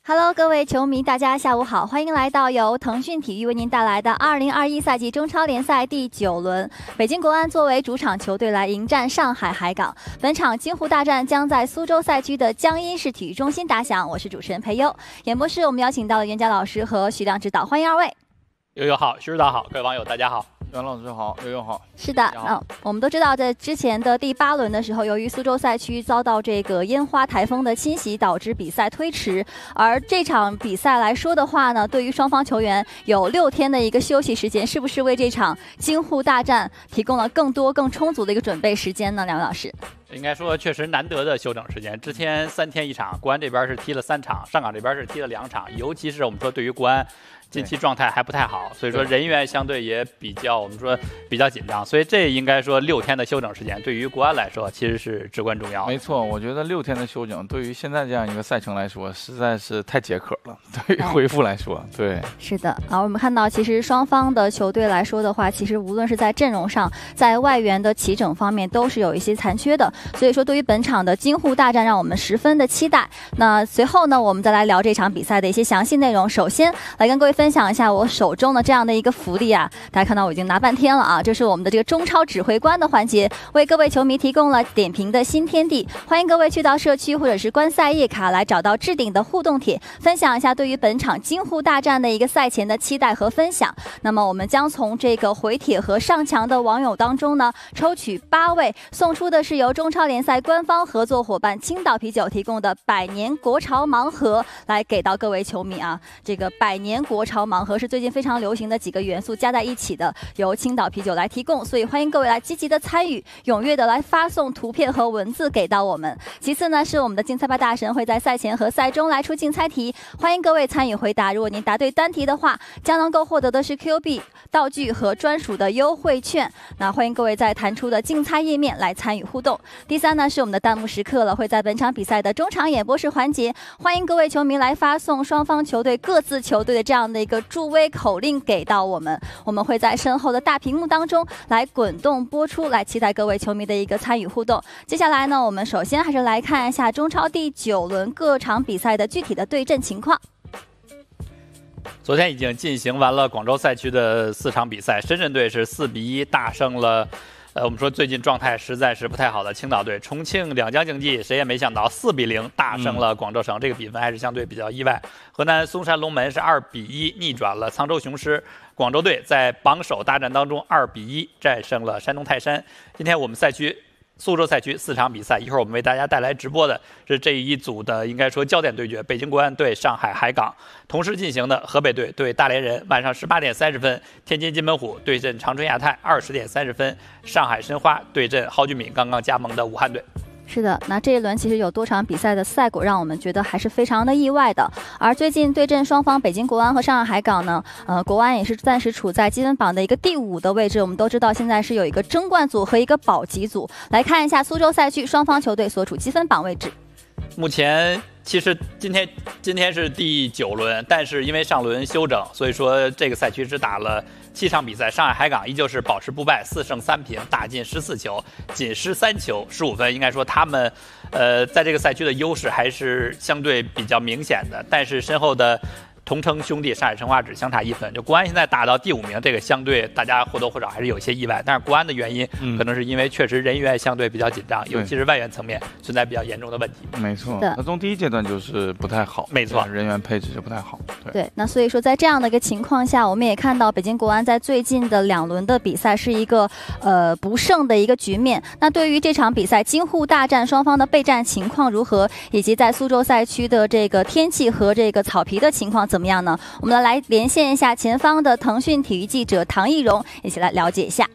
Hello， 各位球迷，大家下午好，欢迎来到由腾讯体育为您带来的2021赛季中超联赛第9轮。北京国安作为主场球队来迎战上海海港，本场京沪大战将在苏州赛区的江阴市体育中心打响。我是主持人裴优，演播室我们邀请到了袁佳老师和徐亮指导，欢迎二位。 悠悠好，徐指导好，各位网友大家好。 袁老师好，悠悠好。 是的，我们都知道，在之前的第8轮的时候，由于苏州赛区遭到这个烟花台风的侵袭，导致比赛推迟。而这场比赛来说的话呢，对于双方球员有6天的一个休息时间，是不是为这场京沪大战提供了更多、更充足的一个准备时间呢？两位老师。 应该说，确实难得的休整时间。之前3天1场，国安这边是踢了3场，上港这边是踢了2场。尤其是我们说，对于国安近期状态还不太好，所以说人员相对也比较，我们说比较紧张。所以这应该说6天的休整时间，对于国安来说其实是至关重要的。 没错，我觉得6天的休整对于现在这样一个赛程来说，实在是太解渴了。对于恢复来说，对， 是的。而我们看到，其实双方的球队来说的话，其实无论是在阵容上，在外援的齐整方面，都是有一些残缺的。所以说，对于本场的京沪大战，让我们十分的期待。那随后呢，我们再来聊这场比赛的一些详细内容。首先来跟各位分享一下我手中的这样的一个福利啊，大家看到我已经拿半天了啊，这是我们的这个中超指挥官的环节，为各位球迷提供了点评的新天地。欢迎各位去到社区或者是观赛页卡来找到置顶的互动帖，分享一下对于本场京沪大战的一个赛前的期待和分享。那么我们将从这个回帖和上墙的网友当中呢，抽取8位，送出的是由中超联赛官方合作伙伴青岛啤酒提供的100年国潮盲盒，来给到各位球迷啊。这个100年国潮盲盒是最近非常流行的几个元素加在一起的，由青岛啤酒来提供，所以欢迎各位来积极的参与，踊跃的来发送图片和文字给到我们。其次呢，是我们的竞猜吧大神会在赛前和赛中来出竞猜题，欢迎各位参与回答。如果您答对单题的话，将能够获得的是 Q 币道具和专属的优惠券。那欢迎各位在弹出的竞猜页面来参与互动。第三呢，是我们的弹幕时刻了，会在本场比赛的中场演播室环节，欢迎各位球迷来发送双方球队各自球队的这样的一个助威口令给到我们，我们会在身后的大屏幕当中来滚动播出，来期待各位球迷的一个参与互动。接下来呢，我们首先还是来看一下中超第9轮各场比赛的具体的对阵情况。 昨天已经进行完了广州赛区的4场比赛，深圳队是4比1大胜了我们说最近状态实在是不太好的青岛队。重庆两江竞技谁也没想到4比0大胜了广州城，这个比分还是相对比较意外。河南嵩山龙门是2比1逆转了沧州雄狮。广州队在榜首大战当中2比1战胜了山东泰山。今天我们苏州赛区4场比赛，一会儿我们为大家带来直播的是这一组的应该说焦点对决，北京国安对上海海港。同时进行的河北队对大连人，晚上18点30分，天津津门虎对阵长春亚泰，20点30分，上海申花对阵蒿俊闵刚刚加盟的武汉队。 是的，那这一轮其实有多场比赛的赛果让我们觉得还是非常的意外的。而最近对阵双方北京国安和上海海港呢，国安也是暂时处在积分榜的一个第5的位置。我们都知道现在是有一个争冠组和一个保级组。来看一下苏州赛区双方球队所处积分榜位置。 目前其实今天是第9轮，但是因为上轮休整，所以说这个赛区只打了7场比赛。上海海港依旧是保持不败，4胜3平，打进14球，仅失3球，15分。应该说他们在这个赛区的优势还是相对比较明显的，但是身后的同城兄弟上海申花只相差1分，就国安现在打到第5名，这个相对大家或多或少还是有些意外。但是国安的原因可能是因为确实人员相对比较紧张，尤其是外援层面存在比较严重的问题。 没错，那从第一阶段就是不太好， 没错， 人员配置就不太好。 对，那所以说在这样的一个情况下，我们也看到北京国安在最近的2轮的比赛是一个不胜的一个局面。那对于这场比赛京沪大战双方的备战情况如何，以及在苏州赛区的这个天气和这个草皮的情况怎么样呢？我们来连线一下前方的腾讯体育记者唐艺荣，一起来了解一下。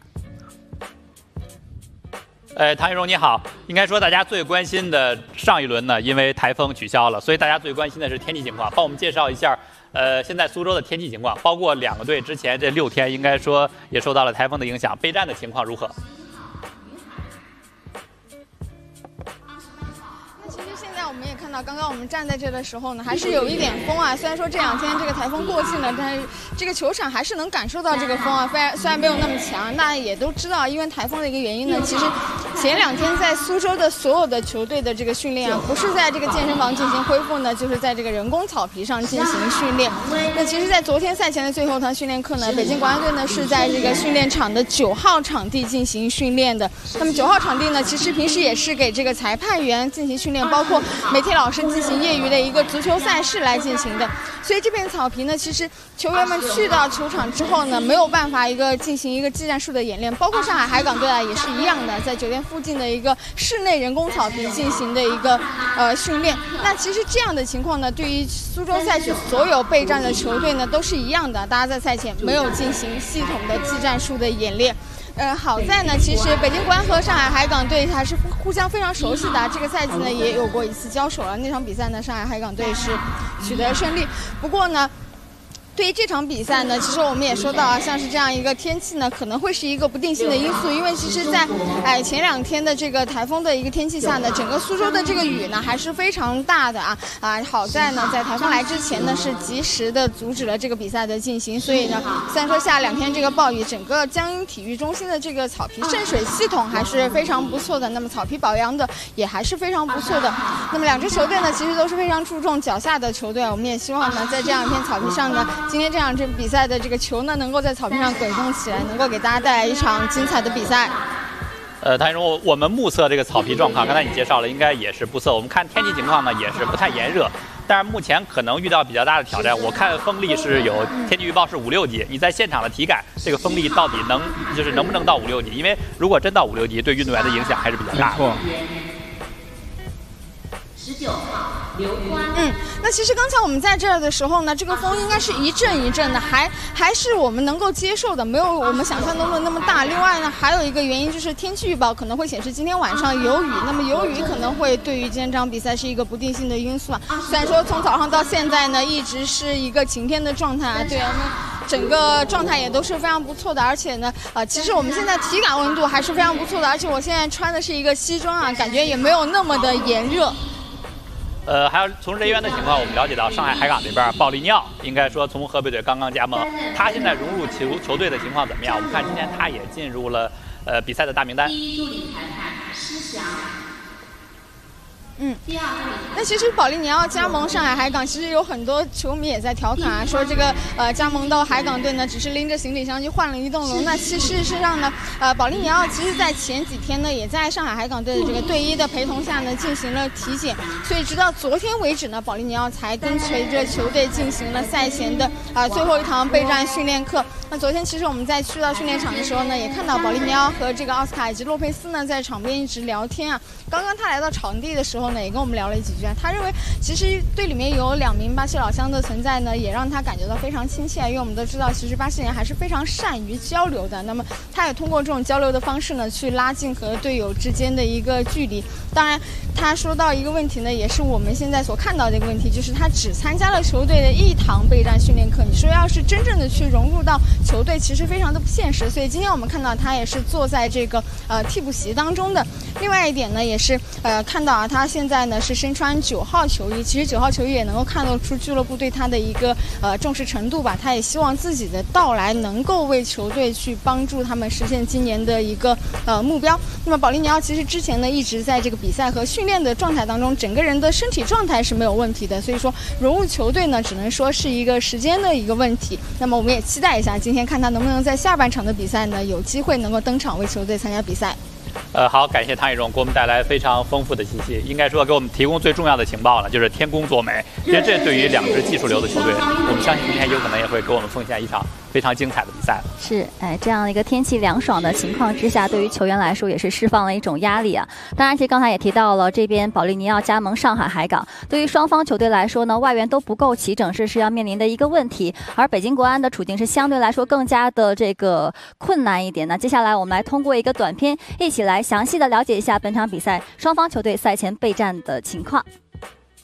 唐艺荣你好，应该说大家最关心的上一轮呢，因为台风取消了，所以大家最关心的是天气情况。帮我们介绍一下，现在苏州的天气情况，包括2个队之前这6天应该说也受到了台风的影响，备战的情况如何？ 那其实现在我们也看到到刚刚我们站在这的时候呢，还是有一点风啊。虽然说这2天这个台风过境了，但是这个球场还是能感受到这个风啊。虽然没有那么强，大家也都知道，因为台风的一个原因呢，其实前2天在苏州的所有的球队的这个训练啊，不是在这个健身房进行恢复呢，就是在这个人工草皮上进行训练。那其实，在昨天赛前的最后一堂训练课呢，北京国安队呢是在这个训练场的9号场地进行训练的。那么9号场地呢，其实平时也是给这个裁判员进行训练，包括媒体老师进行业余的一个足球赛事来进行的。所以这片草皮呢，其实球员们去到球场之后呢，没有办法进行一个技战术的演练，包括上海海港队啊也是一样的，在酒店附近的一个室内人工草皮进行的一个训练。那其实这样的情况呢，对于苏州赛区所有备战的球队呢都是一样的，大家在赛前没有进行系统的技战术的演练。好在呢，其实北京国安和上海海港队还是互相非常熟悉的。这个赛季呢，也有过一次交手了。那场比赛呢，上海海港队是取得胜利。不过呢，对于这场比赛呢，其实我们也说到啊，像是这样一个天气呢，可能会是一个不定性的因素，因为其实在前2天的这个台风的一个天气下呢，整个苏州的这个雨呢还是非常大的好在呢，在台风来之前呢是及时的阻止了这个比赛的进行，所以呢，虽然说下2天这个暴雨，整个江阴体育中心的这个草皮渗水系统还是非常不错的，那么草皮保养的也还是非常不错的。那么2支球队呢，其实都是非常注重脚下的球队，我们也希望呢，在这样一片草皮上呢，今天这比赛的这个球呢，能够在草坪上滚动起来，能够给大家带来一场精彩的比赛。 谭总，我们目测这个草皮状况，刚才你介绍了，应该也是不错。我们看天气情况呢，也是不太炎热，但是目前可能遇到比较大的挑战。我看风力是有天气预报是5、6级，你在现场的体感，这个风力到底能不能到5、6级？因为如果真到5、6级，对运动员的影响还是比较大的。 19号刘欢。 那其实刚才我们在这儿的时候呢，这个风应该是一阵一阵的，还是我们能够接受的，没有我们想象中的那么大。另外呢，还有一个原因就是天气预报可能会显示今天晚上有雨，那么有雨可能会对于今天这场比赛是一个不定性的因素啊。虽然说从早上到现在呢，一直是一个晴天的状态啊，对啊，那整个状态也都是非常不错的，而且呢，其实我们现在体感温度还是非常不错的，而且我现在穿的是一个西装啊，感觉也没有那么的炎热。 还有从人员的情况，我们了解到上海海港这边鲍利尼奥应该说从河北队刚刚加盟，他现在融入球队的情况怎么样？我们看今天他也进入了比赛的大名单。 第1助理裁判施翔。第2助理。 那其实保利尼奥加盟上海海港，其实有很多球迷也在调侃啊，说这个加盟到海港队呢，只是拎着行李箱去换了一栋楼。那其实事实上呢，保利尼奥其实在前几天呢，也在上海海港队的这个队医的陪同下呢，进行了体检。所以直到昨天为止呢，保利尼奥才跟随着球队进行了赛前的最后一堂备战训练课。那昨天其实我们在去到训练场的时候呢，也看到保利尼奥和这个奥斯卡以及洛佩斯呢在场边一直聊天啊。刚刚他来到场地的时候呢，也跟我们聊了几句啊。他认为其实队里面有2名巴西老乡的存在呢，也让他感觉到非常亲切。因为我们都知道，其实巴西人还是非常善于交流的。那么他也通过这种交流的方式呢，去拉近和队友之间的一个距离。当然，他说到一个问题呢，也是我们现在所看到的一个问题，就是他只参加了球队的1堂备战训练课。你说要是真正的去融入到球队，其实非常的不现实。所以今天我们看到他也是坐在这个替补席当中的。另外一点呢，也是看到啊，他现在呢是身穿9号球衣。其实9号球衣也能够看得出俱乐部对他的一个重视程度吧。他也希望自己的到来能够为球队去帮助他们实现今年的一个目标。那么保利尼奥其实之前呢一直在这个比赛和训练的状态当中，整个人的身体状态是没有问题的，所以说融入球队呢只能说是一个时间的一个问题。那么我们也期待一下今天看他能不能在下半场的比赛呢有机会能够登场为球队参加比赛。 好，感谢唐以荣给我们带来非常丰富的信息，应该说给我们提供最重要的情报呢，就是天公作美。其实这对于2支技术流的球队，我们相信今天有可能也会给我们奉献一场非常精彩的比赛。是， 这样一个天气凉爽的情况之下，对于球员来说也是释放了一种压力啊。当然，其实刚才也提到了，这边保利尼奥加盟上海海港，对于双方球队来说呢，外援都不够齐整，这是要面临的一个问题。而北京国安的处境是相对来说更加的这个困难一点。那接下来我们来通过一个短片，一起来详细的了解一下本场比赛双方球队赛前备战的情况。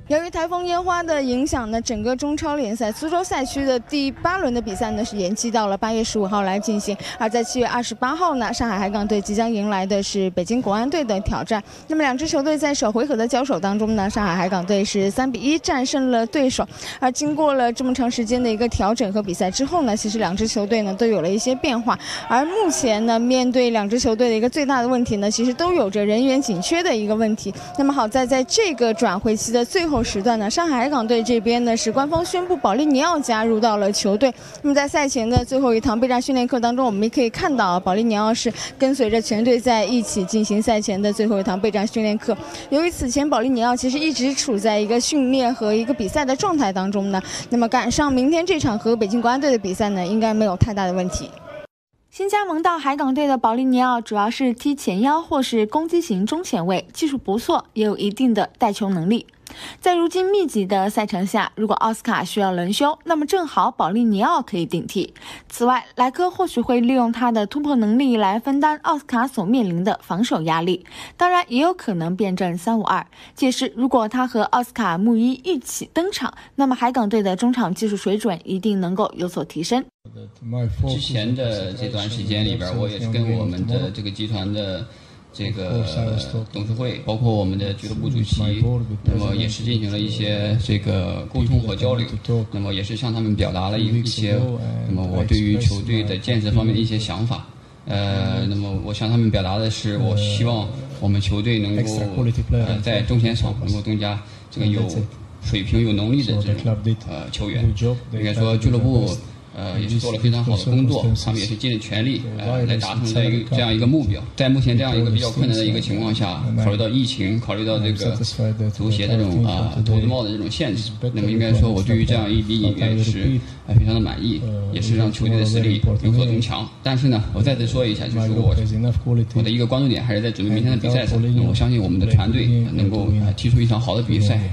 由于台风烟花的影响呢，整个中超联赛苏州赛区的第8轮的比赛呢是延期到了8月15号来进行。而在7月28号呢，上海海港队即将迎来的是北京国安队的挑战。那么两支球队在首回合的交手当中呢，上海海港队是3比1战胜了对手。而经过了这么长时间的一个调整和比赛之后呢，其实两支球队呢都有了一些变化。而目前呢，面对两支球队的一个最大的问题呢，其实都有着人员紧缺的一个问题。那么好在这个转会期的最后时段呢，上海海港队这边呢是官方宣布保利尼奥加入到了球队。那么在赛前的最后一堂备战训练课当中，我们也可以看到保利尼奥是跟随着全队在一起进行赛前的最后一堂备战训练课。由于此前保利尼奥其实一直处在一个训练和一个比赛的状态当中呢，那么赶上明天这场和北京国安队的比赛呢，应该没有太大的问题。 新加盟到海港队的保利尼奥主要是踢前腰或是攻击型中前卫，技术不错，也有一定的带球能力。在如今密集的赛程下，如果奥斯卡需要轮休，那么正好保利尼奥可以顶替。此外，莱科或许会利用他的突破能力来分担奥斯卡所面临的防守压力，当然也有可能变阵352。届时，如果他和奥斯卡穆伊一起登场，那么海港队的中场技术水准一定能够有所提升。 之前的这段时间里边，我也是跟我们的这个集团的这个董事会，包括我们的俱乐部主席，那么也是进行了一些这个沟通和交流，那么也是向他们表达了一些，那么我对于球队的建设方面的一些想法。那么我向他们表达的是，我希望我们球队能够在中前场能够增加这个有水平、有能力的这种球员。应该说俱乐部也是做了非常好的工作，他们也是尽了全力来达成这样一个目标。在目前这样一个比较困难的一个情况下，考虑到疫情，考虑到这个足协这种投资帽的这种限制，那么应该说我对于这样一笔引援是非常的满意，也是让球队的实力有所增强。但是呢，我再次说一下，就是我的一个关注点还是在准备明天的比赛上。我相信我们的团队能够踢出一场好的比赛。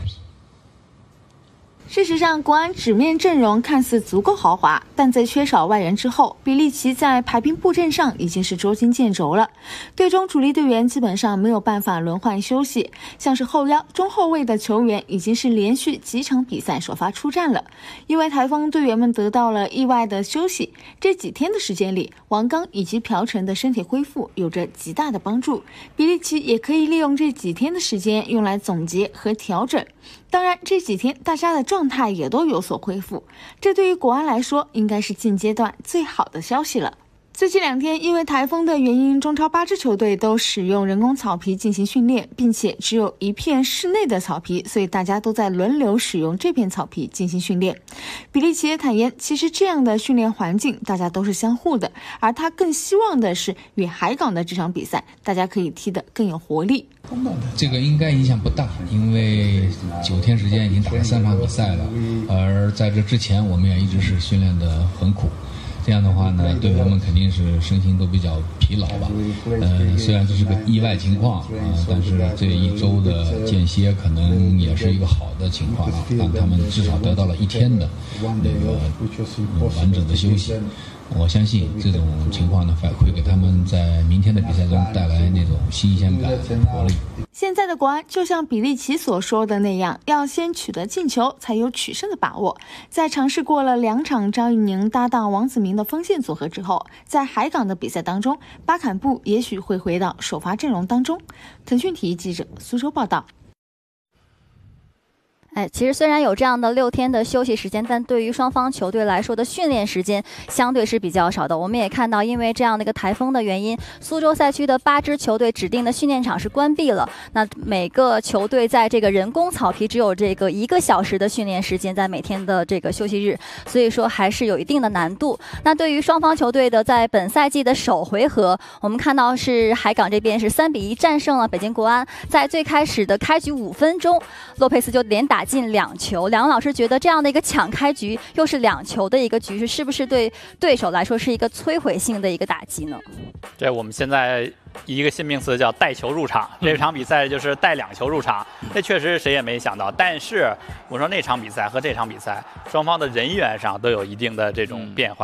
事实上，国安纸面阵容看似足够豪华，但在缺少外援之后，比利奇在排兵布阵上已经是捉襟见肘了。队中主力队员基本上没有办法轮换休息，像是后腰、中后卫的球员已经是连续几场比赛首发出战了。因为台风，队员们得到了意外的休息，这几天的时间里，王刚以及朴成的身体恢复有着极大的帮助。比利奇也可以利用这几天的时间用来总结和调整。当然，这几天大家的状态也都有所恢复，这对于国安来说应该是近阶段最好的消息了。最近2天，因为台风的原因，中超8支球队都使用人工草皮进行训练，并且只有一片室内的草皮，所以大家都在轮流使用这片草皮进行训练。比利奇也坦言，其实这样的训练环境大家都是相互的，而他更希望的是与海港的这场比赛，大家可以踢得更有活力。 这个应该影响不大，因为9天时间已经打了3场比赛了，而在这之前我们也一直是训练得很苦。这样的话呢，队员们肯定是身心都比较疲劳吧。虽然这是个意外情况但是这1周的间歇可能也是一个好的情况让他们至少得到了1天的那个完整的休息。我相信这种情况呢，会给他们在明天的比赛中带来那种新鲜感、活力。 现在的国安就像比利奇所说的那样，要先取得进球，才有取胜的把握。在尝试过了2场张玉宁搭档王子铭的锋线组合之后，在海港的比赛当中，巴坎布也许会回到首发阵容当中。腾讯体育记者苏州报道。 其实虽然有这样的6天的休息时间，但对于双方球队来说的训练时间相对是比较少的。我们也看到，因为这样的一个台风的原因，苏州赛区的8支球队指定的训练场是关闭了。那每个球队在这个人工草皮只有这个1个小时的训练时间，在每天的这个休息日，所以说还是有一定的难度。那对于双方球队的在本赛季的首回合，我们看到是海港这边是3比1战胜了北京国安。在最开始的开局5分钟，洛佩斯就连打进2球。两位老师觉得这样的一个抢开局，又是2球的一个局势，是不是对对手来说是一个摧毁性的一个打击呢？ 这我们现在一个新名词叫带球入场，这场比赛就是带2球入场，这确实谁也没想到。但是我说那场比赛和这场比赛，双方的人员上都有一定的这种变化。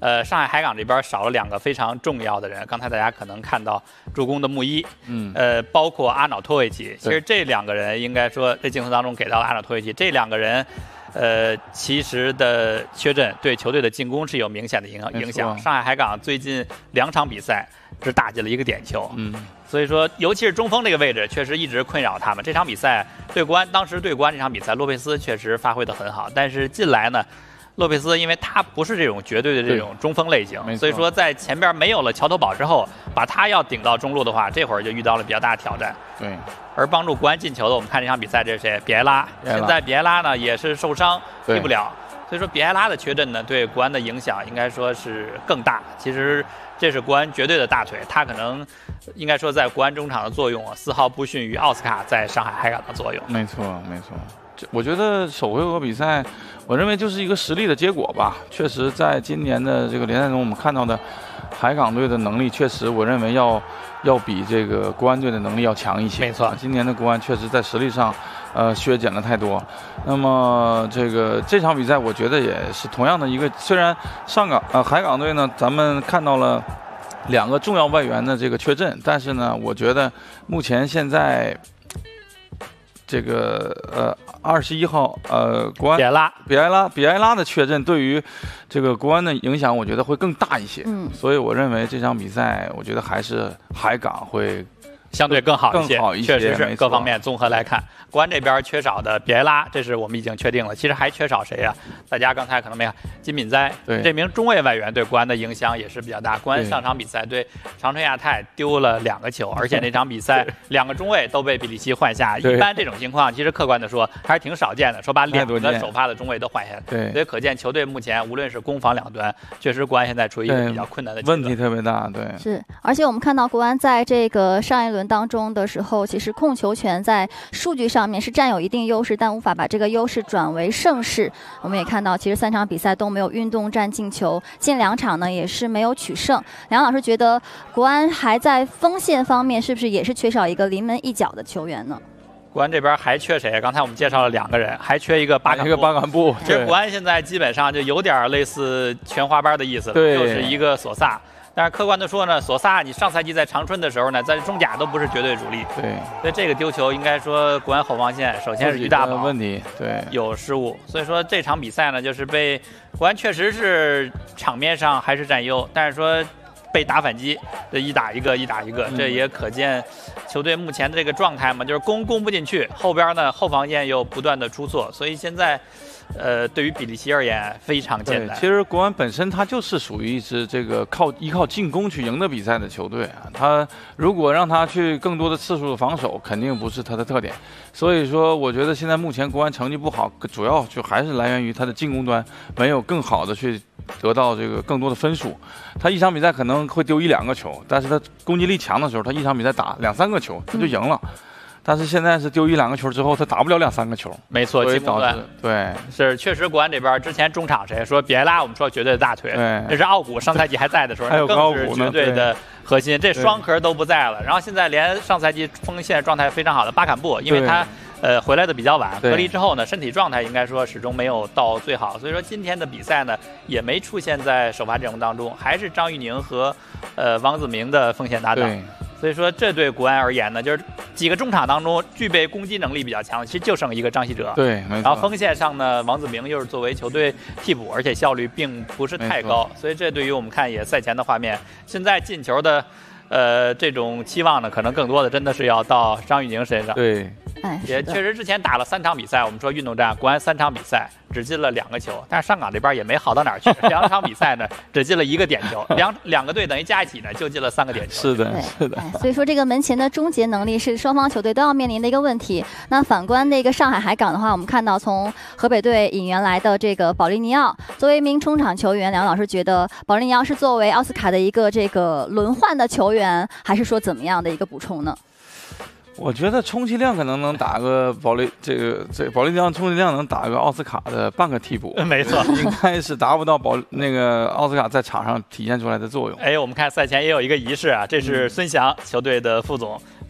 上海海港这边少了2个非常重要的人，刚才大家可能看到助攻的穆伊，包括阿瑙托维奇。其实这2个人应该说，这镜头当中给到了阿瑙托维奇，这2个人。其实的缺阵对球队的进攻是有明显的影响。上海海港最近2场比赛只打进了1个点球，所以说，尤其是中锋这个位置，确实一直困扰他们。这场比赛对国安，当时对国安这场比赛，洛佩斯确实发挥得很好，但是近来呢，洛佩斯因为他不是这种绝对的这种中锋类型，所以说在前边没有了桥头堡之后，把他要顶到中路的话，这会儿就遇到了比较大的挑战。 对。 而帮助国安进球的，我们看这场比赛，这是谁？比埃拉。现在比埃拉呢也是受伤，踢不了。所以说比埃拉的缺阵呢，对国安的影响应该说是更大。其实这是国安绝对的大腿，他可能应该说在国安中场的作用丝毫不逊于奥斯卡在上海海港的作用。 没错，没错。我觉得首回合比赛，我认为就是一个实力的结果吧。确实，在今年的这个联赛中，我们看到的海港队的能力，确实我认为要比这个国安队的能力要强一些。 没错， 今年的国安确实在实力上，削减了太多。那么这场比赛，我觉得也是同样的一个，虽然海港队呢，咱们看到了2个重要外援的这个缺阵，但是呢，我觉得目前现在。这个21号国安比埃拉的缺阵对于这个国安的影响，我觉得会更大一些。所以我认为这场比赛，我觉得还是海港会相对更好一些，确实是各方面综合来看，国安这边缺少的比埃拉，这是我们已经确定了。其实还缺少谁呀？大家刚才可能没看，金敏哉这名中卫外援对国安的影响也是比较大。国安上场比赛对长春亚泰丢了2个球，而且那场比赛2个中卫都被比利奇换下。一般这种情况，其实客观的说还是挺少见的，说把2个首发的中卫都换下来。所以可见球队目前无论是攻防两端，确实国安现在处于一个比较困难的阶段， 问题特别大。对， 是，而且我们看到国安在这个上一轮当中的时候，其实控球权在数据上面是占有一定优势，但无法把这个优势转为胜势。我们也看到，其实3场比赛都没有运动战进球，近2场呢也是没有取胜。梁老师觉得国安还在锋线方面是不是也是缺少一个临门一脚的球员呢？ 国安这边还缺谁？刚才我们介绍了2个人，还缺一个巴坎布。其实国安现在基本上就有点类似全华班的意思了，就是一个索萨。但是客观的说呢，索萨你上赛季在长春的时候呢，在中甲都不是绝对主力。 对， 所以这个丢球应该说国安后防线首先是于大宝问题，对， 有失误。所以说这场比赛呢，就是被国安确实是场面上还是占优，但是说被打反击，一打一个，这也可见球队目前的这个状态嘛，就是攻不进去，后边呢后防线又不断的出错，所以现在。对于比利奇而言非常艰难。 其实国安本身它就是属于一支这个依靠进攻去赢得比赛的球队啊。他如果让他去更多的次数的防守，肯定不是他的特点。所以说，我觉得现在目前国安成绩不好，主要就还是来源于他的进攻端没有更好的去得到这个更多的分数。他一场比赛可能会丢1-2个球，但是他攻击力强的时候，他一场比赛打2-3个球他就赢了。但是现在是丢1-2个球之后，他打不了2-3个球， 没错， 所以导致对是确实国安这边之前中场谁说比埃拉，我们说绝对的大腿，这是奥古上赛季还在的时候， 还有更是绝对的核心，这双核都不在了。然后现在连上赛季锋线状态非常好的巴坎布，因为他回来的比较晚，隔离之后呢，身体状态应该说始终没有到最好，所以说今天的比赛呢也没出现在首发阵容当中，还是张玉宁和王子明的锋线搭档。所以说，这对国安而言呢，就是几个中场当中具备攻击能力比较强的，其实就剩一个张稀哲。 对，没错。 然后锋线上呢，王子明又是作为球队替补，而且效率并不是太高，所以这对于我们看也赛前的画面，现在进球的这种期望呢，可能更多的真的是要到张玉宁身上。 对。 也确实之前打了3场比赛，我们说运动战，国安3场比赛只进了2个球，但是上港这边也没好到哪儿去，2场比赛呢只进了1个点球，两个队等于加一起呢就进了3个点球。 是的，是的。 所以说这个门前的终结能力是双方球队都要面临的一个问题。那反观那个上海海港的话，我们看到从河北队引援来的这个保利尼奥，作为一名中场球员，梁老师觉得保利尼奥是作为奥斯卡的一个这个轮换的球员，还是说怎么样的一个补充呢？ 我觉得充其量可能打个保利尼奥，充其量能打个奥斯卡的半个替补， 没错， 应该是达不到那个奥斯卡在场上体现出来的作用。 哎，我们看赛前也有一个仪式啊，这是孙祥球队的副总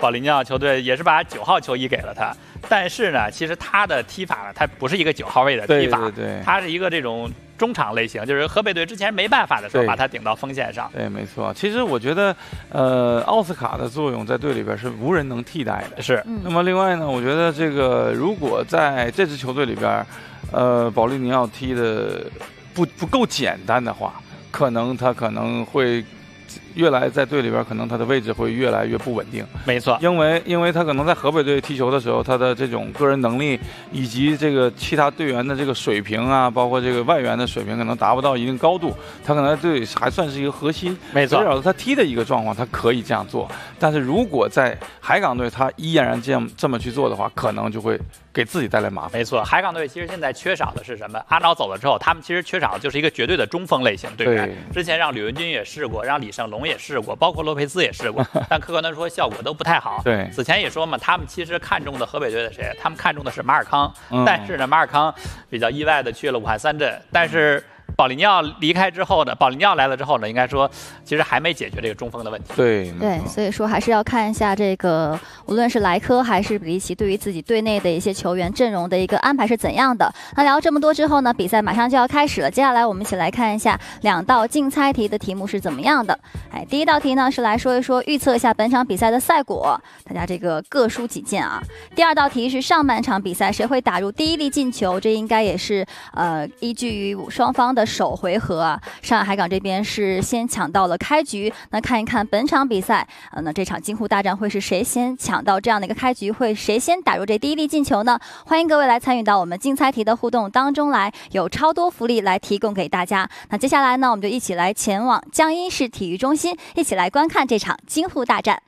保利尼奥球队也是把9号球衣给了他，但是呢，其实他的踢法呢，他不是一个9号位的踢法， 对， 他是一个这种中场类型，就是河北队之前没办法的时候把他顶到锋线上。 对，没错。其实我觉得，奥斯卡的作用在队里边是无人能替代的。 是。 那么另外呢，我觉得这个如果在这支球队里边，保利尼奥踢的不够简单的话，他可能会越来在队里边，可能他的位置会越来越不稳定。 没错， 因为他可能在河北队踢球的时候，他的这种个人能力以及这个其他队员的这个水平啊，包括这个外援的水平，可能达不到一定高度。他可能在队里还算是一个核心， 没错。 至少他踢的一个状况，他可以这样做。但是如果在海港队，他依然这么去做的话，可能就会给自己带来麻烦。 没错，海港队其实现在缺少的是什么？阿瑙走了之后，他们其实缺少的就是一个绝对的中锋类型队员。之前让吕文君也试过，让李胜龙也试过，包括洛佩斯也试过，但客观的说效果都不太好。 对， 此前也说嘛，他们其实看中的河北队的谁？他们看中的是马尔康，但是呢，马尔康比较意外的去了武汉三镇，但是保利尼奥离开之后呢，保利尼奥来了之后呢，应该说其实还没解决这个中锋的问题。 对， 所以说还是要看一下这个，无论是莱科还是比利奇，对于自己队内的一些球员阵容的一个安排是怎样的。那聊这么多之后呢，比赛马上就要开始了。接下来我们一起来看一下2道竞猜题的题目是怎么样的。第一道题呢是来说一说预测一下本场比赛的赛果，大家这个各抒己见啊。第2道题是上半场比赛谁会打入第1粒进球，这应该也是依据于双方的首回合啊，上海海港这边是先抢到了开局。那看一看本场比赛，那这场京沪大战会是谁先抢到这样的一个开局，会谁先打入这第1粒进球呢？欢迎各位来参与到我们竞猜题的互动当中来，有超多福利来提供给大家。那接下来呢，我们就一起来前往江阴市体育中心，一起来观看这场京沪大战。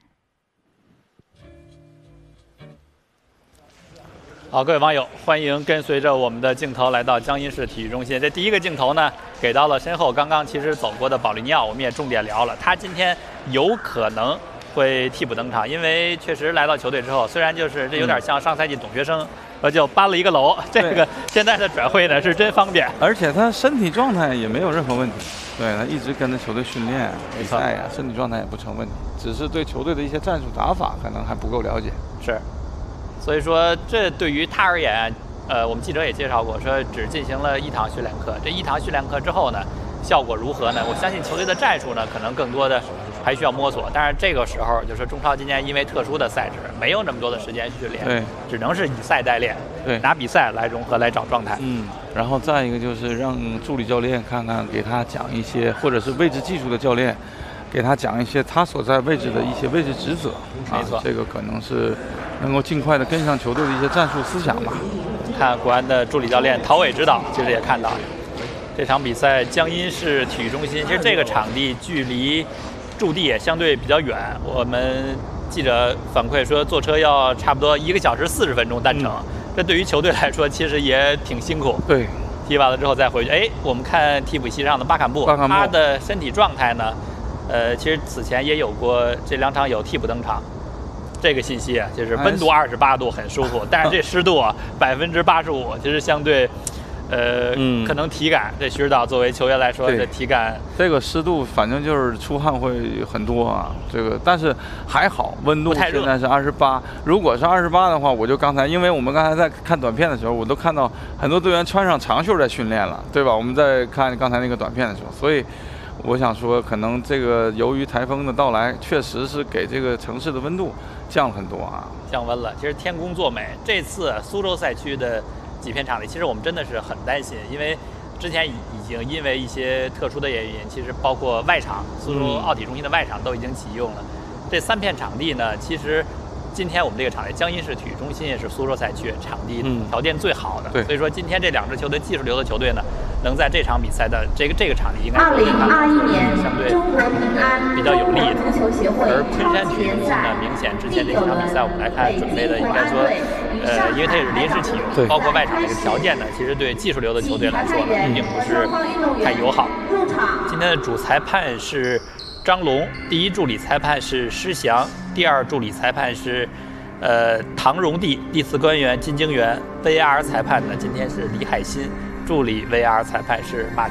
好，各位网友，欢迎跟随着我们的镜头来到江阴市体育中心。这第一个镜头呢，给到了身后刚刚其实走过的保利尼奥，我们也重点聊了，他今天有可能会替补登场，因为确实来到球队之后，虽然就是这有点像上赛季董学生，就搬了一个楼，这个现在的转会呢是真方便， 而且他身体状态也没有任何问题，对他一直跟着球队训练比赛呀，身体状态也不成问题，只是对球队的一些战术打法可能还不够了解。 是。所以说，这对于他而言，我们记者也介绍过，说只进行了1堂训练课。这1堂训练课之后呢，效果如何呢？我相信球队的战术呢，可能更多的还需要摸索。但是这个时候，就是中超今年因为特殊的赛制，没有那么多的时间训练， 对， 只能是以赛代练， 对， 拿比赛来融合，来找状态。 然后再一个就是让助理教练看看，给他讲一些，或者是位置技术的教练。给他讲一些他所在位置的一些位置职责， 没错， 这个可能是能够尽快的跟上球队的一些战术思想吧。 看国安的助理教练陶伟指导，其实也看到这场比赛江阴市体育中心，其实这个场地距离驻地也相对比较远。我们记者反馈说，坐车要差不多1个小时40分钟单程，这对于球队来说其实也挺辛苦。 对， 踢完了之后再回去。我们看替补席上的巴坎布，他的身体状态呢？其实此前也有过这2场有替补登场，这个信息啊，就是温度28度很舒服，但是这湿度啊85%，其实相对，可能体感，这徐指导作为球员来说，这体感这个湿度，反正就是出汗会很多啊。这个但是还好，温度现在是28。如果是28的话，我就因为我们刚才在看短片的时候，我都看到很多队员穿上长袖在训练了，对吧？我们在看刚才那个短片的时候，所以。我想说，可能这个由于台风的到来，确实是给这个城市的温度降了很多啊， 降温了。其实天公作美，这次苏州赛区的几片场地，其实我们真的是很担心，因为之前已经因为一些特殊的原因，其实包括外场，苏州奥体中心的外场都已经启用了。这3片场地呢，其实今天我们这个场地江阴市体育中心也是苏州赛区场地条件最好的，所以说今天这2支球队技术流的球队呢，能在这场比赛的这个场地应该说 2021年相对比较有利的。而昆山体育中心呢，明显之前这几场比赛我们来看准备的应该说，因为它也是临时启用，包括外场这个条件呢，其实对技术流的球队来说呢，并不是太友好。今天的主裁判是张龙，第1助理裁判是施翔，第2助理裁判是唐荣帝，第4官员金京元 ，VAR 裁判呢今天是李海鑫，助理 VAR 裁判是马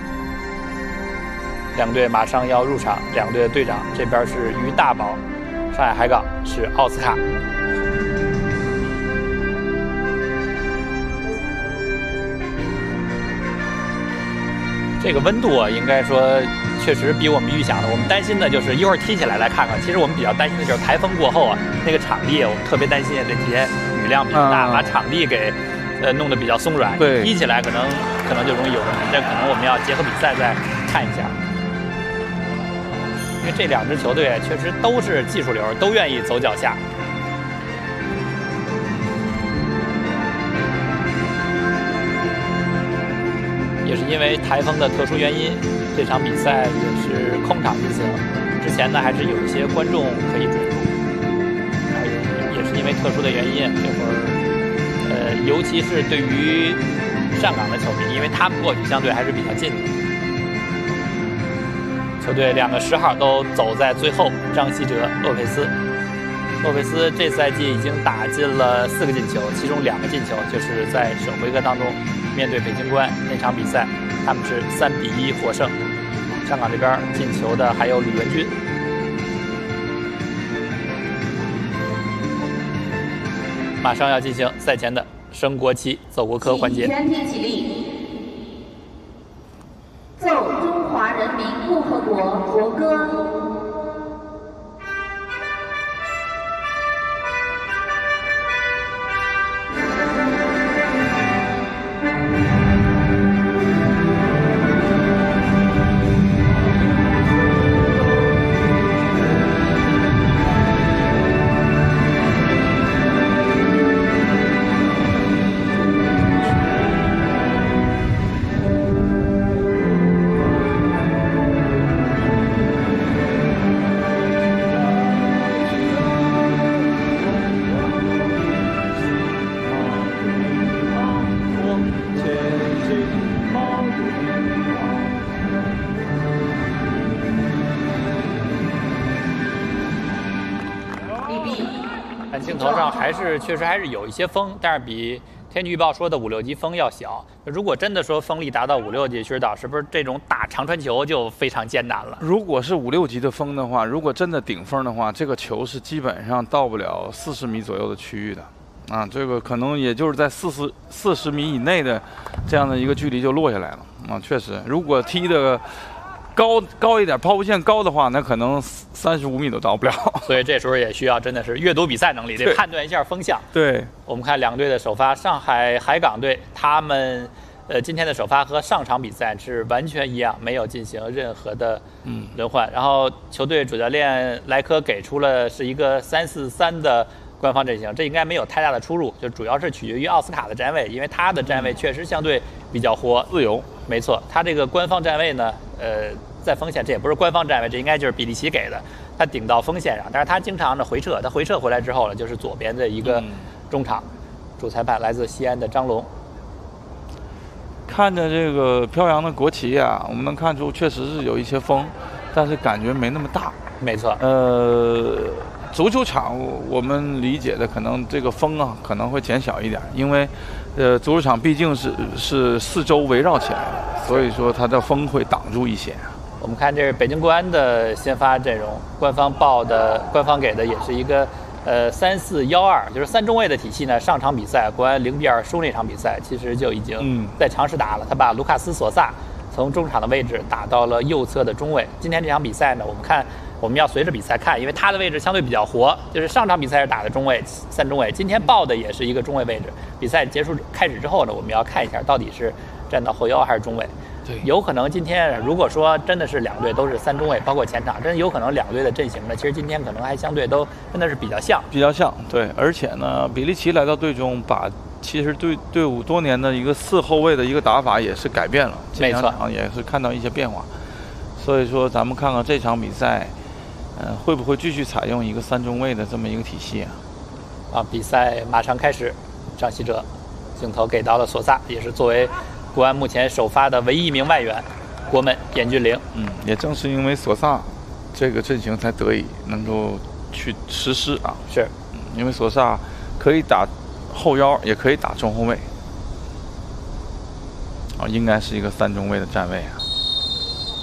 强。2队马上要入场，2队的队长这边是于大宝， 上海海港是奥斯卡。这个温度啊，应该说确实比我们预想的，我们担心的就是一会儿踢起来看看。其实我们比较担心的就是台风过后啊，那个场地，我们特别担心这几天雨量比较大，把场地给弄得比较松软， 对， 踢起来可能就容易有问题。这可能我们要结合比赛再看一下，因为这两支球队确实都是技术流，都愿意走脚下。也是因为台风的特殊原因，这场比赛也是空场进行。之前呢，还是有一些观众可以准入，也是因为特殊的原因，这会儿尤其是对于上港的球迷，因为他们过去相对还是比较近的。球队2个10号都走在最后，张稀哲、洛佩斯。洛佩斯这赛季已经打进了4个进球，其中2个进球就是在首回合当中面对北京国安那场比赛，他们是3-1获胜。上港这边进球的还有吕文君。马上要进行赛前的升国旗、奏国歌环节。 全体起立，奏中华人民共和国国歌。 镜头上确实还是有一些风，但是比天气预报说的5、6级风要小。如果真的说风力达到5、6级，徐指导是不是这种打长传球就非常艰难了？ 如果是5、6级的风的话，如果真的顶风的话，这个球是基本上到不了40米左右的区域的，啊，这个可能也就是在40米以内的这样的一个距离就落下来了啊。确实，如果踢的高一点，抛物线高的话，那可能35米都到不了。 所以这时候也需要真的是阅读比赛能力，得判断一下风向。 对， 我们看2个队的首发，上海海港队他们今天的首发和上场比赛是完全一样，没有进行任何的轮换。然后球队主教练莱科给出了是一个3-4-3的官方阵型，这应该没有太大的出入，就主要是取决于奥斯卡的站位，因为他的站位确实相对比较活自由。 没错，他这个官方站位呢，在锋线，这也不是官方站位，这应该就是比利奇给的，他顶到锋线上，但是他经常的回撤，他回撤回来之后呢，就是左边的一个中场。主裁判来自西安的张龙。 看着这个飘扬的国旗啊，我们能看出确实是有一些风，但是感觉没那么大。 没错。 足球场我们理解的可能这个风啊可能会减小一点，因为足球场毕竟是4周围绕起来的，所以说它的风会挡住一些。 我们看这是北京国安的先发阵容，官方给的也是一个3-4-1-2，就是3中卫的体系呢。上场比赛国安0-2输那场比赛，其实就已经在尝试打了，他把卢卡斯索萨从中场的位置打到了右侧的中卫。今天这场比赛呢，我们要随着比赛看，因为他的位置相对比较活，就是上场比赛是打的中卫3中卫，今天报的也是一个中卫位置。比赛开始之后呢，我们要看一下到底是站到后腰还是中卫。 对， 有可能今天如果说真的是2队都是3中卫，包括前场，真有可能2队的阵型呢，其实今天可能还相对都真的是比较像。 对，而且呢，比利奇来到队中，其实队伍多年的一个4后卫的一个打法也是改变了， 没错， 也是看到一些变化。所以说，咱们看看这场比赛，会不会继续采用一个3中卫的这么一个体系啊？ 比赛马上开始，张稀哲，镜头给到了索萨，也是作为国安目前首发的唯一一名外援，国门严俊凌。 也正是因为索萨这个阵型才得以能够去实施啊。 是， 因为索萨可以打后腰，也可以打中后卫，应该是一个3中卫的站位啊。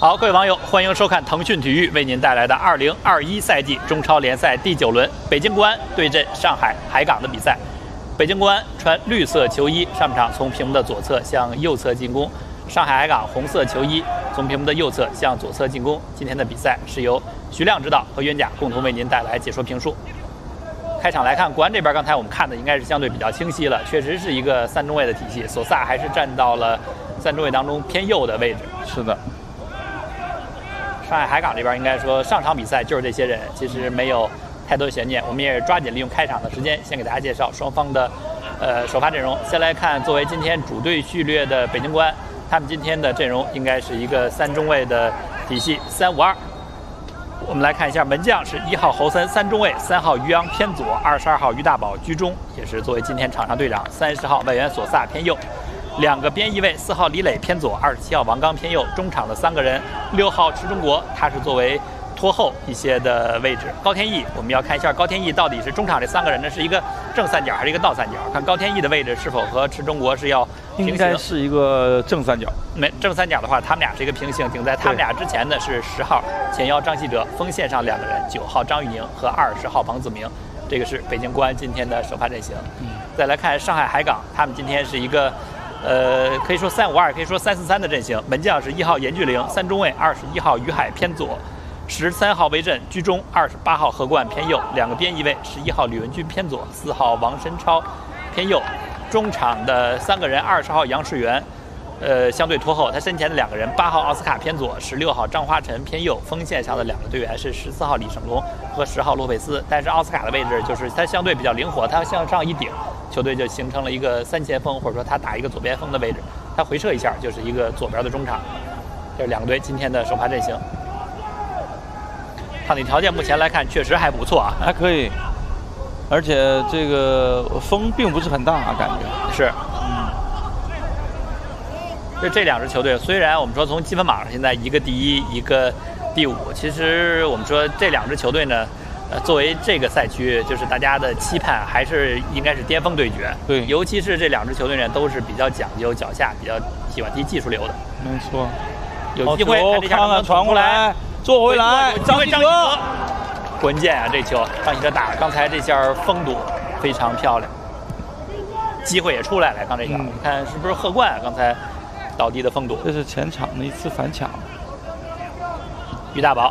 好，各位网友，欢迎收看腾讯体育为您带来的2021赛季中超联赛第9轮北京国安对阵上海海港的比赛。北京国安穿绿色球衣，上半场从屏幕的左侧向右侧进攻；上海海港红色球衣，从屏幕的右侧向左侧进攻。今天的比赛是由徐亮指导和冤家共同为您带来解说评述。开场来看，国安这边刚才我们看的应该是相对比较清晰了，确实是一个3中卫的体系，索萨还是站到了3中卫当中偏右的位置。 是的。 上海海港这边应该说上场比赛就是这些人，其实没有太多悬念。我们也抓紧利用开场的时间，先给大家介绍双方的首发阵容。先来看作为今天主队序列的北京国安，他们今天的阵容应该是一个3中卫的体系，3-5-2。我们来看一下门将是1号侯森3中卫，3号于洋偏左，22号于大宝居中，也是作为今天场上队长，30号外援索萨偏右。2个边翼位，4号李磊偏左，27号王刚偏右。中场的3个人，6号池中国，他是作为拖后一些的位置。高天意，我们要看一下高天意到底是中场这3个人呢是一个正三角还是一个倒三角？看高天意的位置是否和池中国是要平行？ 应该是一个正三角。 正三角的话，他们俩是一个平行。顶在他们俩之前的是10号前腰张稀哲，锋线上2个人，9号张玉宁和20号王子明。这个是北京国安今天的首发阵型。再来看上海海港，他们今天是一个。可以说3-5-2，可以说3-4-3的阵型。门将是1号严巨灵，3中卫21号于海偏左，13号魏震居中，28号何冠偏右。2个边翼位，11号吕文君偏左，4号王申超偏右。中场的3个人，20号杨世元，相对拖后，他身前的2个人，8号奥斯卡偏左，16号张花晨偏右。锋线上的2个队员是14号李胜龙和10号洛佩斯，但是奥斯卡的位置就是他相对比较灵活，他向上一顶。球队就形成了一个3前锋，或者说他打一个左边锋的位置，他回撤一下就是一个左边的中场。这是2个队今天的首发阵型。场地条件目前来看确实还不错啊， 还可以，而且这个风并不是很大啊，感觉是。这2支球队虽然我们说从积分榜上现在一个第1，一个第5，其实我们说这2支球队呢。作为这个赛区，就是大家的期盼还是应该是巅峰对决。 对， 尤其是这2支球队呢，都是比较讲究脚下，比较喜欢踢技术流的。 没错， 有机会看看传过来，做回来， 张稀哲，关键啊！这球张稀哲打，刚才这下封堵非常漂亮，机会也出来了。刚这下，你看是不是贺冠啊？刚才倒地的封堵， 这是前场的一次反抢。 于大宝。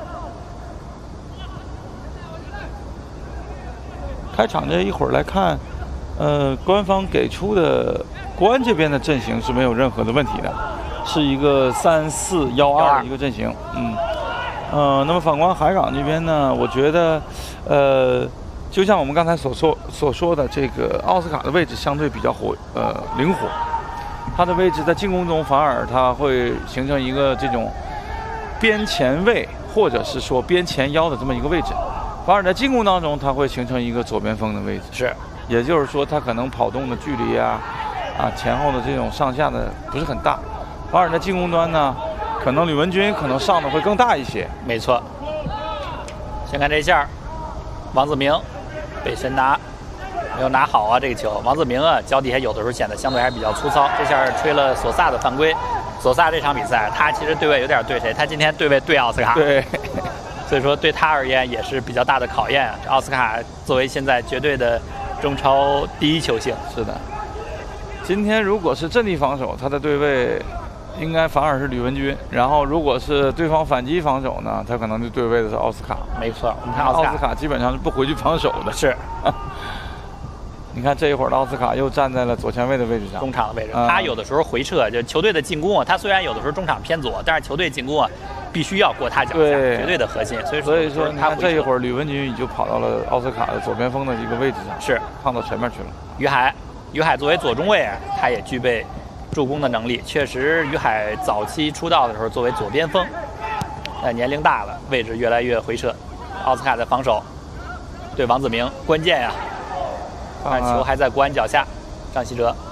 开场这一会儿来看，官方给出的国安这边的阵型是没有任何的问题的，是一个3-4-1-2的一个阵型。那么反观海港这边呢，我觉得，就像我们刚才所说的，这个奥斯卡的位置相对比较灵活，他的位置在进攻中反而他会形成一个这种边前卫或者是说边前腰的这么一个位置。反而在进攻当中，它会形成一个左边锋的位置， 是， 也就是说，它可能跑动的距离啊，前后的这种上下的不是很大。反而在进攻端呢，可能吕文君可能上的会更大一些。 没错。先看这一下，王子明被神拿，没有拿好啊，这个球。王子明啊，脚底下有的时候显得相对还是比较粗糙。这下吹了索萨的犯规。索萨这场比赛，他其实对位有点对谁？他今天对位对奥斯卡。 对。 所以说对他而言也是比较大的考验啊。奥斯卡作为现在绝对的中超第1球星， 是的。今天如果是阵地防守，他的对位应该反而是吕文君；然后如果是对方反击防守呢，他可能就对位的是奥斯卡。 没错，我们看奥斯卡基本上是不回去防守的。 是。 你看这一会儿的奥斯卡又站在了左前卫的位置上， 中场的位置。他有的时候回撤，就球队的进攻啊，他虽然有的时候中场偏左，但是球队进攻啊。必须要过他脚下，绝对的核心。所以说， 你看这一会儿吕文君就跑到了奥斯卡的左边锋的一个位置上， 是放到前面去了。 于海作为左中卫啊，他也具备助攻的能力。确实，于海早期出道的时候作为左边锋，年龄大了，位置越来越回撤。奥斯卡的防守对王子明关键呀，看球还在国安脚下，张稀哲，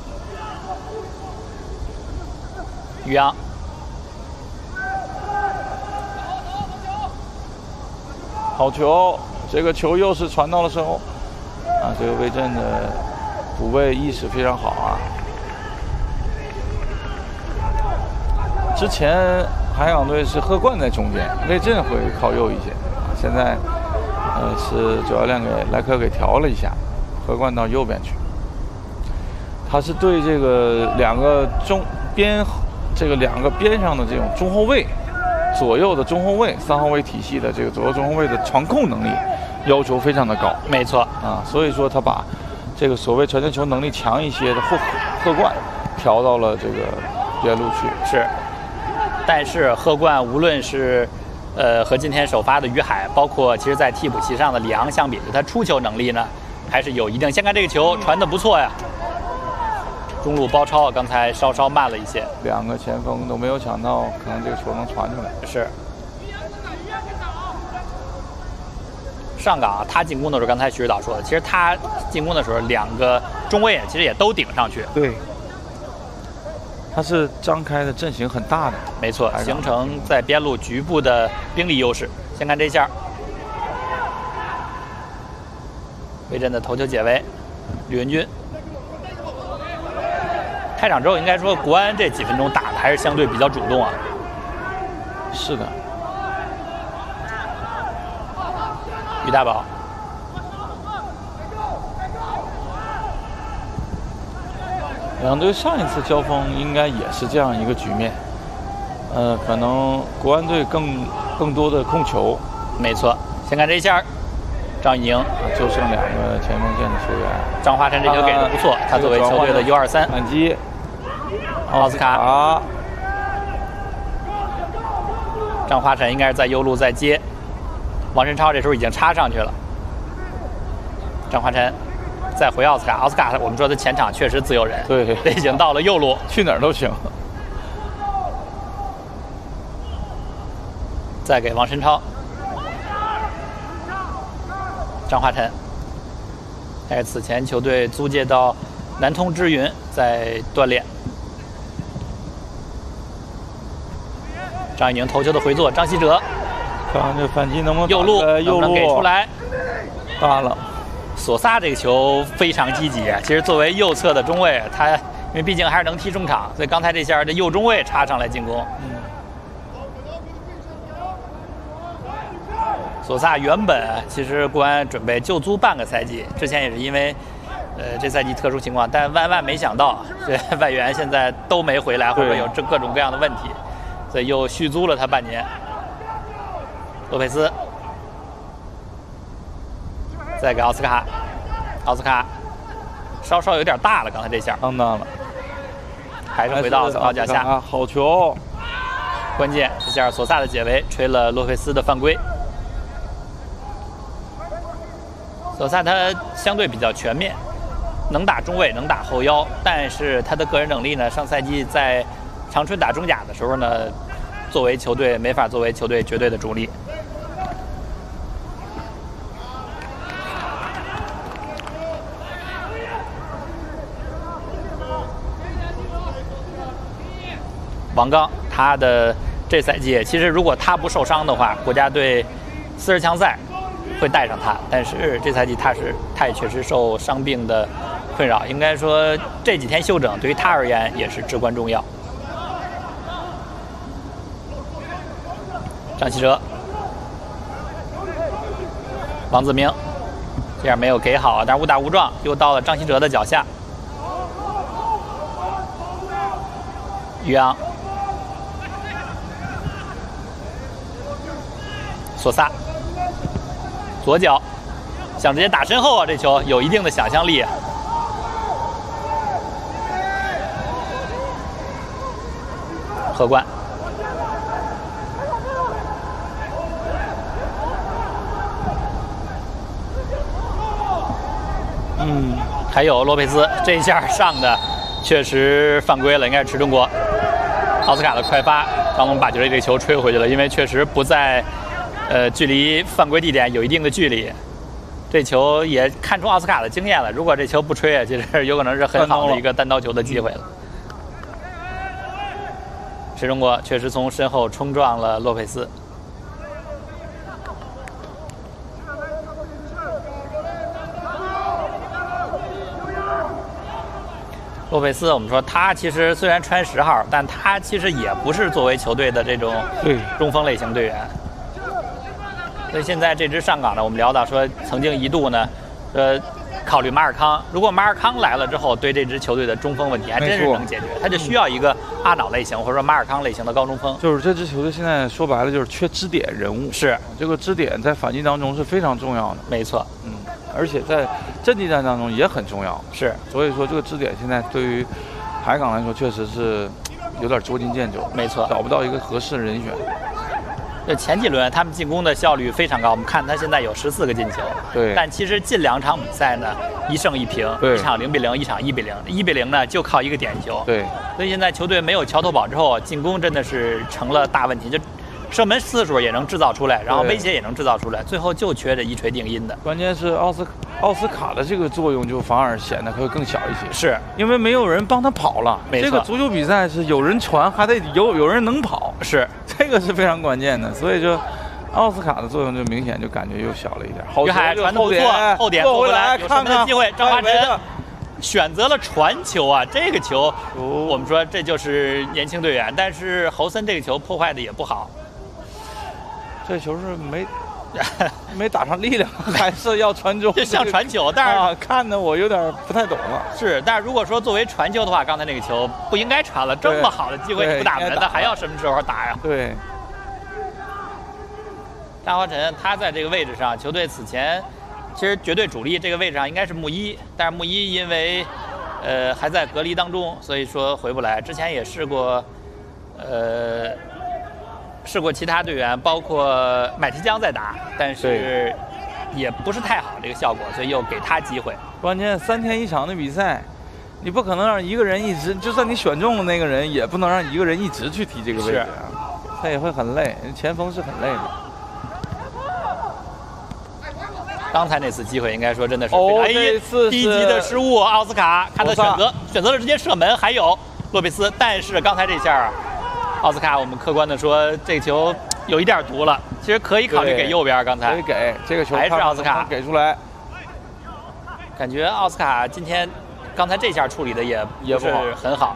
于洋。 好球，这个球又是传到了身后，这个魏震的补位意识非常好啊。之前海港队是贺冠在中间，魏震会靠右一些。现在是主教练给莱克给调了一下，贺冠到右边去。他是对这个两个边上的这种中后卫，左右的中后卫，3号位体系的这个左右中后卫的传控能力要求非常的高。 没错啊，所以说他把这个所谓传球能力强一些的贺冠调到了这个边路去。 是，但是贺冠无论是和今天首发的于海，包括其实在替补席上的李昂相比，他出球能力呢还是有一定。先看这个球传得不错呀，中路包抄刚才稍稍慢了一些， 两个前锋都没有抢到，可能这个球能传出来。 是。上港他进攻的时候，刚才徐指导说的，其实他进攻的时候，两个中卫其实也都顶上去。 对，他是张开的阵型很大的， 没错，形成在边路局部的兵力优势。先看这下，魏震的头球解围，吕文君。开场之后，应该说国安这几分钟打的还是相对比较主动啊。 是的。 于大宝， 两队上一次交锋应该也是这样一个局面，可能国安队更多的控球。 没错，先看这一下，张怡宁就剩两个前锋线的球员。 张华晨这球给的不错，他作为球队的 U23 反击， 奥斯卡，张华晨应该是在右路在接。王申超这时候已经插上去了，张华晨再回奥斯卡，奥斯卡我们说他前场确实自由人， 对， 这已经到了右路， 去哪儿都行。 再给王申超，张华晨，但是此前球队租借到南通之云在锻炼。张怡宁头球的回做，张稀哲。 看看这反击能不能右路能给出来？ 大了。 索萨这个球非常积极，其实作为右侧的中卫，他因为毕竟还是能踢中场，所以刚才这下这右中卫插上来进攻。索萨原本其实国安准备就租半个赛季，之前也是因为这赛季特殊情况，但万没想到这外援现在都没回来，或者有这各种各样的问题，所以又续租了他半年。洛佩斯，再给奥斯卡，奥斯卡稍稍有点大了，刚才这下当大了， 还是回到奥斯卡脚下， 好球！ 关键这下索萨的解围吹了洛佩斯的犯规。索萨他相对比较全面，能打中卫，能打后腰，但是他的个人能力呢，上赛季在长春打中甲的时候呢，作为球队没法作为球队绝对的主力。王刚，他的这赛季其实如果他不受伤的话，国家队40强赛会带上他。但是这赛季他也确实受伤病的困扰，应该说这几天休整对于他而言也是至关重要。张稀哲，王子明，这样没有给好，但是误打误撞又到了张稀哲的脚下。于洋。索萨，左脚想直接打身后啊！这球有一定的想象力。荷冠，还有洛佩斯这一下上的确实犯规了，应该是持中国。奥斯卡的快发，张龙把这个球吹回去了，因为确实不在。距离犯规地点有一定的距离，这球也看出奥斯卡的经验了。如果这球不吹啊，其实有可能是很好的一个单刀球的机会了。池中国确实从身后冲撞了洛佩斯。 洛佩斯，我们说他其实虽然穿10号，但他其实也不是作为球队的这种中锋类型队员。所以现在这支上港呢，我们聊到说，曾经一度呢，考虑马尔康。如果马尔康来了之后，对这支球队的中锋问题还真是能解决。他就需要一个阿瑙类型或者说马尔康类型的高中锋。 就是这支球队现在说白了就是缺支点人物。 是这个支点在反击当中是非常重要的。 没错。 而且在阵地战当中也很重要。 是。所以说这个支点现在对于海港来说确实是有点捉襟见肘。 没错。 找不到一个合适的人选。 就前几轮他们进攻的效率非常高，我们看他现在有14个进球。 对。 但其实近2场比赛呢，1胜1平，一场0比0，一场1比0。1比0呢就靠一个点球。 对。 所以现在球队没有桥头堡之后，进攻真的是成了大问题。就射门次数也能制造出来，然后威胁也能制造出来，最后就缺这一锤定音的。 关键是奥斯卡的这个作用就反而显得会更小一些， 是因为没有人帮他跑了。 没错， 这个足球比赛是有人传，还得有人能跑， 是这个是非常关键的。所以就奥斯卡的作用就明显就感觉又小了一点。 于海传的不错，后点过回来， 有什么机会？张华晨选择了传球啊，这个球我们说这就是年轻队员，但是侯森这个球破坏的也不好。 这球是没打上力量，还是要传中？ 就像传球，但是看的我有点不太懂了。 是，但是如果说作为传球的话，刚才那个球不应该传了。这么好的机会不打门，那还要什么时候打呀？ 对。 张华晨他在这个位置上，球队此前其实绝对主力这个位置上应该是穆伊，但是穆伊因为还在隔离当中，所以说回不来。之前也试过其他队员，包括麦提江在打，但是也不是太好这个效果，所以又给他机会。 关键3天1场的比赛，你不可能让一个人一直，就算你选中了那个人，也不能让一个人一直去踢这个位置啊，他也会很累，前锋是很累的。 刚才那次机会应该说真的是非常低级的失误，奥斯卡看他选择了直接射门，还有洛佩斯，但是刚才这下奥斯卡，我们客观的说，这个球有一点毒了，其实可以考虑给右边。刚才可以给这个球， 还是奥斯卡给出来。 感觉奥斯卡今天刚才这下处理的也不是很好。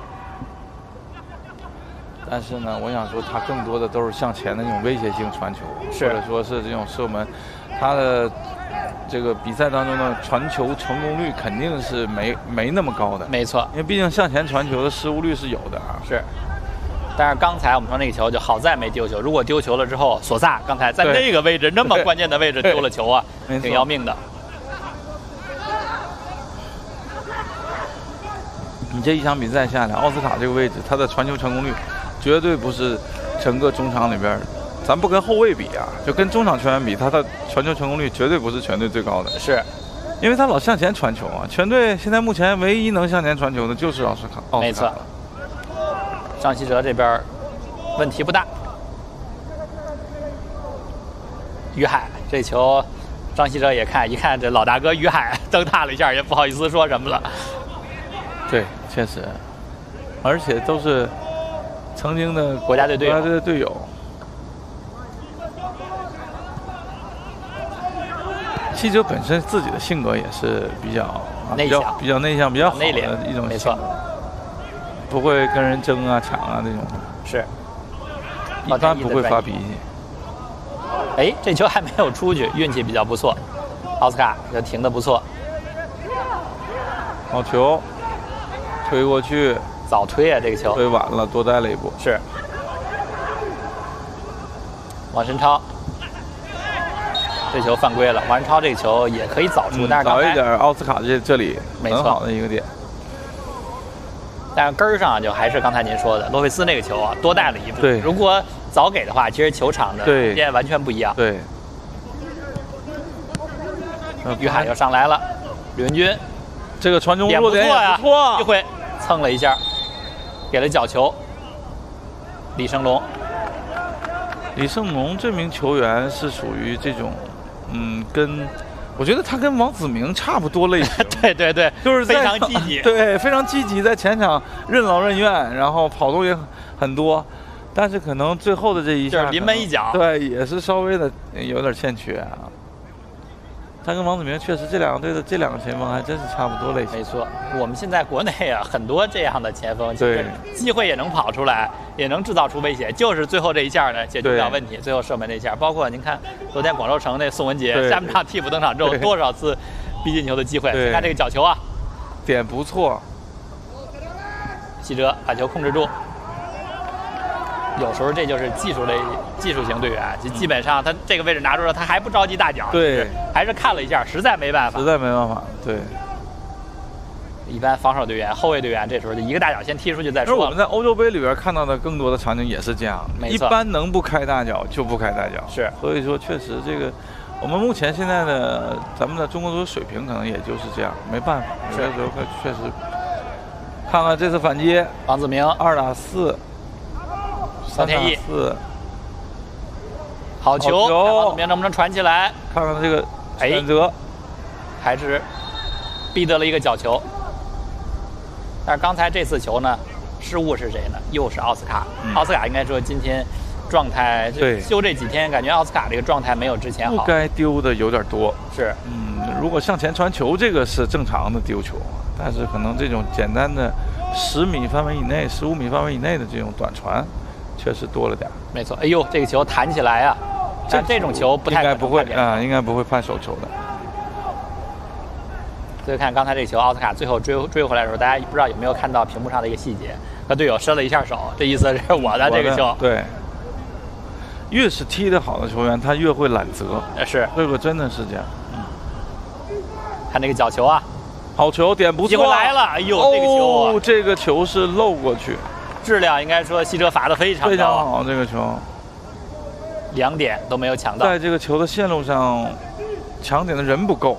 但是呢，我想说，他更多的都是向前的那种威胁性传球，或者说是这种射门，他的这个比赛当中的传球成功率肯定是没那么高的。 没错， 因为毕竟向前传球的失误率是有的啊。 是。但是刚才我们说那个球就好在没丢球，如果丢球了之后，索萨刚才在那个位置那么关键的位置丢了球啊，挺要命的。 你这一场比赛下来，奥斯卡这个位置，他的传球成功率绝对不是整个中场里边，咱不跟后卫比啊，就跟中场球员比，他的传球成功率绝对不是全队最高的。 是， 因为他老向前传球啊，全队现在目前唯一能向前传球的就是奥斯卡。 没错。张稀哲这边问题不大，于海这球，张稀哲也看，一看这老大哥于海蹬他了一下，也不好意思说什么了。 对，确实，而且都是曾经的国家队队友。稀哲本身自己的性格也是比较内向、比较好的一种性格。不会跟人争啊、抢啊那种， 是， 一般不会发脾气。 哎，这球还没有出去，运气比较不错。奥斯卡这停得不错。 好球，推过去， 早推啊，这个球推晚了，多带了一步。 是。王申超，这球犯规了。王申超这个球也可以早出，但是早一点，奥斯卡这里很好的一个点。 但是根儿上就还是刚才您说的，洛佩斯那个球啊，多带了一步。 对， 如果早给的话，其实球场的时间完全不一样。 对。 于海又上来了，吕文君， 这个传中落点也不错， 一会蹭了一下，给了角球。李成龙这名球员是属于这种，跟。我觉得他跟王子明差不多类型， 对， 就是非常积极， 对，非常积极，在前场任劳任怨，然后跑动也很多，但是可能最后的这一下就是临门一脚， 对，也是稍微的有点欠缺啊。 他跟王子明确实这两个队的这两个前锋还真是差不多类型。 没错，我们现在国内啊很多这样的前锋，其实机会也能跑出来，也能制造出威胁，就是最后这一下呢解决不了问题，最后射门那一下。包括您看昨天广州城那宋文杰下半场替补登场之后，多少次逼进球的机会？看这个角球啊， 点不错， 西哲把球控制住。有时候这就是技术型队员，就基本上他这个位置拿住了，他还不着急大脚， 对， 还是看了一下，实在没办法， 对。 一般防守队员、后卫队员这时候就一个大脚先踢出去再说。 我们在欧洲杯里边看到的更多的场景也是这样，一般能不开大脚就不开大脚， 是。 所以说，确实这个我们目前现在的咱们的中国足球水平可能也就是这样，没办法，有的时候确实。看看这次反击， 王子明 2打4。 曹天意好球，王子明能不能传起来？ 看看这个选择， 还是逼得了一个角球。但是刚才这次球呢，失误是谁呢？又是奥斯卡。奥斯卡应该说今天状态，休这几天感觉奥斯卡这个状态没有之前好。 不该丢的有点多。 是， 如果向前传球，这个是正常的丢球，但是可能这种简单的10米范围以内、15米范围以内的这种短传。确实多了点， 没错。哎呦，这个球弹起来啊！但这种球不太应该不会啊，应该不会判手球的。 所以看刚才这个球，奥斯卡最后追回来的时候，大家不知道有没有看到屏幕上的一个细节，和队友伸了一下手，这意思是我的这个球。 对，越是踢得好的球员，他越会揽责。 是， 这个真的是这样。 看这个角球啊， 好球，点不错， 机会来了。哎呦，这个球啊， 这个球是漏过去。 质量应该说西哲罚得非常好，这个球 2点都没有抢到， 在这个球的线路上抢点的人不够。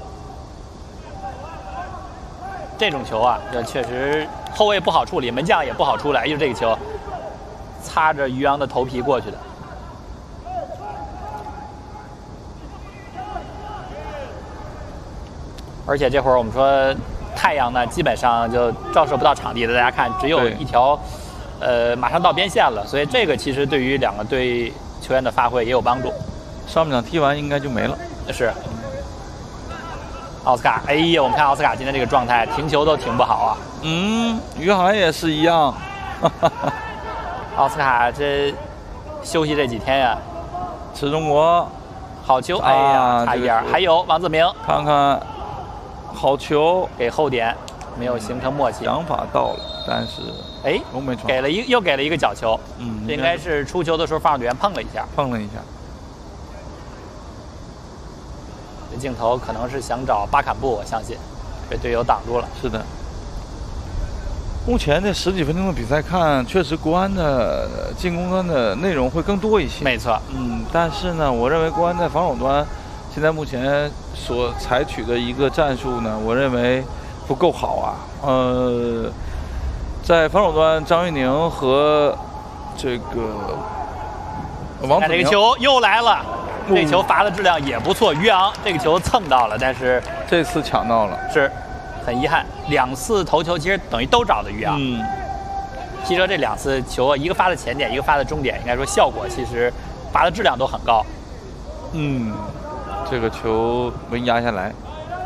这种球啊，这确实后卫不好处理，门将也不好出来。就这个球，擦着于洋的头皮过去的。而且这会儿我们说太阳呢，基本上就照射不到场地的，大家看只有一条。马上到边线了，所以这个其实对于两个队球员的发挥也有帮助。 上半场踢完应该就没了。 是。奥斯卡，哎呀，我们看奥斯卡今天这个状态，停球都停不好啊。 于涵也是一样。 奥斯卡这休息这几天呀， 吃中国， 好球，哎呀，差一点。还有王子明， 看看，好球， 给后点，没有形成默契。 想法到了，但是。 又给了一个角球，这应该是出球的时候防守队员碰了一下。这镜头可能是想找巴坎布，我相信被队友挡住了。 是的。目前这10几分钟的比赛看，确实国安的进攻端的内容会更多一些。 没错。 但是呢，我认为国安在防守端现在目前所采取的一个战术呢，我认为不够好啊。在防守端，张玉宁和这个王子明， 这个球又来了，这球罚的质量也不错。于洋这个球蹭到了，但是这次抢到了， 是很遗憾。2次头球其实等于都找的于洋。西哲这2次球，一个发的前点，一个发的中点，应该说效果其实罚的质量都很高。 这个球没压下来。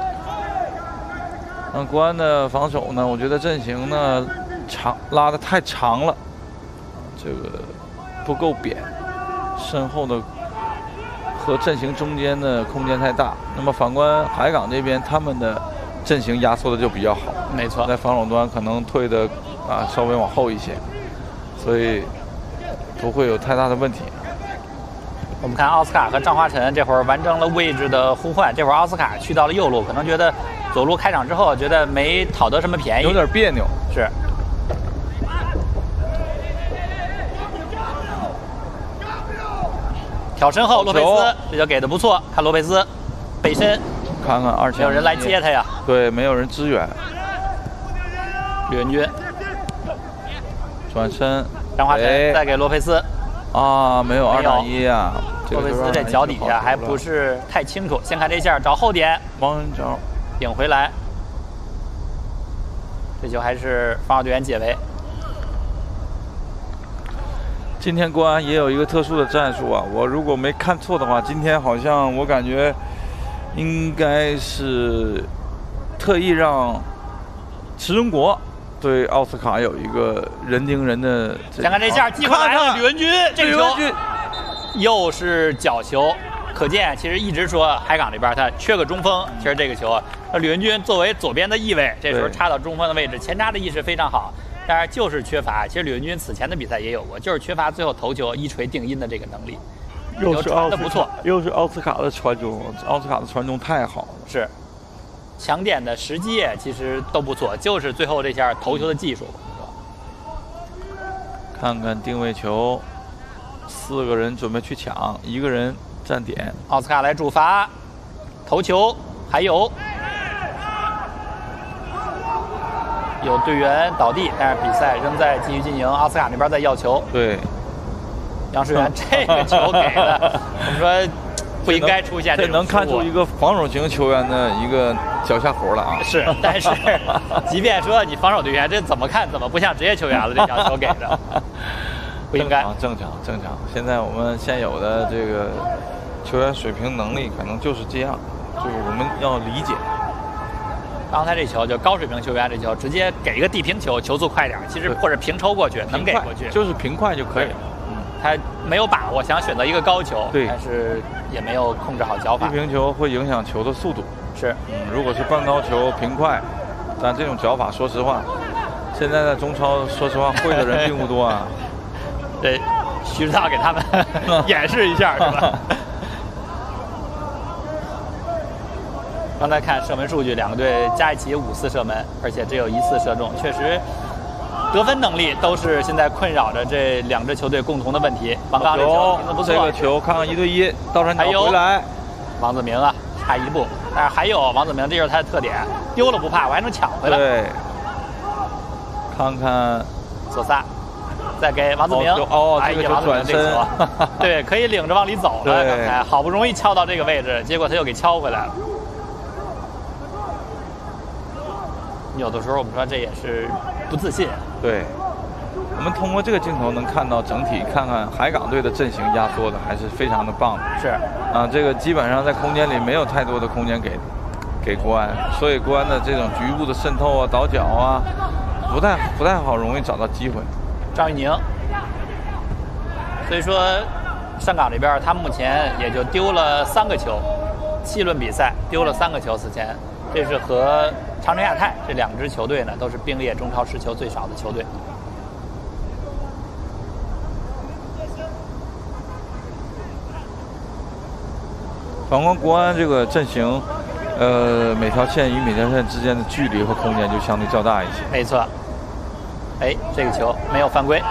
国安的防守呢，我觉得阵型呢。拉得太长了，这个不够扁，身后的和阵型中间的空间太大。那么反观海港这边，他们的阵型压缩的就比较好， 没错， 在防守端可能退的稍微往后一些，所以不会有太大的问题。 我们看奥斯卡和张华晨这会儿完成了位置的互换，这会儿奥斯卡去到了右路，可能觉得左路开场之后觉得没讨得什么便宜， 有点别扭。 是。挑身后，罗佩斯这球给的不错，看罗佩斯背身， 看看2前， 没有人来接他呀。 对，没有人支援。 吕文君转身， 张华晨再给罗佩斯。 没有2打1啊。 罗佩斯这脚底下还不是太清楚，先看这下找后点， 王恩钊顶回来，这球还是防守队员解围。 今天国安也有一个特殊的战术啊，我如果没看错的话，今天好像我感觉应该是特意让池中国对奥斯卡有一个人盯人的。 先看这下，机会来了，吕文君这个球又是角球，可见其实一直说海港这边他缺个中锋，其实这个球啊，吕文君作为左边的翼卫，这时候插到中锋的位置，前插的意识非常好。但是就是缺乏，其实吕文君此前的比赛也有过，就是缺乏最后头球一锤定音的这个能力。 又是传的不错， 又是奥斯卡的传中，奥斯卡的传中太好了。 是，强点的时机其实都不错，就是最后这下头球的技术。 看看定位球，4个人准备去抢，1个人站点。 奥斯卡来主罚，头球还有队员倒地，但是比赛仍在继续进行。奥斯卡那边在要球。 对， 杨世元这个球给的，我们说不应该出现这种能看出一个防守型球员的一个脚下活了啊。 是，但是即便说你防守队员，这怎么看怎么不像职业球员了？这脚球给的不应该。 正常。现在我们现有的这个球员水平能力可能就是这样，就是我们要理解。 刚才这球就高水平球员这球，直接给一个地平球，球速快点，其实或者平抽过去能给过去， 就是平快就可以了。 他没有把握，想选择一个高球， 对， 但是也没有控制好脚法。 地平球会影响球的速度， 是， 如果是半高球平快，但这种脚法，说实话，现在在中超，说实话会的人并不多啊。 对，徐指导给他们演示一下，是吧？刚才看射门数据，两个队加一起5次射门，而且只有1次射中，确实得分能力都是现在困扰着这2支球队共同的问题。王刚这球停得不错， 这个球看看1对1，倒传角回来， 王子明啊，差1步，但是还有王子明，这就是他的特点，丢了不怕，我还能抢回来。 对，看看索萨，再给王子明， 这个球转身， 对，可以领着往里走了。刚才好不容易敲到这个位置，结果他又给敲回来了。有的时候我们说这也是不自信。 对，我们通过这个镜头能看到整体，看看海港队的阵型压缩的还是非常的棒的。 是啊，这个基本上在空间里没有太多的空间给国安，所以国安的这种局部的渗透啊、倒脚啊，不太好，容易找到机会。 张玉宁，所以说上港这边他目前也就丢了3个球，7轮比赛丢了3个球，此前这是和长城亚泰这2支球队呢，都是并列中超失球最少的球队。 反观国安这个阵型，每条线与每条线之间的距离和空间就相对较大一些。 没错。哎，这个球没有犯规。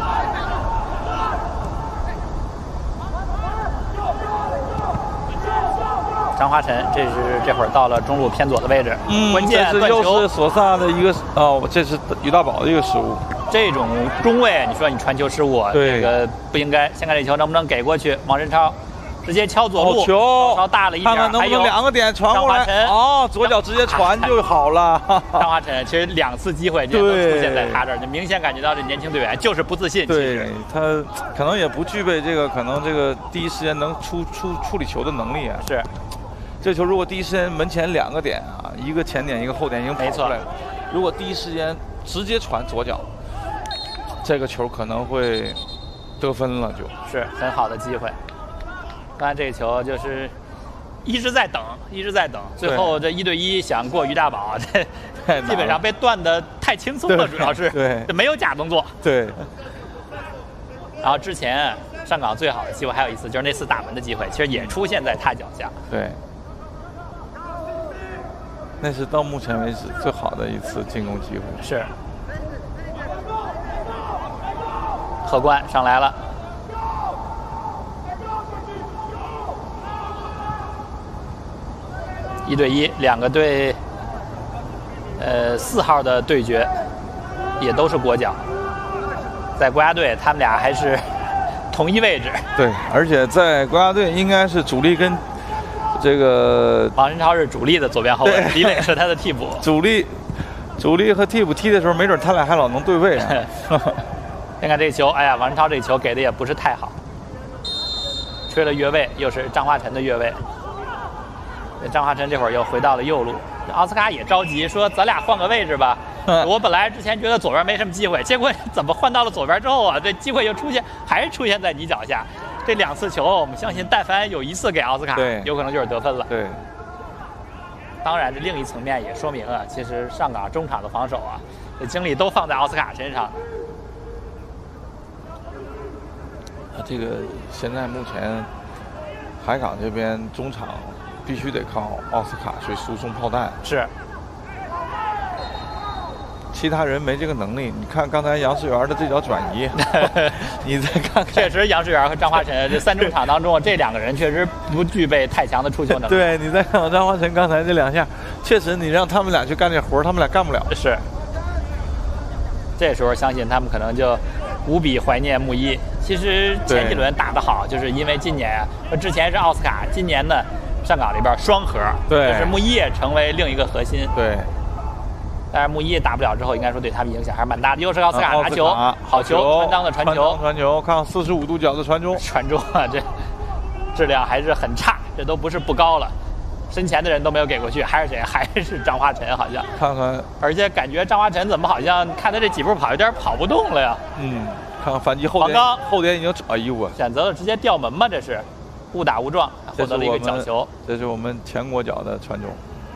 张华晨，这会儿到了中路偏左的位置，关键这是又是索萨的一个这是于大宝的一个失误。 这种中卫，你说你传球失误，这个不应该。先看这球能不能给过去，王申超直接敲左路， 球稍大了一点， 看看能不能2个点传过来。左脚直接传就好了。 张华晨其实2次机会就都出现在他这儿，就明显感觉到这年轻队员就是不自信。 对，他可能也不具备这个第一时间能处理球的能力啊。 是。 这球如果第一时间门前2个点啊，一个前点一个后点已经跑出来了。如果第一时间直接传左脚，这个球可能会得分了， 就是很好的机会。当然这个球就是一直在等，最后这1对1想过于大宝，这基本上被断得太轻松了，主要是对没有假动作。 对。 然后之前上港最好的机会还有一次，就是那次打门的机会，其实也出现在他脚下。 对。那是到目前为止最好的一次进攻机会。 是。荷官上来了。1对1，2个队，4号的对决也都是国脚，在国家队他们俩还是同一位置。 对，而且在国家队应该是主力跟这个王申超是主力的左边后卫，李磊是他的替补。 主力和替补踢的时候，没准他俩还老能对位啊。 看看这个球，哎呀，王申超这个球给的也不是太好，吹了越位，又是张华晨的越位。 张华晨这会儿又回到了右路，奥斯卡也着急说咱俩换个位置吧。我本来之前觉得左边没什么机会，结果怎么换到了左边之后啊，这机会又还是出现在你脚下。这2次球，我们相信但凡有1次给奥斯卡，有可能就是得分了。 对。 当然，这另一层面也说明啊，其实上港中场的防守啊，这精力都放在奥斯卡身上。 这个现在目前海港这边中场必须得靠奥斯卡去输送炮弹， 是， 其他人没这个能力。你看刚才杨世元的这脚转移，你再看看， 确实杨世元和张华晨这3中场当中，这2个人确实不具备太强的出球能力。 对，你再看看张华晨刚才这2下，确实你让他们俩去干这活，他们俩干不了。 是，这时候相信他们可能就无比怀念穆一。其实前几轮打得好，就是因为今年之前是奥斯卡，今年呢上港这边双核， 对， 就是穆一也成为另一个核心。 对， 但是穆一打不了之后，应该说对他们影响还是蛮大的。又是奥斯卡拿球，好球，传裆的传球， 看45度角的传中啊，这质量还是很差，这都不是不高了。身前的人都没有给过去，还是谁？还是张华晨，好像。 看看， 而且感觉张华晨怎么好像看他这几步跑有点跑不动了呀？ 看看反击后点已经，哎呦我， 选择了直接吊门嘛，这是误打误撞获得了一个角球。 这是我们前国脚的传中。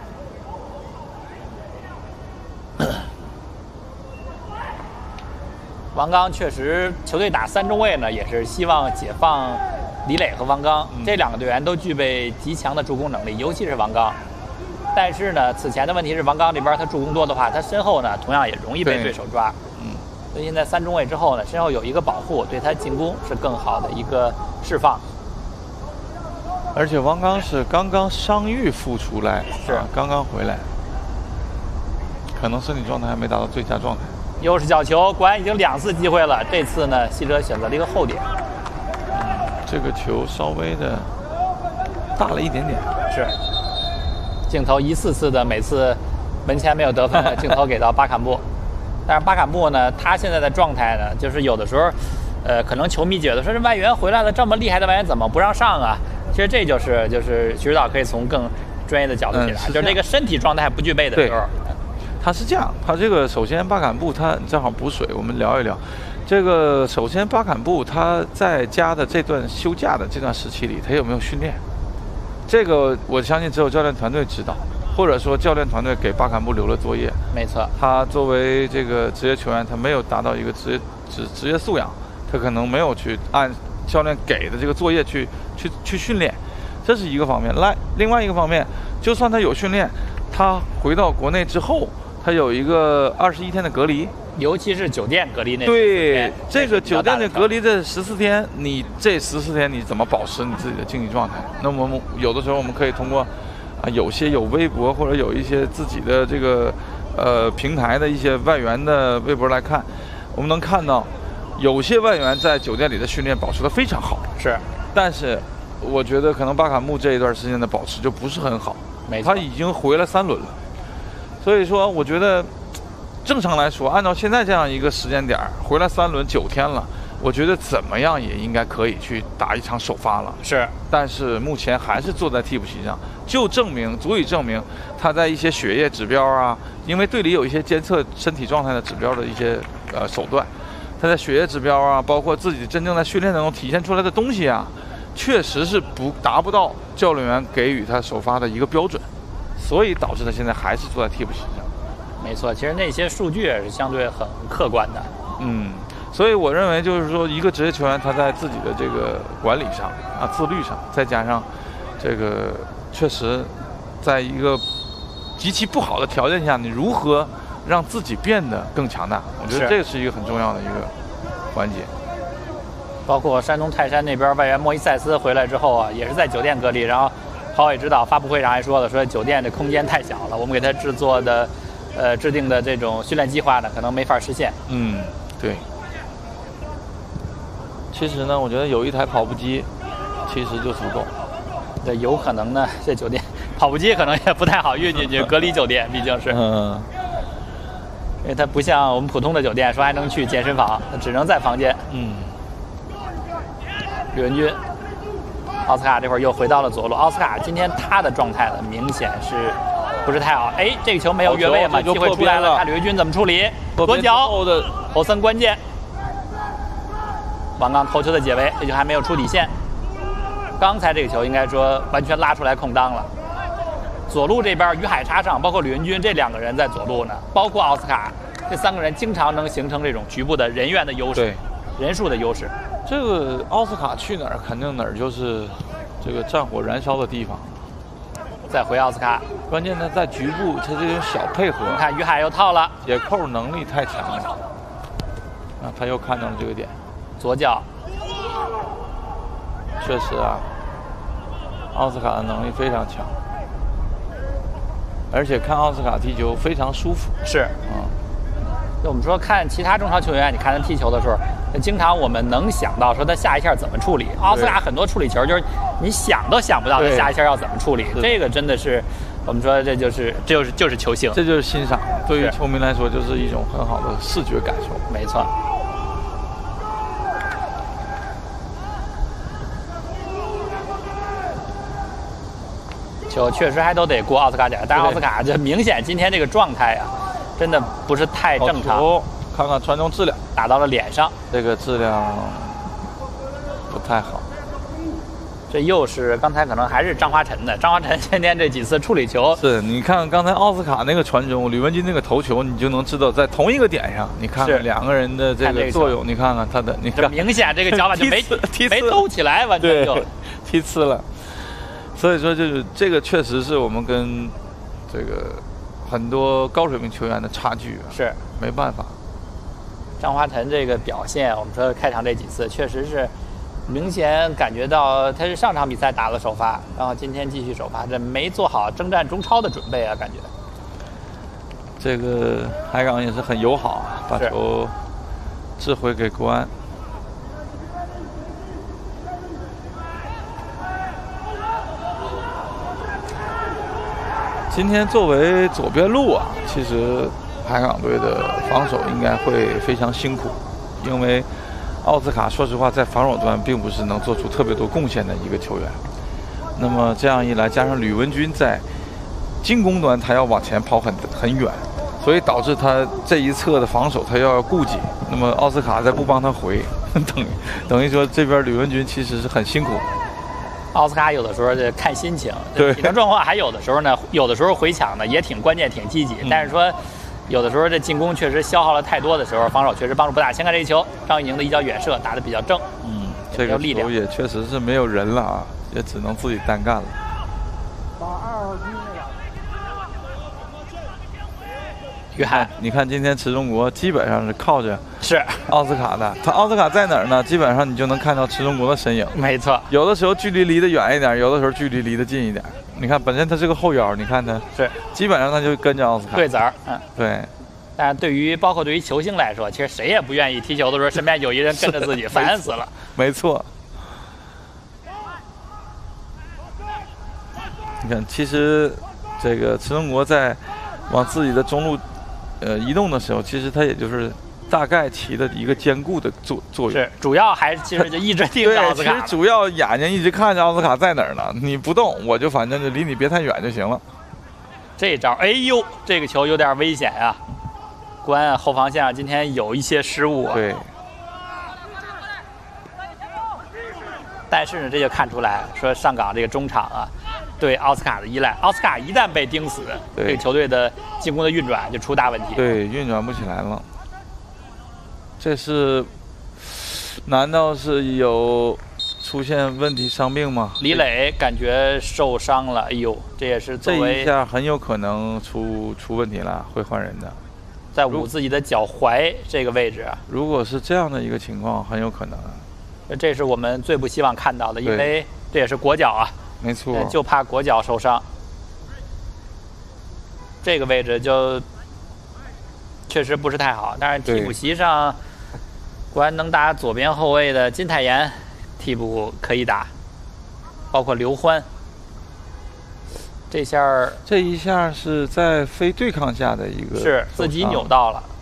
王刚确实，球队打3中卫呢，也是希望解放李磊和王刚，这2个队员都具备极强的助攻能力，尤其是王刚。但是呢，此前的问题是王刚这边他助攻多的话，他身后呢同样也容易被对手抓。所以现在3中卫之后呢，身后有一个保护，对他进攻是更好的一个释放。 而且王刚是刚刚伤愈复出来， 是刚刚回来，可能身体状态还没达到最佳状态。 又是角球，果然已经2次机会了。这次呢，西哲选择了一个后点。 这个球稍微的大了一点点。 是。镜头一次次的每次门前没有得分的镜头给到巴坎布，但是巴坎布呢，他现在的状态呢，就是有的时候，可能球迷觉得说这外援回来了，这么厉害的外援怎么不让上啊？其实这就是徐指导可以从更专业的角度解答，就是这个身体状态不具备的时候。 他是这样，他这个首先巴坎布他正好补水，我们聊一聊。这个首先巴坎布他在家的这段休假的这段时期里，他有没有训练？这个我相信只有教练团队知道，或者说教练团队给巴坎布留了作业。 没错， 他作为这个职业球员，他没有达到一个职业素养，他可能没有去按教练给的这个作业去训练，这是一个方面。另外一个方面，就算他有训练，他回到国内之后，他有一个21天的隔离， 尤其是酒店隔离那对这个酒店的隔离的14天，你这14天你怎么保持你自己的竞技状态？那么有的时候我们可以通过有些有微博或者有一些自己的这个平台的一些外援的微博来看，我们能看到有些外援在酒店里的训练保持得非常好， 是， 但是我觉得可能巴坎布这一段时间的保持就不是很好，他已经回了3轮了。所以说，我觉得正常来说，按照现在这样一个时间点回来3轮9天了，我觉得怎么样也应该可以去打一场首发了。 是， 但是目前还是坐在替补席上，足以证明他在一些血液指标啊，因为队里有一些监测身体状态的指标的一些手段，他在血液指标啊，包括自己真正在训练当中体现出来的东西啊，确实是达不到教练员给予他首发的一个标准。所以导致他现在还是坐在替补席上。 没错，其实那些数据也是相对很客观的。 所以我认为就是说，一个职业球员他在自己的这个管理上自律上，再加上这个确实在一个极其不好的条件下，你如何让自己变得更强大？我觉得这是一个很重要的一个环节。 包括山东泰山那边外援莫伊塞斯回来之后也是在酒店隔离，然后郝伟指导发布会上还说了，说酒店的空间太小了，我们给他制定的这种训练计划呢，可能没法实现。 对。其实呢，我觉得有一台跑步机，其实就足够。 对，有可能呢，这酒店跑步机可能也不太好运进去，隔离酒店毕竟是。因为它不像我们普通的酒店，说还能去健身房，它只能在房间。吕文君。 奥斯卡这会儿又回到了左路。奥斯卡今天他的状态呢，明显是不是太好。哎，这个球没有越位嘛，机会出来了，看吕维军怎么处理。左脚的欧森关键，王刚头球的解围，这球还没有出底线。刚才这个球应该说完全拉出来空当了。左路这边于海插上，包括吕文君这2个人在左路呢，包括奥斯卡，这3个人经常能形成这种局部的人员的优势，人数的优势。 这个奥斯卡去哪儿，肯定哪儿就是这个战火燃烧的地方。 再回奥斯卡， 关键呢在局部他这种小配合。 你看于海又套了， 解扣能力太强了。啊，他又看到了这个点， 左脚。 确实啊，奥斯卡的能力非常强，而且看奥斯卡踢球非常舒服。 是，就我们说看其他中超球员，你看他踢球的时候，经常我们能想到说他下一下怎么处理。奥斯卡很多处理球就是你想都想不到他下一下要怎么处理，这个真的是我们说这就是球星， 这就是欣赏。对于球迷来说，就是一种很好的视觉感受。 没错。球确实还都得过奥斯卡点，但是奥斯卡这明显今天这个状态啊，真的不是太正常。 看看传中质量， 打到了脸上， 这个质量不太好。 这又是刚才可能还是张华晨的。张华晨今天这几次处理球， 是你看刚才奥斯卡那个传中，吕文君那个头球，你就能知道在同一个点上，你看看2个人的这个作用，你看看他的，你看明显这个脚板就没兜起来，完全就踢呲了。所以说，就是这个确实是我们跟这个很多高水平球员的差距啊， 是没办法。 张华晨这个表现，我们说开场这几次确实是明显感觉到他是上场比赛打了首发，然后今天继续首发，这没做好征战中超的准备啊，感觉。 这个海港也是很友好啊，把球掷回给国安。今天作为左边路啊，其实海港队的防守应该会非常辛苦，因为奥斯卡说实话在防守端并不是能做出特别多贡献的一个球员。那么这样一来，加上吕文君在进攻端他要往前跑很远，所以导致他这一侧的防守他要顾忌。那么奥斯卡再不帮他回，等于说这边吕文君其实是很辛苦。 奥斯卡有的时候就看心情， 对体能状况还有的时候呢，有的时候回抢呢也挺关键、挺积极，但是说有的时候这进攻确实消耗了太多的时候，防守确实帮助不大。先看这一球，张玉宁的一脚远射打得比较正， 这个球也确实是没有人了啊，也只能自己单干了。 于海， 你看今天池中国基本上是靠着是奥斯卡的，他奥斯卡在哪儿呢？基本上你就能看到池中国的身影。 没错， 有的时候距离离得远一点，有的时候距离离得近一点。你看，本身他是个后腰，你看他是基本上他就跟着奥斯卡对子儿， 对。 但是对于包括对于球星来说，其实谁也不愿意踢球的时候身边有一人跟着自己，烦死了。 没错。你看，其实这个池中国在往自己的中路移动的时候，其实他也就是大概起的一个兼顾的作用。 是，主要还是其实就一直盯着奥斯卡。 其实主要眼睛一直看着奥斯卡在哪儿呢？你不动，我就反正就离你别太远就行了。 这招，哎呦，这个球有点危险啊！国安后防线上今天有一些失误啊。 对。 但是呢，这就看出来说上港这个中场啊，对奥斯卡的依赖。奥斯卡一旦被盯死，这个球队的进攻的运转就出大问题。 对，运转不起来了。这是，难道是有出现问题伤病吗？ 李磊感觉受伤了，哎呦，这也是作为这一下很有可能出问题了，会换人的。 在捂自己的脚踝这个位置啊。 如果是这样的一个情况，很有可能。 这是我们最不希望看到的，因为这也是国脚啊。 没错。 就怕国脚受伤。这个位置就确实不是太好，但是替补席上，国安能打左边后卫的金泰妍替补可以打，包括刘欢。 这一下是在非对抗下的一个， 是自己扭到了。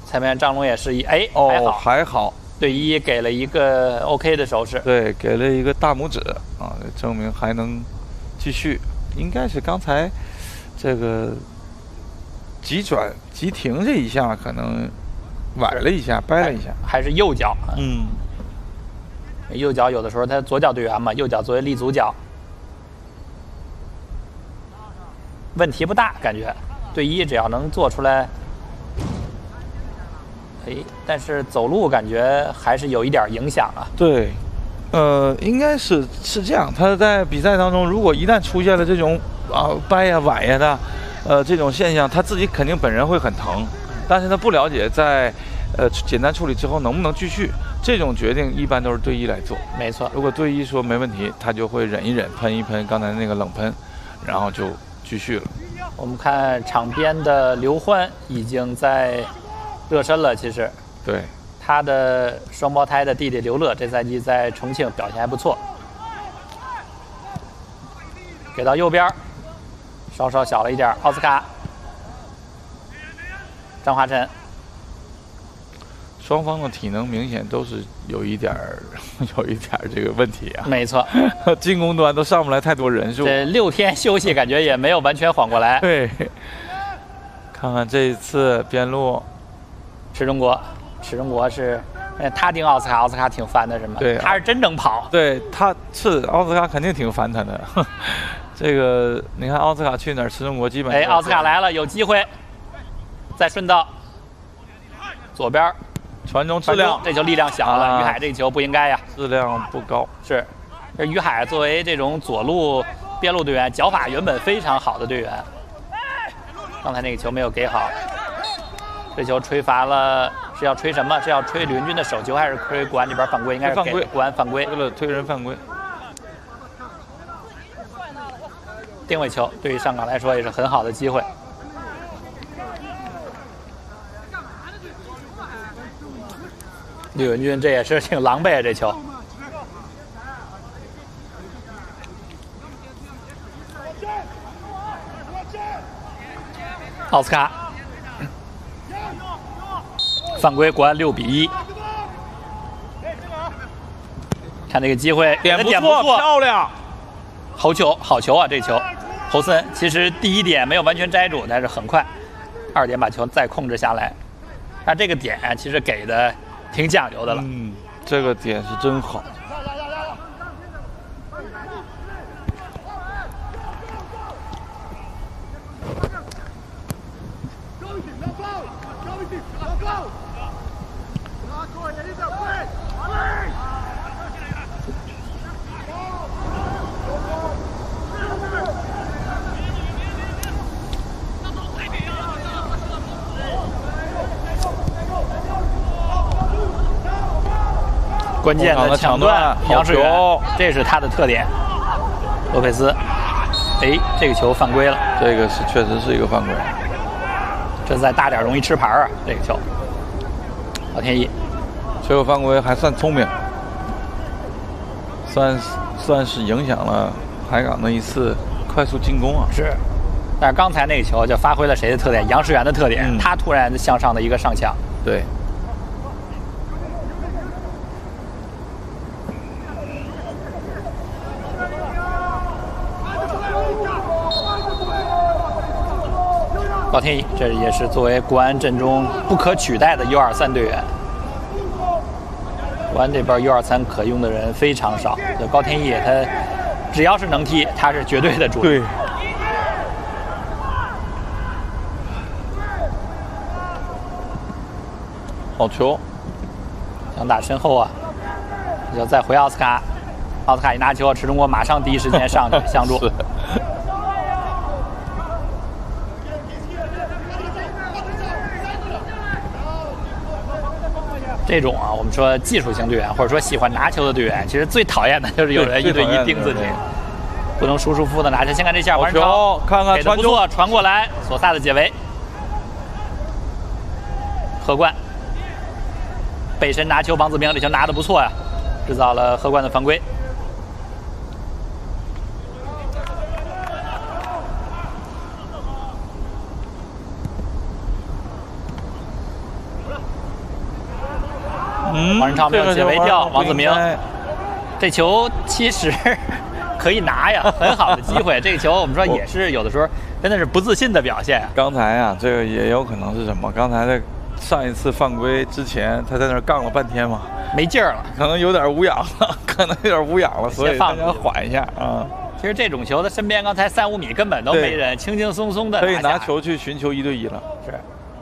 裁判员张龙也示意，哎， 还好， 队医给了一个 OK 的手势， 对，给了一个大拇指啊，证明还能继续。应该是刚才这个急转急停这一下可能崴了一下，掰了一下， 还是右脚，右脚有的时候他左脚队员嘛，右脚作为立足脚，问题不大，感觉队医只要能做出来。哎，但是走路感觉还是有一点影响啊。 对，应该是这样。他在比赛当中，如果一旦出现了这种掰呀、崴呀的，这种现象，他自己肯定本人会很疼，但是他不了解在简单处理之后能不能继续，这种决定一般都是队医来做。 没错， 如果队医说没问题，他就会忍一忍，喷一喷刚才那个冷喷，然后就继续了。 我们看场边的刘欢已经在热身了，其实对他的双胞胎的弟弟刘乐，这赛季在重庆表现还不错。给到右边，稍稍小了一点，奥斯卡，张华晨。 双方的体能明显都是有一点这个问题啊。 没错， 进攻端都上不来太多人数。 这6天休息，感觉也没有完全缓过来。 对，看看这一次边路。 池中国是，他盯奥斯卡，奥斯卡挺烦的是吗？ 对， 他是真正跑。 对，他是奥斯卡肯定挺烦他的。这个你看奥斯卡去哪儿，池中国基本。 哎，奥斯卡来了，有机会，再顺道，左边传中质量， 这球力量小了，于海这个球不应该呀， 质量不高。 是，这于海作为这种左路边路队员，脚法原本非常好的队员，刚才那个球没有给好。这球吹罚了，是要吹什么？是要吹吕文君的手球，还是吹国安这边犯规？应该是给国安犯规。 推人犯规。 定位球对于上港来说也是很好的机会。吕文君这也是挺狼狈啊，这球。奥斯卡。犯规，国安6比1。看这个机会， 点不错，漂亮， 好球，好球啊！这球，侯森其实第1点没有完全摘住，但是很快，2点把球再控制下来。但这个点其实给的挺讲究的了。 这个点是真好。 关键的抢断，杨世元，这是他的特点。罗佩斯，哎，这个球犯规了， 这个是确实是一个犯规。 这再大点容易吃牌啊！这个球，老天意， 这个犯规还算聪明，算是影响了海港的一次快速进攻啊。 是，但是刚才那个球就发挥了谁的特点？杨世元的特点，他突然向上的一个上抢。 对。 高天意，这也是作为国安阵中不可取代的U23队员。国安这边U23可用的人非常少，就高天意他只要是能踢，他是绝对的主力。 对。好球， 想打身后啊，就再回奥斯卡，奥斯卡一拿球，池中国马上第一时间上去相助。这种啊，我们说技术型队员，或者说喜欢拿球的队员，其实最讨厌的就是有人1对1盯自己，不能舒舒服服的拿球。先看这下，王超看看传不错，传过来，索萨的解围，荷冠背身拿球，王子明这球拿的不错呀，制造了荷冠的犯规。 王振超没有解围掉，王子明，这球其实可以拿呀，很好的机会。这个球我们说也是有的时候真的是不自信的表现。 刚才啊，这个也有可能是什么？刚才的上一次犯规之前，他在那儿杠了半天嘛， 没劲儿了， 可能有点无氧了，所以大家缓一下啊。 其实这种球，他身边刚才3-5米根本都没人，轻轻松松的可以拿球去寻求1对1了。 是。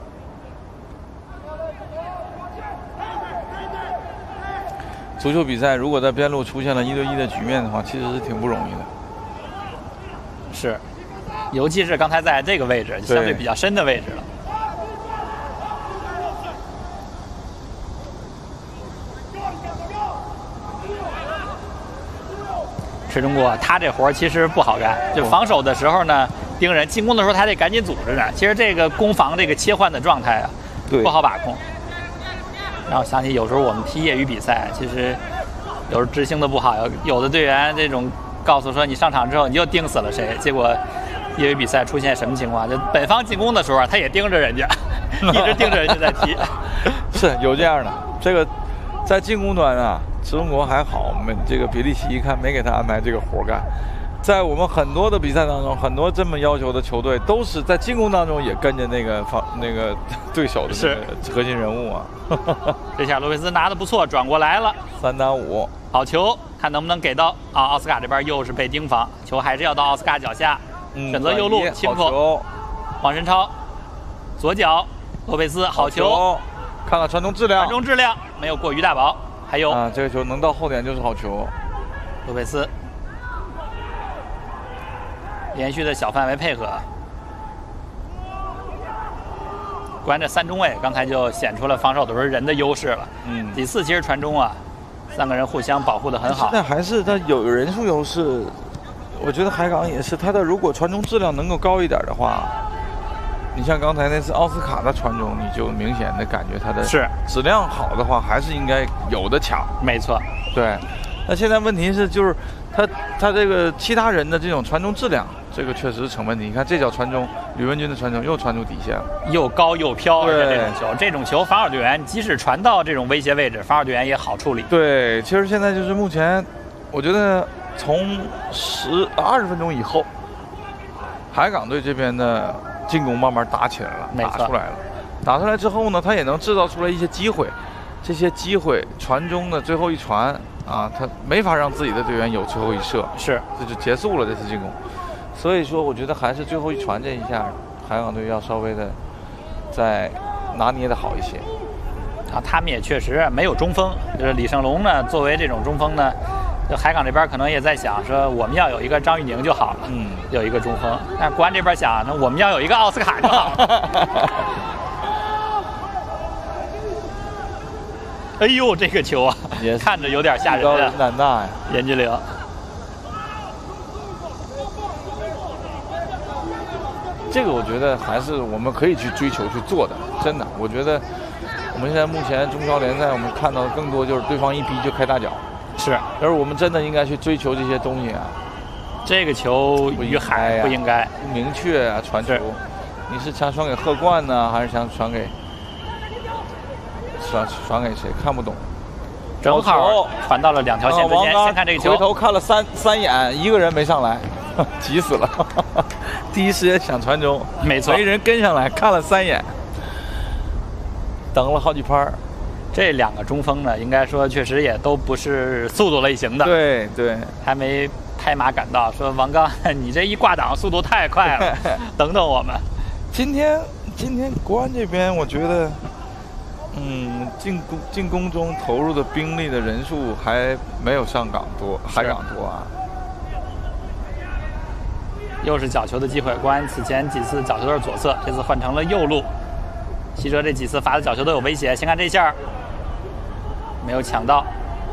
足球比赛如果在边路出现了1对1的局面的话，其实是挺不容易的。 是，尤其是刚才在这个位置，相对比较深的位置了。池中国他这活其实不好干，就防守的时候呢盯人，进攻的时候他得赶紧组织呢。其实这个攻防这个切换的状态啊，不好把控。然后想起有时候我们踢业余比赛，其实有时候执行的不好，有的队员这种告诉说你上场之后你就盯死了谁，结果业余比赛出现什么情况？就本方进攻的时候他也盯着人家，一直盯着人家在踢。 是有这样的，这个在进攻端啊。池中国还好，我们这个比利奇一看没给他安排这个活干。在我们很多的比赛当中，很多这么要求的球队都是在进攻当中也跟着那个对手的核心人物啊。 这下罗佩斯拿的不错，转过来了 ，3打5， 好球，看能不能给到啊！奥斯卡这边又是被盯防，球还是要到奥斯卡脚下，选择右路轻扣，王申超左脚，罗佩斯好球， 看看传中质量， 没有过于大宝。还有啊，这个球能到后点就是好球。 罗佩斯连续的小范围配合，果然这3中卫刚才就显出了防守的时候人的优势了。几次其实传中啊，3个人互相保护的很好。 现在还是他有人数优势，我觉得海港也是他的，如果传中质量能够高一点的话。你像刚才那次奥斯卡的传中，你就明显的感觉他的质量好的话，还是应该有的抢。 没错， 对。那现在问题是，就是他这个其他人的这种传中质量，这个确实是成问题。你看这脚传中，吕文君的传中又传出底线了， 又高又飘，而且这种球，防守队员即使传到这种威胁位置，防守队员也好处理。 对，其实现在就是目前，我觉得从20分钟以后，海港队这边的进攻慢慢打起来了，打出来之后呢，他也能制造出来一些机会，这些机会传中的最后一传啊，他没法让自己的队员有最后一射，这就结束了这次进攻。所以说，我觉得还是最后一传这一下，海港队要稍微的再拿捏的好一些。 啊，他们也确实没有中锋，就是李胜龙呢，作为这种中锋呢。就海港这边可能也在想说，我们要有一个张玉宁就好了，有一个中锋。但是国安这边想，那我们要有一个奥斯卡就好了。哎呦，这个球啊，看着有点吓人啊！ 胆大呀， 严俊凌。 这个我觉得还是我们可以去追求去做的，真的。我觉得我们现在目前中超联赛，我们看到的更多就是对方一逼就开大脚。而我们真的应该去追求这些东西啊！ 这个球于海不应该不明确啊，传球，你是想传给贺冠呢，还是想传给谁？看不懂。 正好传到了2条线之间。先看这个球， 回头看了三眼，一个人没上来，急死了。第一时间想传中， 没错， 没人跟上来，看了3眼，等了好几拍。 这2个中锋呢，应该说确实也都不是速度类型的。 对， 还没拍马赶到，说王刚，你这一挂档速度太快了，等等我们。 今天国安这边，我觉得，进攻中投入的兵力的人数还没有海港多啊。 又是角球的机会，国安此前几次角球都是左侧，这次换成了右路。西哲这几次罚的角球都有威胁，先看这下。没有抢到，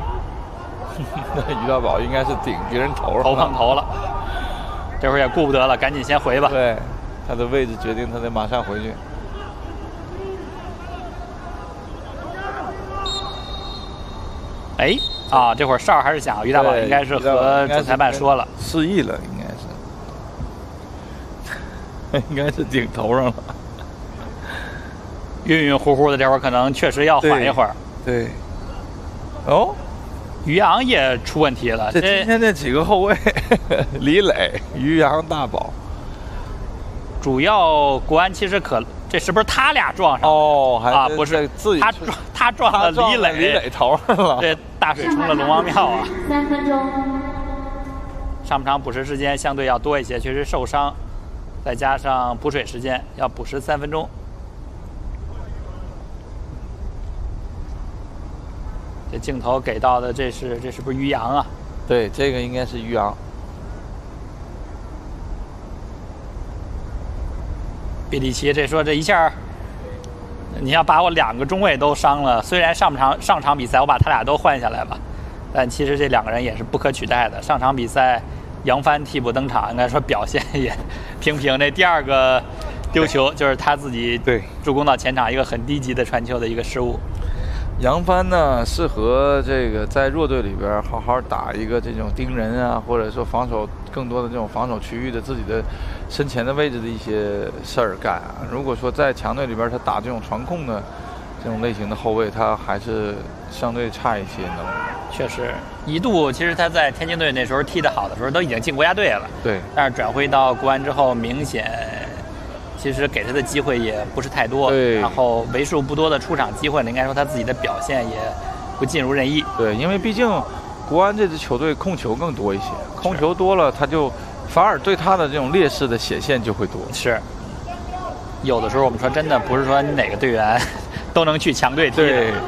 于大宝应该是顶别人头了， 头碰头了，这会儿也顾不得了，赶紧先回吧。 对，他的位置决定他得马上回去。 哎，这会儿哨还是响，于大宝应该是和主裁判说了， 示意了，应该是顶头上了， 晕晕乎乎的，这会儿可能确实要缓一会儿。 对， 哦， 于洋也出问题了。 这今天这几个后卫，李磊、于洋、大宝， 主要国安其实这是不是他俩撞上？ 哦，还不是自己他撞了李磊头上了。 这大水冲了龙王庙啊 ！3分钟。 上半场补时时间相对要多一些，确实受伤，再加上补水时间要补时3分钟。这镜头给到的这是不是于洋啊？ 对，这个应该是于洋。 比利奇这一下，你要把我2个中卫都伤了，虽然上场比赛我把他俩都换下来了，但其实这2个人也是不可取代的。上场比赛杨帆替补登场，应该说表现也平平。那第2个丢球就是他自己助攻到前场一个很低级的传球的一个失误。 杨帆呢，适合这个在弱队里边好好打一个这种盯人啊，或者说防守更多的这种防守区域的自己的身前的位置的一些事儿干啊。如果说在强队里边他打这种传控的这种类型的后卫，他还是相对差一些能力。 确实，一度其实他在天津队那时候踢得好的时候都已经进国家队了。 对。 但是转会到国安之后，明显其实给他的机会也不是太多。 对。 然后为数不多的出场机会呢，应该说他自己的表现也不尽如人意。 对，因为毕竟国安这支球队控球更多一些，控球多了，他就反而对他的这种劣势的显现就会多。 是。有的时候我们说真的不是说你哪个队员都能去强队踢的。 对。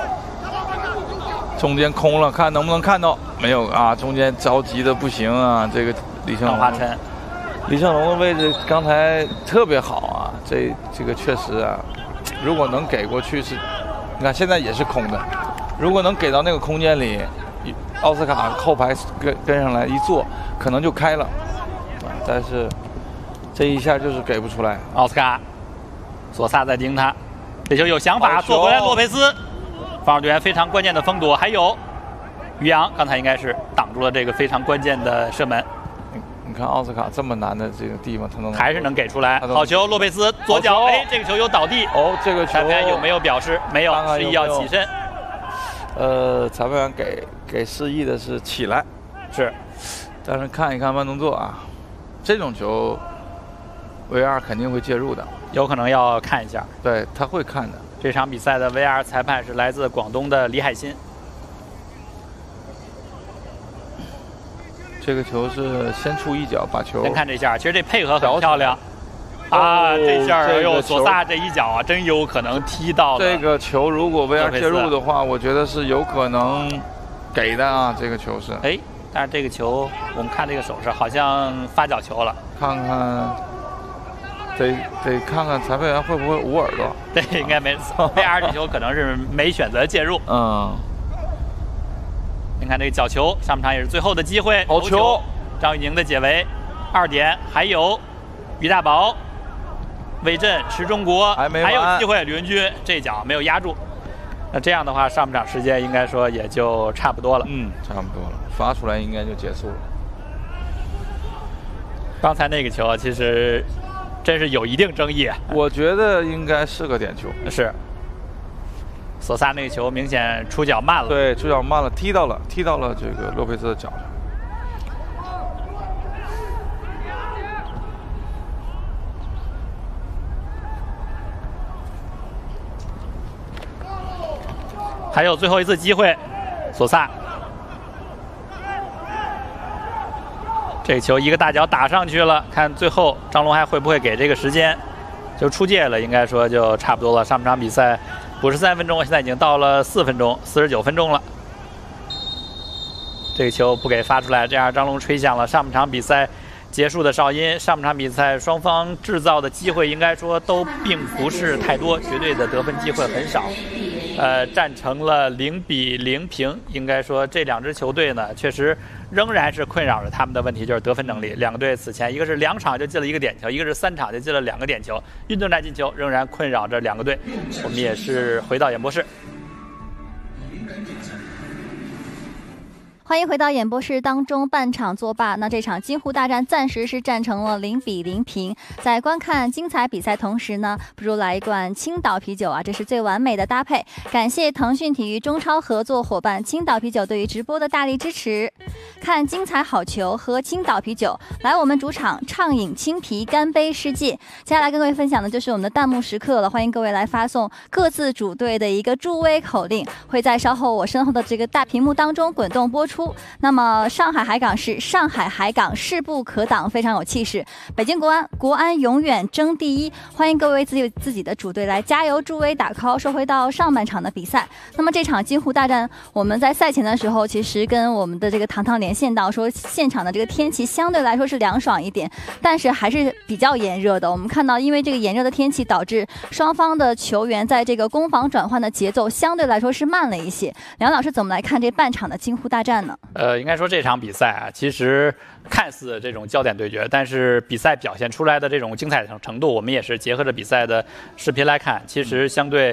中间空了，看能不能看到？没有啊，中间着急的不行啊。这个李胜龙，李胜龙的位置刚才特别好啊，这个确实啊，如果能给过去是，你看现在也是空的，如果能给到那个空间里，奥斯卡后排跟上来一坐，可能就开了，啊，但是这一下就是给不出来。 奥斯卡，索萨在盯他，这球有想法，做回来洛佩斯。防守队员非常关键的封堵，还有于洋刚才应该是挡住了这个非常关键的射门。 你看奥斯卡这么难的这个地方，他还是能给出来。好球，洛佩斯左脚，哎，这个球有倒地。 哦，这个球裁判员有没有表示？没有，示意要起身。 裁判员给示意的是起来， 是， 但是看一看慢动作啊，这种球 ，VR 肯定会介入的， 有可能要看一下。 对，他会看的。 这场比赛的 VR 裁判是来自广东的李海鑫。 这个球是先出一脚把球。 先看这下，其实这配合很漂亮。啊，这下哎呦，索萨这一脚啊，真有可能踢到。 这个球如果 VR 介入的话，我觉得是有可能给的啊。这个球是。 哎，但是这个球我们看这个手势，好像发角球了。 看看。得看看裁判员会不会捂耳朵。 对，应该没错。VR 这球可能是没选择介入。 嗯。 你看这个角球，上半场也是最后的机会。 好球！ 张玉宁的解围，2点，还有于大宝、魏震、池中国，还有机会。吕文君这脚没有压住。那这样的话，上半场时间应该说也就差不多了。 嗯，差不多了，罚出来应该就结束了。 刚才那个球其实。真是有一定争议， 我觉得应该是个点球。 是，索萨那个球明显出脚慢了。 对，出脚慢了，踢到了这个洛佩兹的脚上。 还有最后一次机会，索萨。这球一个大脚打上去了，看最后张龙还会不会给这个时间，就出界了，应该说就差不多了。上半场比赛53分钟，现在已经到了4分钟，49分钟了。这个球不给发出来，这样张龙吹响了上半场比赛结束的哨音。上半场比赛双方制造的机会应该说都并不是太多，绝对的得分机会很少。战成了0-0平，应该说这2支球队呢，确实仍然是困扰着他们的问题，就是得分能力。2个队此前一个是2场就进了1个点球，一个是3场就进了2个点球，运动战进球仍然困扰着2个队。我们也是回到演播室。 欢迎回到演播室当中，半场作罢。那这场京沪大战暂时是战成了0-0平。在观看精彩比赛同时呢，不如来一罐青岛啤酒啊，这是最完美的搭配。感谢腾讯体育中超合作伙伴青岛啤酒对于直播的大力支持。看精彩好球，喝青岛啤酒，来我们主场畅饮青啤，干杯世界。接下来跟各位分享的就是我们的弹幕时刻了，欢迎各位来发送各自主队的一个助威口令，会在稍后我身后的这个大屏幕当中滚动播出。那么上海海港是上海海港势不可挡，非常有气势。北京国安永远争第一，欢迎各位自己的主队来加油助威打 call。说回到上半场的比赛，那么这场京沪大战，我们在赛前的时候其实跟我们的这个糖糖连线到说，现场的这个天气相对来说是凉爽一点，但是还是比较炎热的。我们看到因为这个炎热的天气导致双方的球员在这个攻防转换的节奏相对来说是慢了一些。梁老师怎么来看这半场的京沪大战呢？ 应该说这场比赛啊，其实看似这种焦点对决，但是比赛表现出来的这种精彩程度，我们也是结合着比赛的视频来看，其实相对，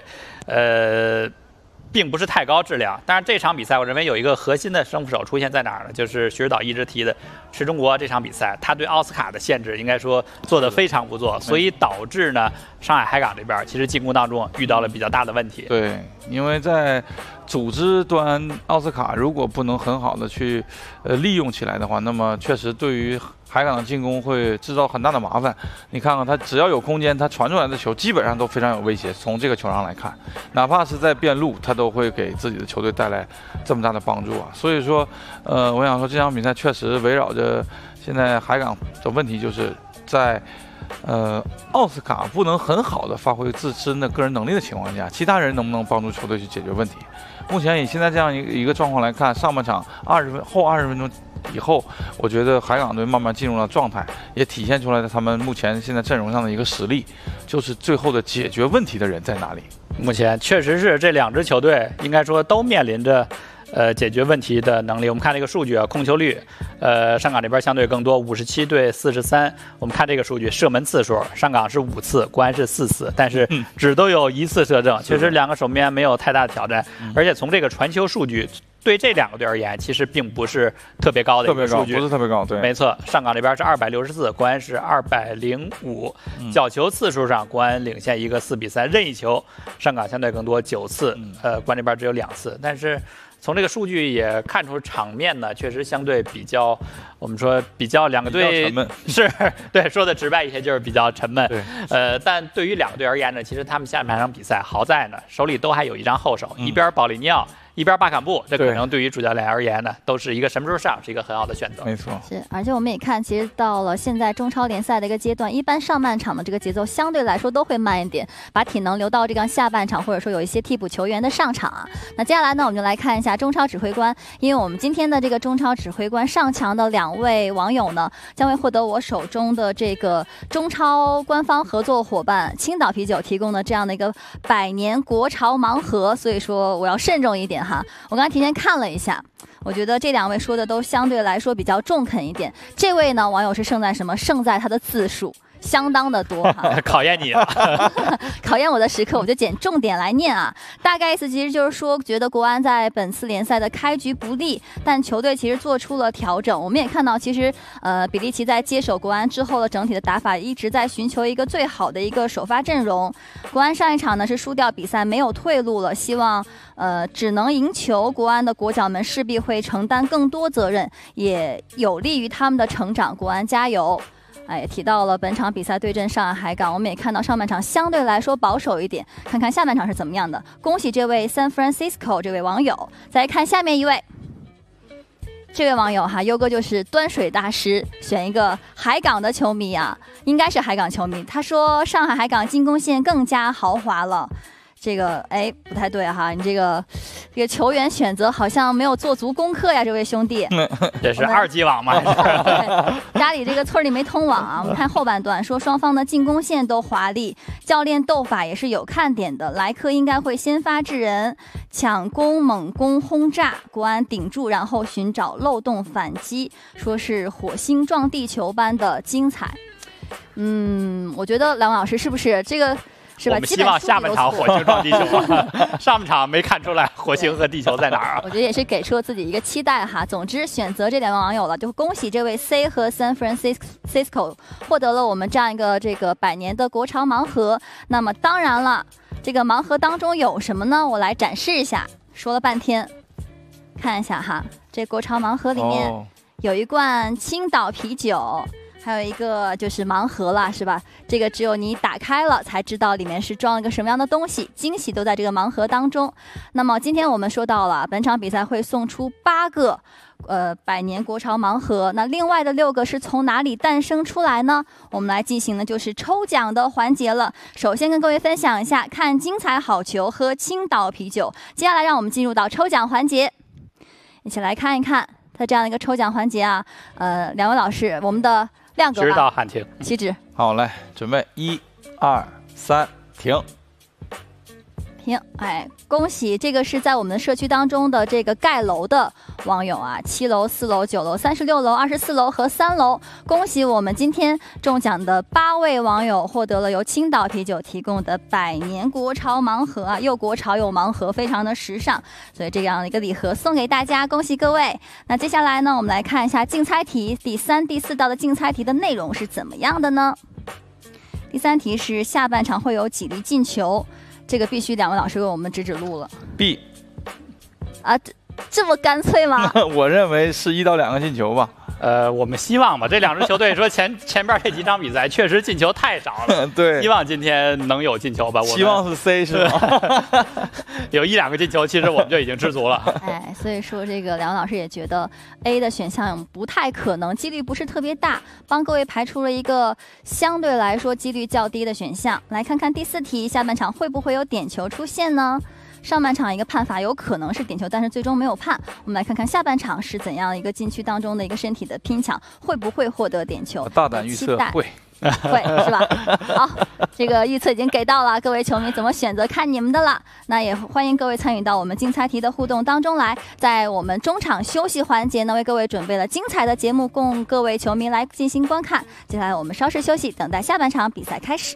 并不是太高质量。但是这场比赛，我认为有一个核心的胜负手出现在哪儿呢？就是徐指导一直提的池中国这场比赛，他对奥斯卡的限制应该说做得非常不错，所以导致呢上海海港这边其实进攻当中遇到了比较大的问题。 对，因为在组织端，奥斯卡如果不能很好的去利用起来的话，那么确实对于海港的进攻会制造很大的麻烦。你看看他只要有空间，他传出来的球基本上都非常有威胁。从这个球上来看，哪怕是在变路，他都会给自己的球队带来这么大的帮助啊。所以说，我想说这场比赛确实围绕着现在海港的问题，就是在奥斯卡不能很好的发挥自身的个人能力的情况下，其他人能不能帮助球队去解决问题？目前以现在这样一个状况来看，上半场后20分钟以后，我觉得海港队慢慢进入了状态，也体现出来了他们目前现在阵容上的一个实力，就是最后的解决问题的人在哪里。 目前确实是这两支球队应该说都面临着解决问题的能力。我们看这个数据啊，控球率，上港这边相对更多，57对43。我们看这个数据，射门次数，上港是5次，国安是4次，但是只都有1次射正，确实两个守门员没有太大的挑战。而且从这个传球数据，对这两个队而言，其实并不是特别高的一个数据， 不是特别高，对， 没错。上港这边是264，国安是205。角球次数上，国安领先一个4-3，任意球上港相对更多9次，国安这边只有2次，但是从这个数据也看出场面呢，确实相对比较，我们说比较两个队是对说的直白一些就是比较沉闷。但对于两个队而言呢，其实他们下半场比赛好在呢，手里都还有一张后手，一边保利尼奥，一边巴坎布，这可能对于主教练而言呢，都是一个什么时候上是一个很好的选择。 没错， 是，而且我们也看，其实到了现在中超联赛的一个阶段，一般上半场的这个节奏相对来说都会慢一点，把体能留到这个下半场，或者说有一些替补球员的上场啊。那接下来呢，我们就来看一下中超指挥官，因为我们今天的这个中超指挥官上墙的2位网友呢，将会获得我手中的这个中超官方合作伙伴青岛啤酒提供的这样的一个100年国潮盲盒，所以说我要慎重一点哈。我刚才提前看了一下，我觉得这2位说的都相对来说比较中肯一点。这位呢，网友是胜在什么？胜在他的字数相当的多哈， 考验你了， 考验我的时刻，我就捡重点来念啊。大概意思其实就是说，觉得国安在本次联赛的开局不利，但球队其实做出了调整。我们也看到，其实比利奇在接手国安之后的整体的打法一直在寻求一个最好的一个首发阵容。国安上一场呢是输掉比赛，没有退路了，希望只能赢球。国安的国脚们势必会承担更多责任，也有利于他们的成长。国安加油！也提到了本场比赛对阵上海海港，我们也看到上半场相对来说保守一点，看看下半场是怎么样的。恭喜这位 San Francisco 这位网友。再来看下面一位，这位网友哈，优哥就是端水大师，选一个海港的球迷啊，应该是海港球迷。他说上海海港进攻线更加豪华了。这个不太对哈，你这个球员选择好像没有做足功课呀，这位兄弟。 这是2级网吗？ 家里这个村里没通网啊。我们看后半段，说双方的进攻线都华丽，教练斗法也是有看点的。莱克应该会先发制人，抢攻猛攻轰炸，国安顶住，然后寻找漏洞反击，说是火星撞地球般的精彩。我觉得梁老师是不是这个是吧？ 我们希望下半场火星撞地球上半场没看出来火星和地球在哪儿啊？ 我觉得也是给出了自己一个期待哈。总之选择这两位网友了，就恭喜这位 C 和 San Francisco 获得了我们这样一个100年的国潮盲盒。那么当然了，这个盲盒当中有什么呢？我来展示一下。说了半天，看一下哈，这国潮盲盒里面有一罐青岛啤酒。还有一个就是盲盒了，是吧？这个只有你打开了才知道里面是装了个什么样的东西，惊喜都在这个盲盒当中。那么今天我们说到了，本场比赛会送出8个100年国潮盲盒，那另外的6个是从哪里诞生出来呢？我们来进行的就是抽奖的环节了。首先跟各位分享一下看精彩好球和青岛啤酒，接下来让我们进入到抽奖环节，一起来看一看它这样的一个抽奖环节啊。两位老师，我们的亮哥吧， 知道喊停， 起止。 好，来准备1、2、3，停。 停！哎，恭喜这个是在我们的社区当中的这个盖楼的网友啊，7楼、4楼、9楼、36楼、24楼和3楼，恭喜我们今天中奖的8位网友获得了由青岛啤酒提供的100年国潮盲盒啊，又国潮又盲盒，非常的时尚，所以这样的一个礼盒送给大家，恭喜各位。那接下来呢，我们来看一下竞猜题第3、第4道的竞猜题的内容是怎么样的呢？第3题是下半场会有几粒进球？这个必须两位老师为我们指路了。 B 啊，这么干脆吗？ 我认为是1到2个进球吧。 我们希望吧，这2支球队说前边这几场比赛确实进球太少了， 对， 希望今天能有进球吧。 希望是 C 是吗？ 有1、2个进球，其实我们就已经知足了。 哎，所以说这个两位老师也觉得 A 的选项不太可能，几率不是特别大，帮各位排除了一个相对来说几率较低的选项。来看看第4题，下半场会不会有点球出现呢？上半场一个判罚有可能是点球，但是最终没有判。我们来看看下半场是怎样的一个禁区当中的一个身体的拼抢，会不会获得点球？ 大胆预测会。 会是吧？好，这个预测已经给到了，各位球迷怎么选择看你们的了。那也欢迎各位参与到我们竞猜题的互动当中来。在我们中场休息环节呢，为各位准备了精彩的节目，供各位球迷来进行观看。接下来我们稍事休息，等待下半场比赛开始。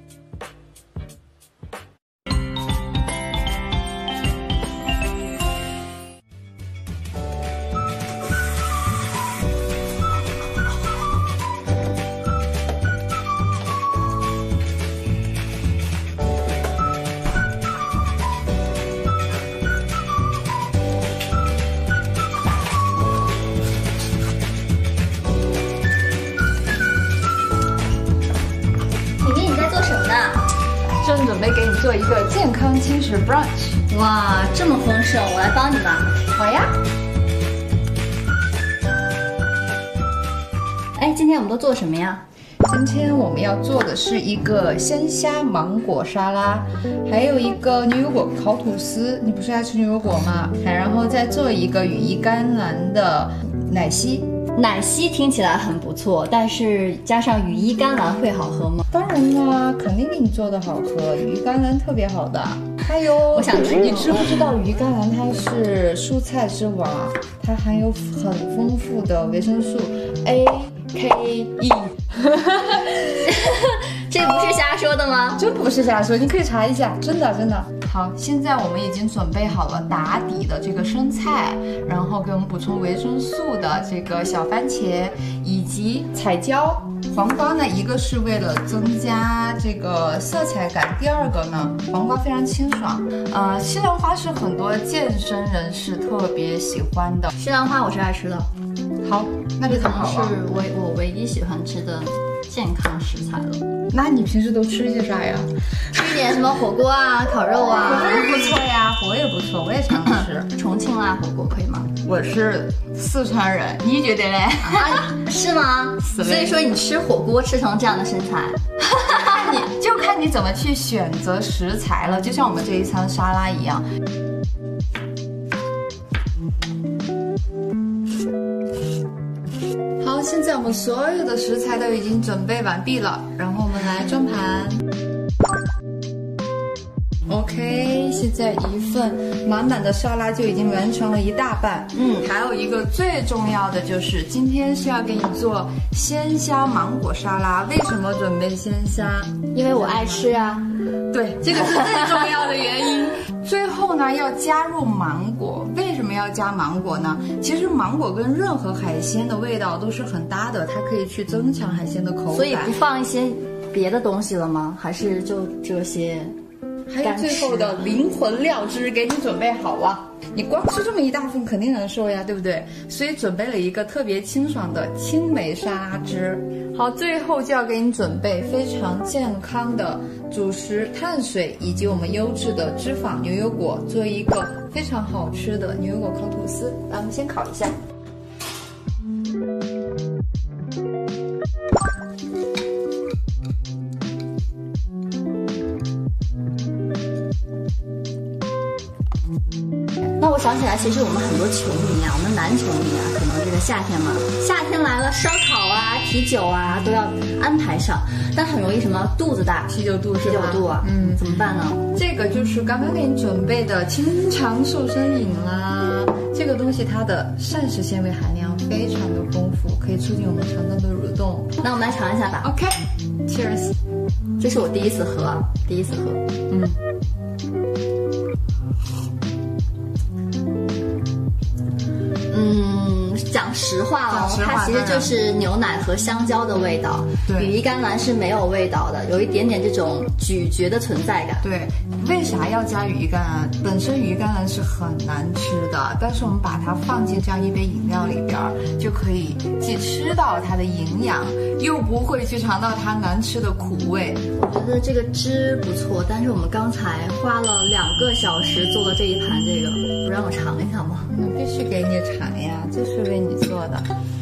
正准备给你做一个健康轻食 brunch。 哇，这么丰盛，我来帮你吧。 好呀。 哎，今天我们都做什么呀？ 今天我们要做的是一个鲜虾芒果沙拉，还有一个牛油果烤吐司。你不是爱吃牛油果吗？然后再做一个羽衣甘蓝的奶昔。 奶昔听起来很不错，但是加上羽衣甘蓝会好喝吗？ 当然啦，肯定给你做的好喝，羽衣甘蓝特别好的。还有， 我想吃。 你知不知道羽衣甘蓝它是蔬菜之王，它含有很丰富的维生素 A、K、E。 这不是瞎说的吗？ 真不是瞎说，你可以查一下，真的真的。好，现在我们已经准备好了打底的这个生菜，然后给我们补充维生素的这个小番茄，以及彩椒。黄瓜呢，一个是为了增加这个色彩感，第二个呢，黄瓜非常清爽。西兰花是很多健身人士特别喜欢的。 西兰花我是爱吃的。 好，那就很好了。 是我唯一喜欢吃的健康食材了。 那你平时都吃些啥呀？ 吃一点什么火锅啊、烤肉啊， 火锅不错呀，火锅也不错，我也常吃。 重庆辣火锅可以吗？ 我是四川人，你觉得嘞？ 啊，是吗？所以说你吃火锅吃成这样的身材， 看你怎么去选择食材了，就像我们这一餐沙拉一样。好，现在我们所有的食材都已经准备完毕了，然后我们来装盘。OK， 现在一份满满的沙拉就已经完成了一大半。还有一个最重要的就是今天是要给你做鲜虾芒果沙拉。为什么准备鲜虾？ 因为我爱吃啊。 对，这个是最重要的原因。最后呢，要加入芒果。为什么要加芒果呢？其实芒果跟任何海鲜的味道都是很搭的，它可以去增强海鲜的口感。 所以不放一些别的东西了吗？还是就这些？ 还有最后的灵魂料汁给你准备好了。你光吃这么一大份肯定难受呀，对不对？所以准备了一个特别清爽的青梅沙拉汁。好，最后就要给你准备非常健康的主食碳水以及我们优质的脂肪牛油果，做一个非常好吃的牛油果烤吐司。来，我们先烤一下。 那我想起来，其实我们很多球迷啊，我们男球迷啊，可能这个夏天嘛，夏天来了，烧烤啊、啤酒啊都要安排上，但很容易什么肚子大，啤酒肚啊，怎么办呢？这个就是刚刚给你准备的清肠瘦身饮啦。这个东西它的膳食纤维含量非常的丰富，可以促进我们肠道的蠕动。那我们来尝一下吧。OK，Cheers。这是我第一次喝。讲实话哦，它其实就是牛奶和香蕉的味道。对，羽衣甘蓝是没有味道的，有一点点这种咀嚼的存在感。 对，为啥要加羽衣甘蓝？本身羽衣甘蓝是很难吃的，但是我们把它放进这样一杯饮料里边，就可以既吃到它的营养，又不会去尝到它难吃的苦味。 我觉得这个汁不错，但是我们刚才花了2个小时做了这一盘这个，不让我尝一下吗？ 必须给你尝呀，这是为你做的。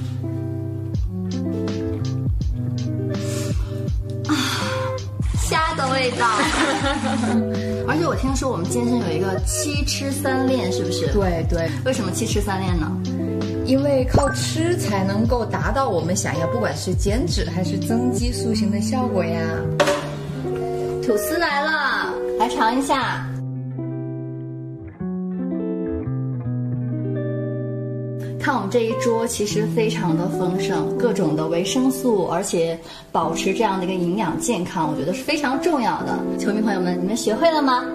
虾的味道。而且我听说我们健身有一个7吃3练，是不是？ 对。 为什么7吃3练呢？ 因为靠吃才能够达到我们想要，不管是减脂还是增肌塑形的效果呀。 吐司来了，来尝一下。看我们这一桌其实非常的丰盛，各种的维生素，而且保持这样的一个营养健康，我觉得是非常重要的。球迷朋友们，你们学会了吗？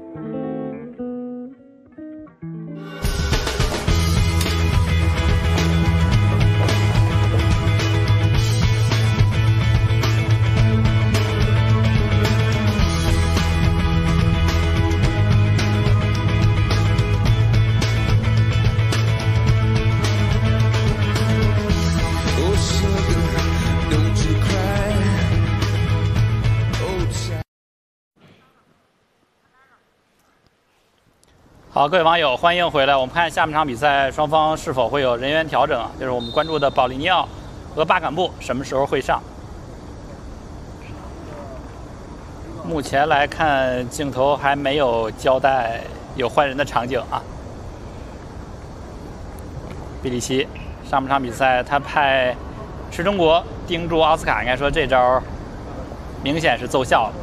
好，各位网友，欢迎回来。我们看下半场比赛双方是否会有人员调整啊？就是我们关注的保利尼奥和巴坎布什么时候会上？目前来看，镜头还没有交代有换人的场景啊。比利奇上半场比赛他派池中国盯住奥斯卡，应该说这招明显是奏效了。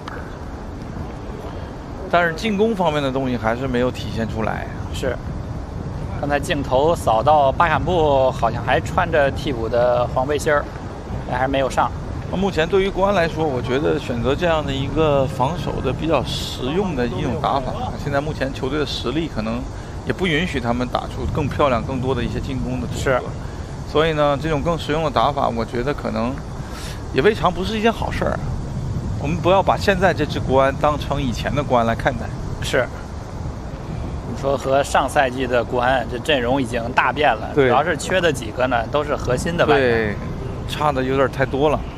但是进攻方面的东西还是没有体现出来。 是，刚才镜头扫到巴坎布好像还穿着替补的黄背心儿，但还没有上。 目前对于国安来说，我觉得选择这样的一个防守的比较实用的一种打法。现在目前球队的实力可能也不允许他们打出更漂亮、更多的一些进攻的组合。所以呢，这种更实用的打法，我觉得可能也未尝不是一件好事儿。我们不要把现在这支国安当成以前的国安来看待。 是，我们说和上赛季的国安这阵容已经大变了，主要是缺的几个呢，都是核心的外援， 对，差的有点太多了。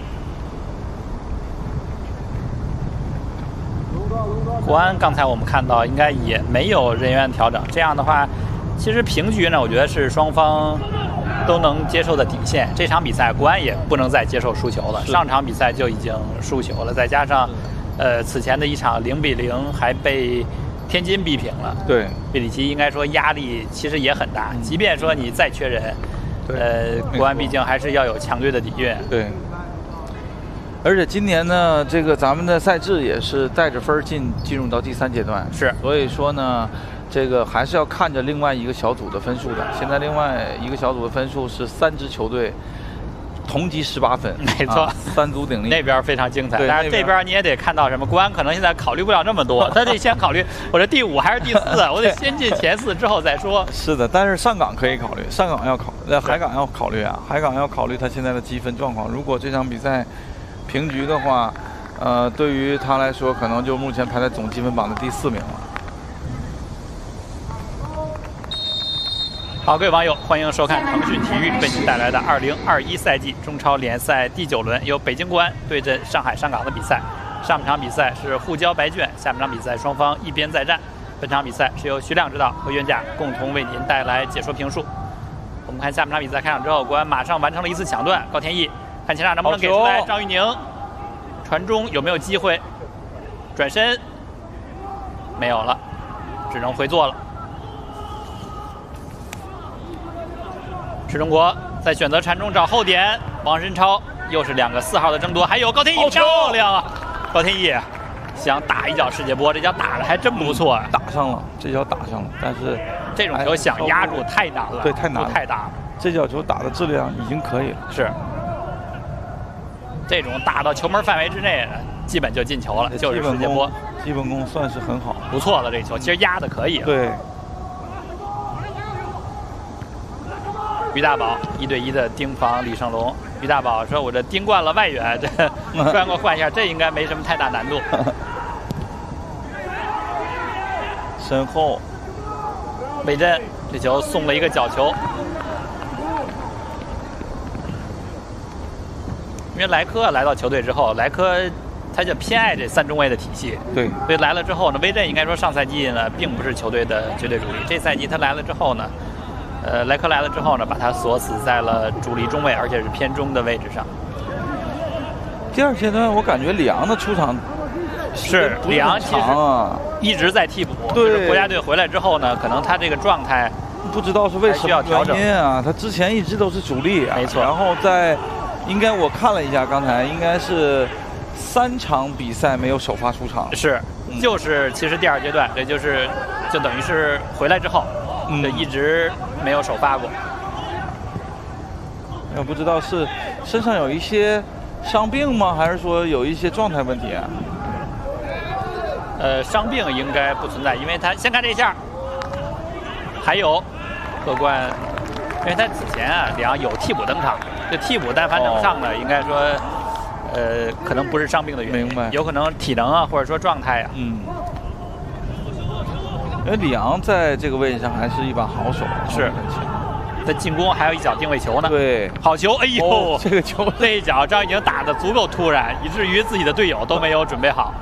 国安刚才我们看到应该也没有人员调整，这样的话，其实平局呢，我觉得是双方都能接受的底线。这场比赛国安也不能再接受输球了，上场比赛就已经输球了，再加上此前的一场0-0还被天津逼平了。 对， 比利奇应该说压力其实也很大，即便说你再缺人，国安毕竟还是要有强队的底蕴。 对。而且今年呢，这个咱们的赛制也是带着分进入到第3阶段， 是， 所以说呢，这个还是要看着另外一个小组的分数的。现在另外一个小组的分数是3支球队同积18分， 没错 ，3足鼎立， 那边非常精彩。但是这边你也得看到什么，国安可能现在考虑不了那么多，他得先考虑我这第5还是第4，我得先进前4之后再说。 是的，但是上港可以考虑，上港要考，海港要考虑啊，海港要考虑他现在的积分状况。如果这场比赛平局的话，对于他来说，可能就目前排在总积分榜的第4名了。 好，各位网友，欢迎收看腾讯体育为您带来的2021赛季中超联赛第9轮，由北京国安对阵上海上港的比赛。上半场比赛是互交白卷，下半场比赛双方一边再战。本场比赛是由徐亮指导和冤家共同为您带来解说评述。我们看下半场比赛开场之后，国安马上完成了一次抢断，高天意看前场能不能给出来，张玉宁传中有没有机会？转身没有了，只能回做了。池中国在选择传中找后点，王申超又是2个4号的争夺，还有高天意漂亮啊！高天意想打一脚世界波，这脚打的还真不错啊！ 打上了，这脚打上了，但是这种球想压住太难了， 对，太难了， 太大了。 这脚球打的质量已经可以了， 是这种打到球门范围之内的，基本就进球了，就是世界波。 基本功算是很好， 不错了，这球其实压的可以。 对。 于大宝1对1的盯防李胜龙，于大宝说：“我这盯惯了外援，这转过换一下，这应该没什么太大难度。” 身后， 魏震这球送了一个角球，因为莱科来到球队之后，莱科他就偏爱这3中卫的体系， 对， 所以来了之后呢，魏震应该说上赛季呢并不是球队的绝对主力，这赛季他来了之后呢。莱科来了之后呢，把他锁死在了主力中卫，而且是偏中的位置上。 第2阶段，我感觉里昂的出场是里昂其实一直在替补，就是国家队回来之后呢，可能他这个状态不知道是为什么原因啊，他之前一直都是主力啊， 没错。 然后应该我看了一下，刚才应该是3场比赛没有首发出场， 是，就是其实第2阶段，这就等于是回来之后。这一直没有首发过， 我不知道是身上有一些伤病吗？还是说有一些状态问题啊？ 伤病应该不存在，因为他先看这一下，还有客观，因为他此前啊里昂有替补登场，这替补但凡能上的，应该说可能不是伤病的原因，有可能体能啊或者说状态啊。 因为里昂在这个位置上还是一把好手， 是，在进攻还有一脚定位球呢。 对， 好球！哎呦， 这个球这一脚张玉宁打得足够突然，以至于自己的队友都没有准备好。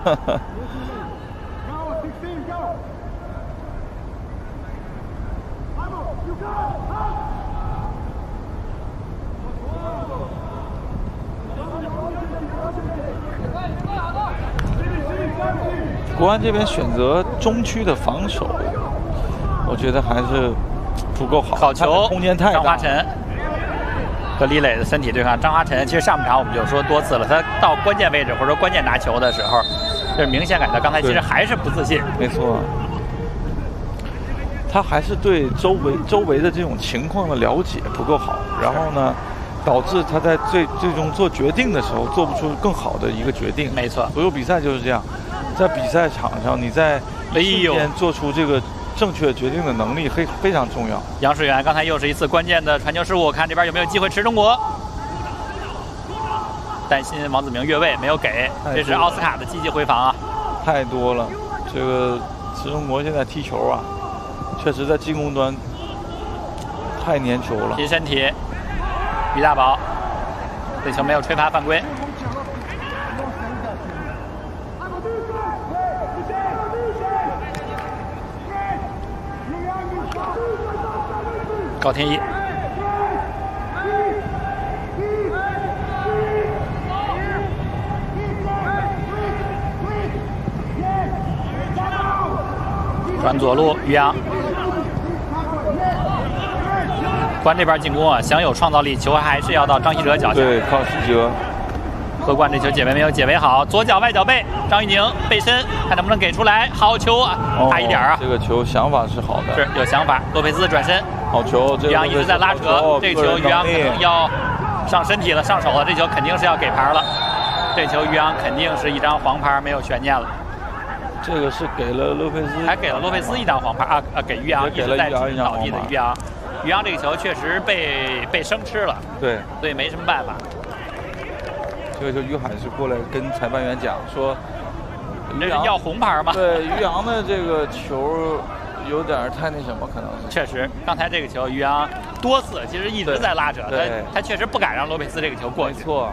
国安这边选择中区的防守，我觉得还是不够好。 好球， 空间太大。 张华晨和李磊的身体对抗。张华晨其实上半场我们就说多次了，他到关键位置或者说关键拿球的时候，就是明显感到刚才其实还是不自信。 没错，他还是对周围的这种情况的了解不够好，然后呢，导致他在最终做决定的时候做不出更好的一个决定。 没错， 所有比赛就是这样。在比赛场上，你在瞬间做出这个正确决定的能力非常重要。 杨世元刚才又是一次关键的传球失误，看这边有没有机会池中国，担心王子明越位没有给，这是奥斯卡的积极回防啊， 太多了。这个池中国现在踢球啊，确实在进攻端太粘球了。 拼身体，于大宝，这球没有吹罚犯规。高天一，转左路，于洋。关这边进攻啊，想有创造力，球还是要到张稀哲脚下。 对，靠稀哲。 何冠这球解围没有解围好，左脚外脚背，张玉宁背身，看能不能给出来，好球啊，差一点啊。 这个球想法是好的， 是有想法。洛佩兹转身， 好球， 于洋一直在拉扯，这个球于洋可能要上身体了，上手了，这球肯定是要给牌了。这球于洋肯定是一张黄牌，没有悬念了。 这个是给了洛佩斯， 还给了洛佩斯一张黄牌啊！给于洋一直在倒地的于洋。于洋这个球确实被生吃了， 对， 所以没什么办法。 这个就于海是过来跟裁判员讲说， 这是要红牌吗？ 对，于洋的这个球有点太那什么，可能是。 确实，刚才这个球于洋多次其实一直在拉扯，他确实不敢让罗佩斯这个球过去。 没错。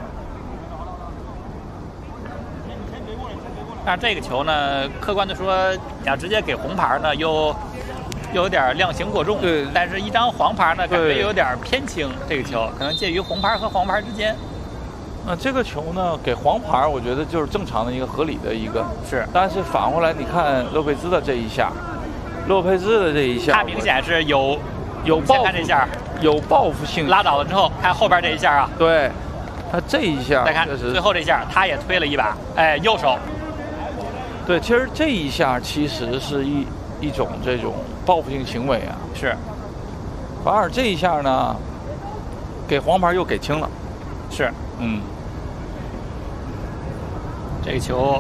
但是这个球呢，客观的说，你要直接给红牌呢，又有点量刑过重。 对。 但是一张黄牌呢，感觉有点偏轻。这个球可能介于红牌和黄牌之间。 这个球呢，给黄牌，我觉得就是正常的一个合理的一个。 是。 但是反过来，你看洛佩兹的这一下，洛佩兹的这一下， 他明显是有报复， 看这下有报复性。 拉倒了之后，看后边这一下啊。 对。他这一下， 再看最后这下，他也推了一把，哎，右手。 对，其实这一下其实是一种这种报复性行为啊。 是。 反而这一下呢，给黄牌又给轻了。 是。这个球，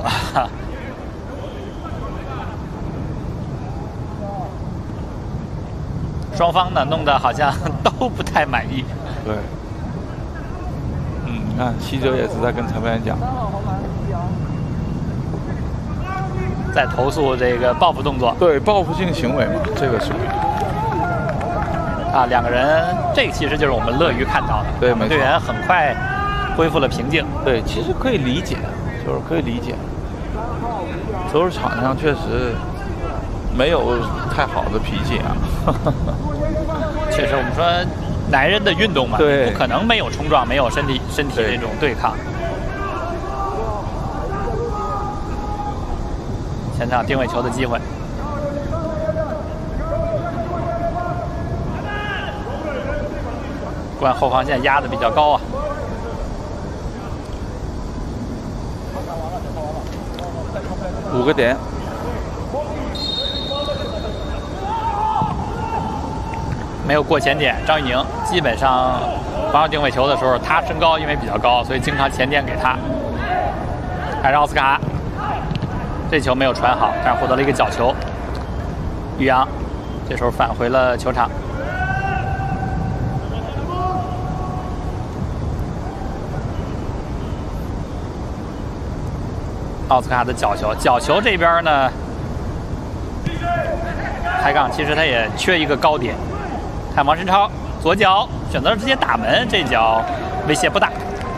双方呢弄得好像都不太满意。 对。你看西哲也是在跟裁判员讲。 在投诉这个报复动作， 对，报复性行为嘛，这个属于两个人，这其实就是我们乐于看到的。 对，没错， 队员很快恢复了平静。 对，其实可以理解，就是可以理解。球场上确实没有太好的脾气啊。 确实，我们说男人的运动嘛， 对， 不可能没有冲撞，没有身体这种对抗。前场定位球的机会，关后防线压的比较高啊。 5个点， 没有过前点。张玉宁基本上防守定位球的时候，他身高因为比较高，所以经常前点给他。还是奥斯卡。这球没有传好，但是获得了一个角球。于洋这时候返回了球场。奥斯卡的角球，角球这边呢，抬杠其实他也缺一个高点。看王申超左脚选择了直接打门，这脚威胁不大。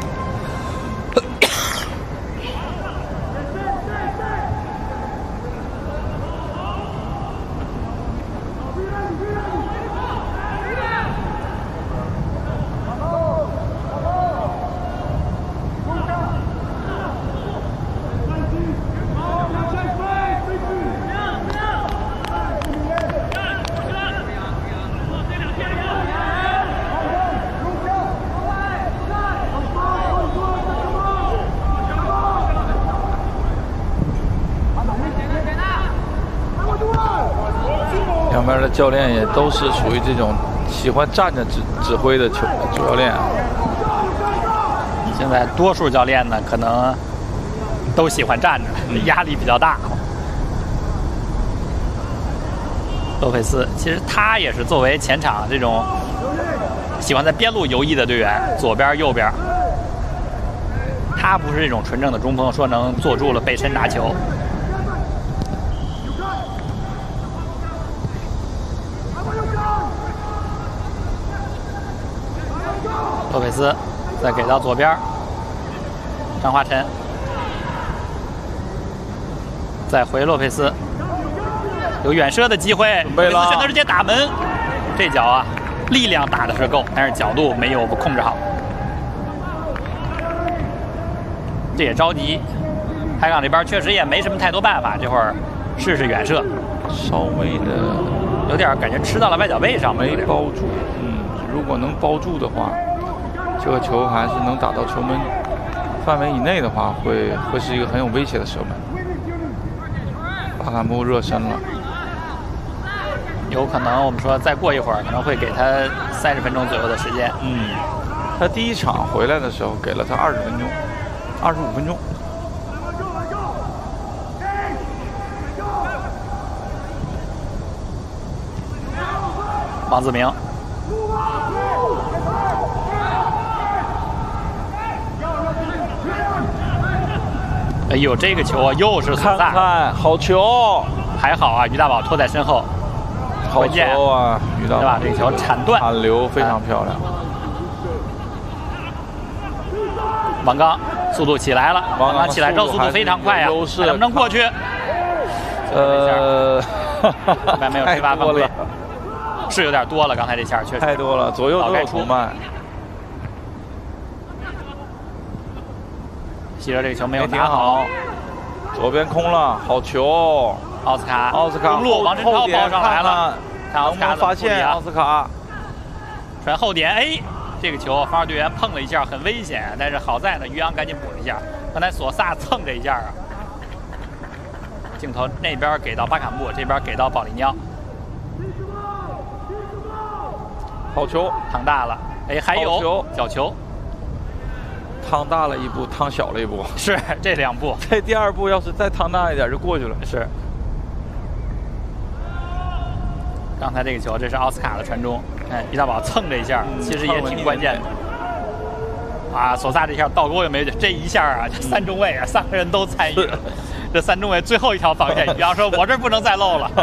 两边的教练也都是属于这种喜欢站着指挥的主教练。 现在多数教练呢，可能都喜欢站着，压力比较大。洛佩斯其实他也是作为前场这种喜欢在边路游弋的队员，左边右边，他不是这种纯正的中锋，说能坐住了背身拿球。洛佩斯再给到左边，张华晨再回洛佩斯，有远射的机会，洛佩斯选择直接打门，这脚啊，力量打的是够，但是角度没有控制好，这也着急。海港这边确实也没什么太多办法，这会儿试试远射， 稍微的有点感觉吃到了外脚背上， 没包住。如果能包住的话，这个球还是能打到球门范围以内的话，会是一个很有威胁的射门。巴坎布热身了， 有可能我们说再过一会儿可能会给他30分钟左右的时间。 他第一场回来的时候给了他20分钟，25分钟。 王子明，哎呦，这个球啊，又是看看好球， 还好啊，于大宝拖在身后， 好球啊，于大宝， 对吧？这个球铲断， 铲流非常漂亮。 王刚速度起来了，王刚起来之后速度非常快呀，能不能过去？一般没有吹罚犯规。是有点多了，刚才这下确实太多了，左右都有出卖。 希热这个球没有拿好， 左边空了，好球！ 奥斯卡公路，王振超包上来了，看奥斯卡发现奥斯卡传后点，哎，这个球防守队员碰了一下，很危险，但是好在呢，于洋赶紧补了一下。刚才索萨蹭这一下啊，镜头那边给到巴坎布，这边给到保利尼奥。 好球， 趟大了，哎，还有角球， 趟大了一步，趟小了一步， 是这2步， 这第2步要是再趟大一点就过去了。 是，刚才这个球，这是奥斯卡的传中，哎，于大宝蹭这一下，其实也挺关键的。啊，索萨这下倒钩也没，这一下啊，这3中卫啊，3个人都参与了，这3中卫最后一条防线，于洋说：“我这不能再漏了。”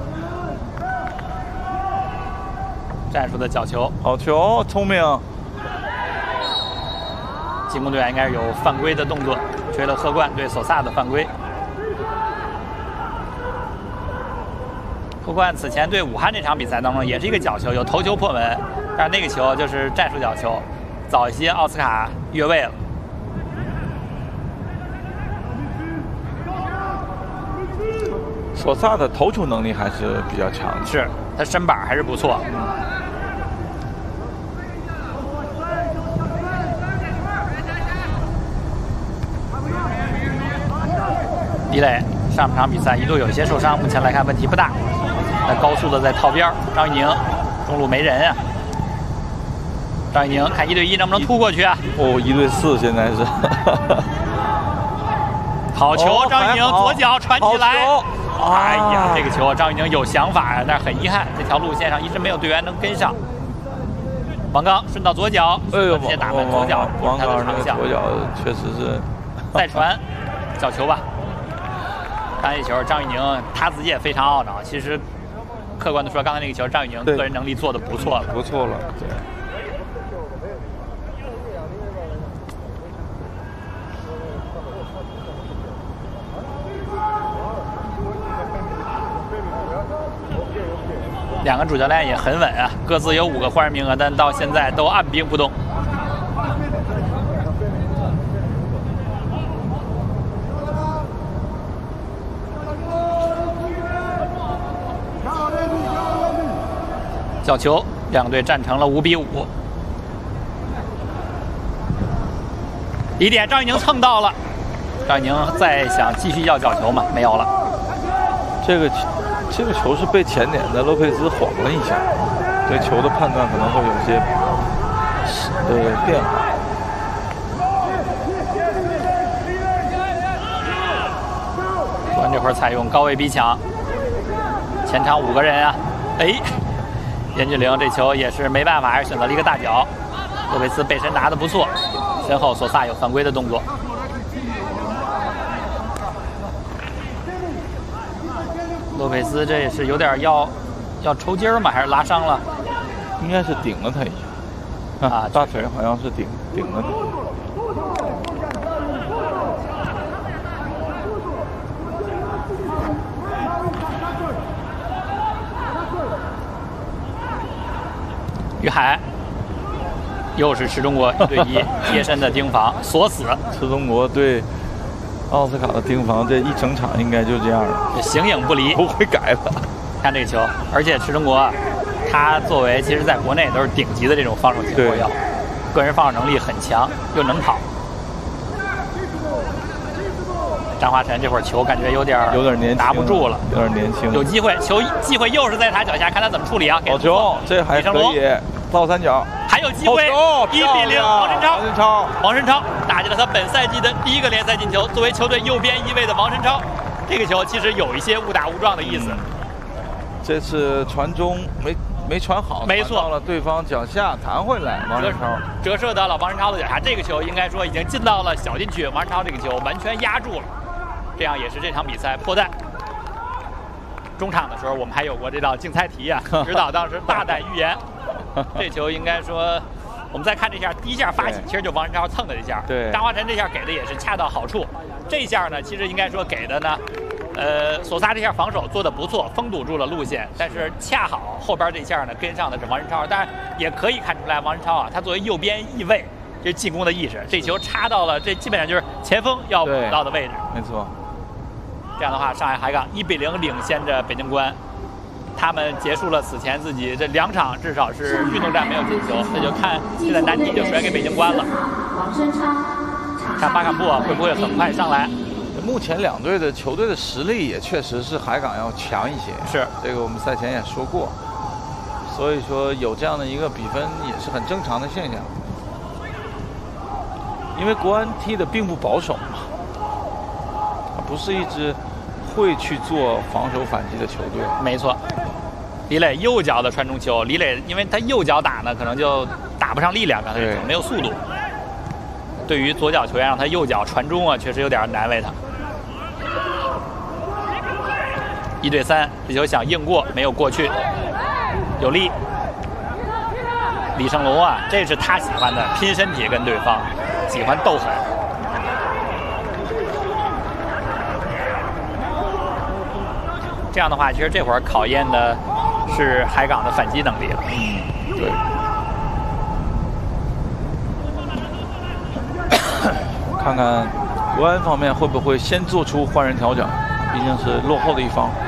战术的角球， 好球，聪明。 进攻队员应该是有犯规的动作，吹了赫冠对索萨的犯规。赫冠此前对武汉这场比赛当中也是一个角球，有头球破门，但是那个球就是战术角球，早一些奥斯卡越位了。 索萨的头球能力还是比较强的， 是他身板还是不错。迪磊上半场比赛一度有一些受伤，目前来看问题不大。那高速的在套边，张玉宁中路没人啊。张玉宁看1对1能不能突过去啊？ 哦，1对4现在是。 好球，张玉宁左脚传起来。哎呀，这个球张玉宁有想法呀，但是很遗憾，这条路线上一直没有队员能跟上。王刚顺到左脚，直接打门，左脚不是他的长项。 左脚确实是。 再传，角球吧。刚才这球，张玉宁他自己也非常懊恼。其实，客观的说，刚才那个球，张玉宁个人能力做得不错了， 不错了，对。 2个主教练也很稳啊，各自有5个换人名额，但到现在都按兵不动。角球，2个队战成了5比5。一点，张玉宁蹭到了，张玉宁再想继续要角球嘛，没有了。 这个球是被前点的洛佩兹晃了一下，对球的判断可能会有些变化。 关这会儿采用高位逼抢，前场5个人啊，哎。严俊凌这球也是没办法，还是选择了一个大脚。洛佩兹背身拿得不错，身后索萨有犯规的动作。洛佩兹这也是有点要抽筋吗？还是拉伤了？ 应该是顶了他一下。啊，大腿好像是顶了他。 于海又是池中国1对1贴身的盯防，锁死。 池中国对奥斯卡的盯防，这一整场应该就这样了， 形影不离， 不会改了。 看这个球，而且池中国他作为其实在国内都是顶级的这种防守型后腰，个人防守能力很强，又能跑。张华晨这会儿球感觉有点年轻， 拿不住了， 有点年轻。 有机会，机会又是在他脚下，看他怎么处理啊。 好球，这还可以，倒3角。 还有有机会，1比0，王申超打进了他本赛季的第1个联赛进球。作为球队右边翼位的王申超，这个球其实有一些误打误撞的意思。 这次传中没传好， 没错， 到了对方脚下弹回来，王申超折射到了王申超的脚下。这个球应该说已经进到了小禁区，王申超这个球完全压住了，这样也是这场比赛破蛋。中场的时候，我们还有过这道竞猜题啊，指导当时大胆预言。这球应该说，我们再看这下，第一下发起其实就王申超蹭的这下， 对， 张华晨这下给的也是恰到好处。这一下呢，其实应该说给的呢，索萨这下防守做得不错，封堵住了路线，但是恰好后边这下呢跟上的是王申超，当然也可以看出来王申超啊，他作为右边翼位，这进攻的意识，这球插到了，这基本上就是前锋要补到的位置， 没错。 这样的话，上海海港1比0领先着北京国安。他们结束了此前自己这2场至少是运动战没有进球，那就看现在难题就甩给北京国安了。看巴坎布会不会很快上来？ 目前2队的球队的实力也确实是海港要强一些， 是这个我们赛前也说过，所以说有这样的一个比分也是很正常的现象。因为国安踢的并不保守嘛，他不是一支会去做防守反击的球队。 没错，李磊右脚的传中球，李磊因为他右脚打呢，可能就打不上力量，刚才没有速度。对于左脚球员让他右脚传中啊，确实有点难为他。1对3，这球想硬过没有过去，有力。李胜龙啊，这是他喜欢的，拼身体跟对方，喜欢斗狠。这样的话，其实这会儿考验的是海港的反击能力了。 对。看看国安方面会不会先做出换人调整，毕竟是落后的一方。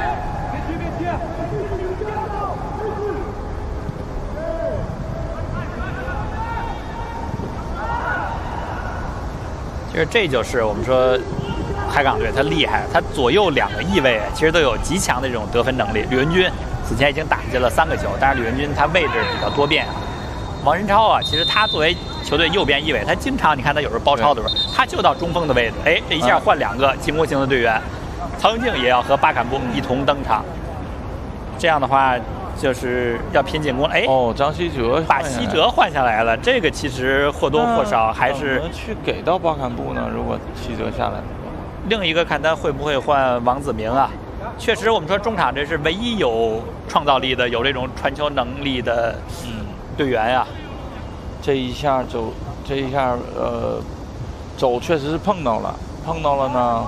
其实这就是我们说海港队他厉害，他左右2个翼位其实都有极强的这种得分能力。吕文君此前已经打进了3个球，但是吕文君他位置比较多变啊。王申超啊，其实他作为球队右边翼位，他经常你看他有时候包抄的时候，他就到中锋的位置，哎，这一下换2个进攻型的队员，曹永静也要和巴坎布一同登场。这样的话就是要拼进攻，哎， 张稀哲把稀哲换下来了，这个其实或多或少还是去给到巴坎布呢。如果稀哲下来， 另一个看他会不会换王子明啊？确实，我们说中场这是唯一有创造力的、有这种传球能力的队员呀。 这一下肘确实是碰到了呢，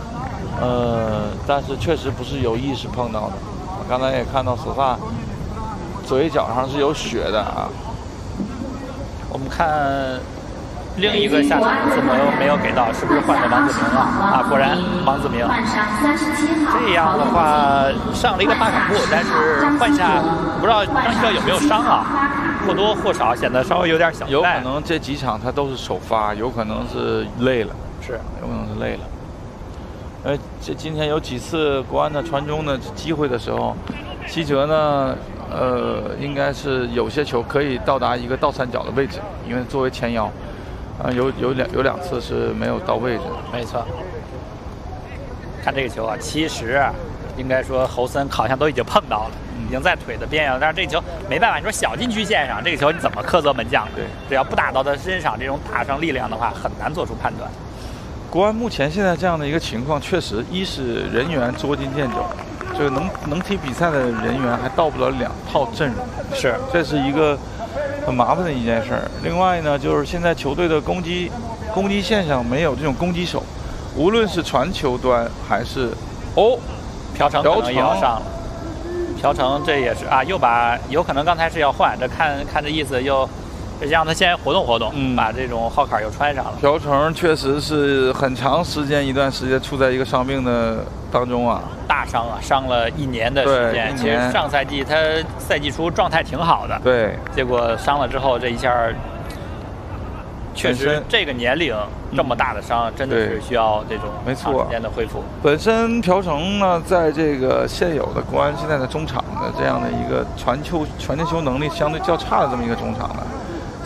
但是确实不是有意识碰到的。我刚才也看到索萨嘴角上是有血的啊。 我们看另一个下场的字母没有给到，是不是换的王子明啊？果然王子明。这样的话上了一个巴坎布，但是换下不知道张稀哲有没有伤啊？或多或少显得稍微有点小。 有可能这几场他都是首发，有可能是累了，有可能是累了。这今天有几次国安的传中的机会的时候，稀哲呢，应该是有些球可以到达一个倒三角的位置，因为作为前腰，有两次是没有到位置。 没错。看这个球啊，其实应该说侯森好像都已经碰到了。已经在腿的边缘了，但是这个球没办法，你说小禁区线上这个球你怎么苛责门将呢？ 对， 只要不打到他身上，这种打上力量的话，很难做出判断。 国安目前现在这样的一个情况，确实一是人员捉襟见肘，这个能踢比赛的人员还到不了2套阵容，这是一个很麻烦的一件事儿。另外呢，就是现在球队的攻击线上没有这种攻击手，无论是传球端还是朴成可能也要上了。朴成这也是啊，有可能刚才是要换，这看这意思又让他先活动活动，把这种号坎又穿上了。 朴成确实是很长一段时间处在一个伤病的当中啊， 大伤啊，伤了1年的时间。其实上赛季他赛季初状态挺好的， 对， 结果伤了之后这一下。确实，这个年龄这么大的伤，真的是需要这种长时间的恢复。 本身朴成呢，在这个现有的国安现在的中场的这样的一个传球能力相对较差的这么一个中场呢，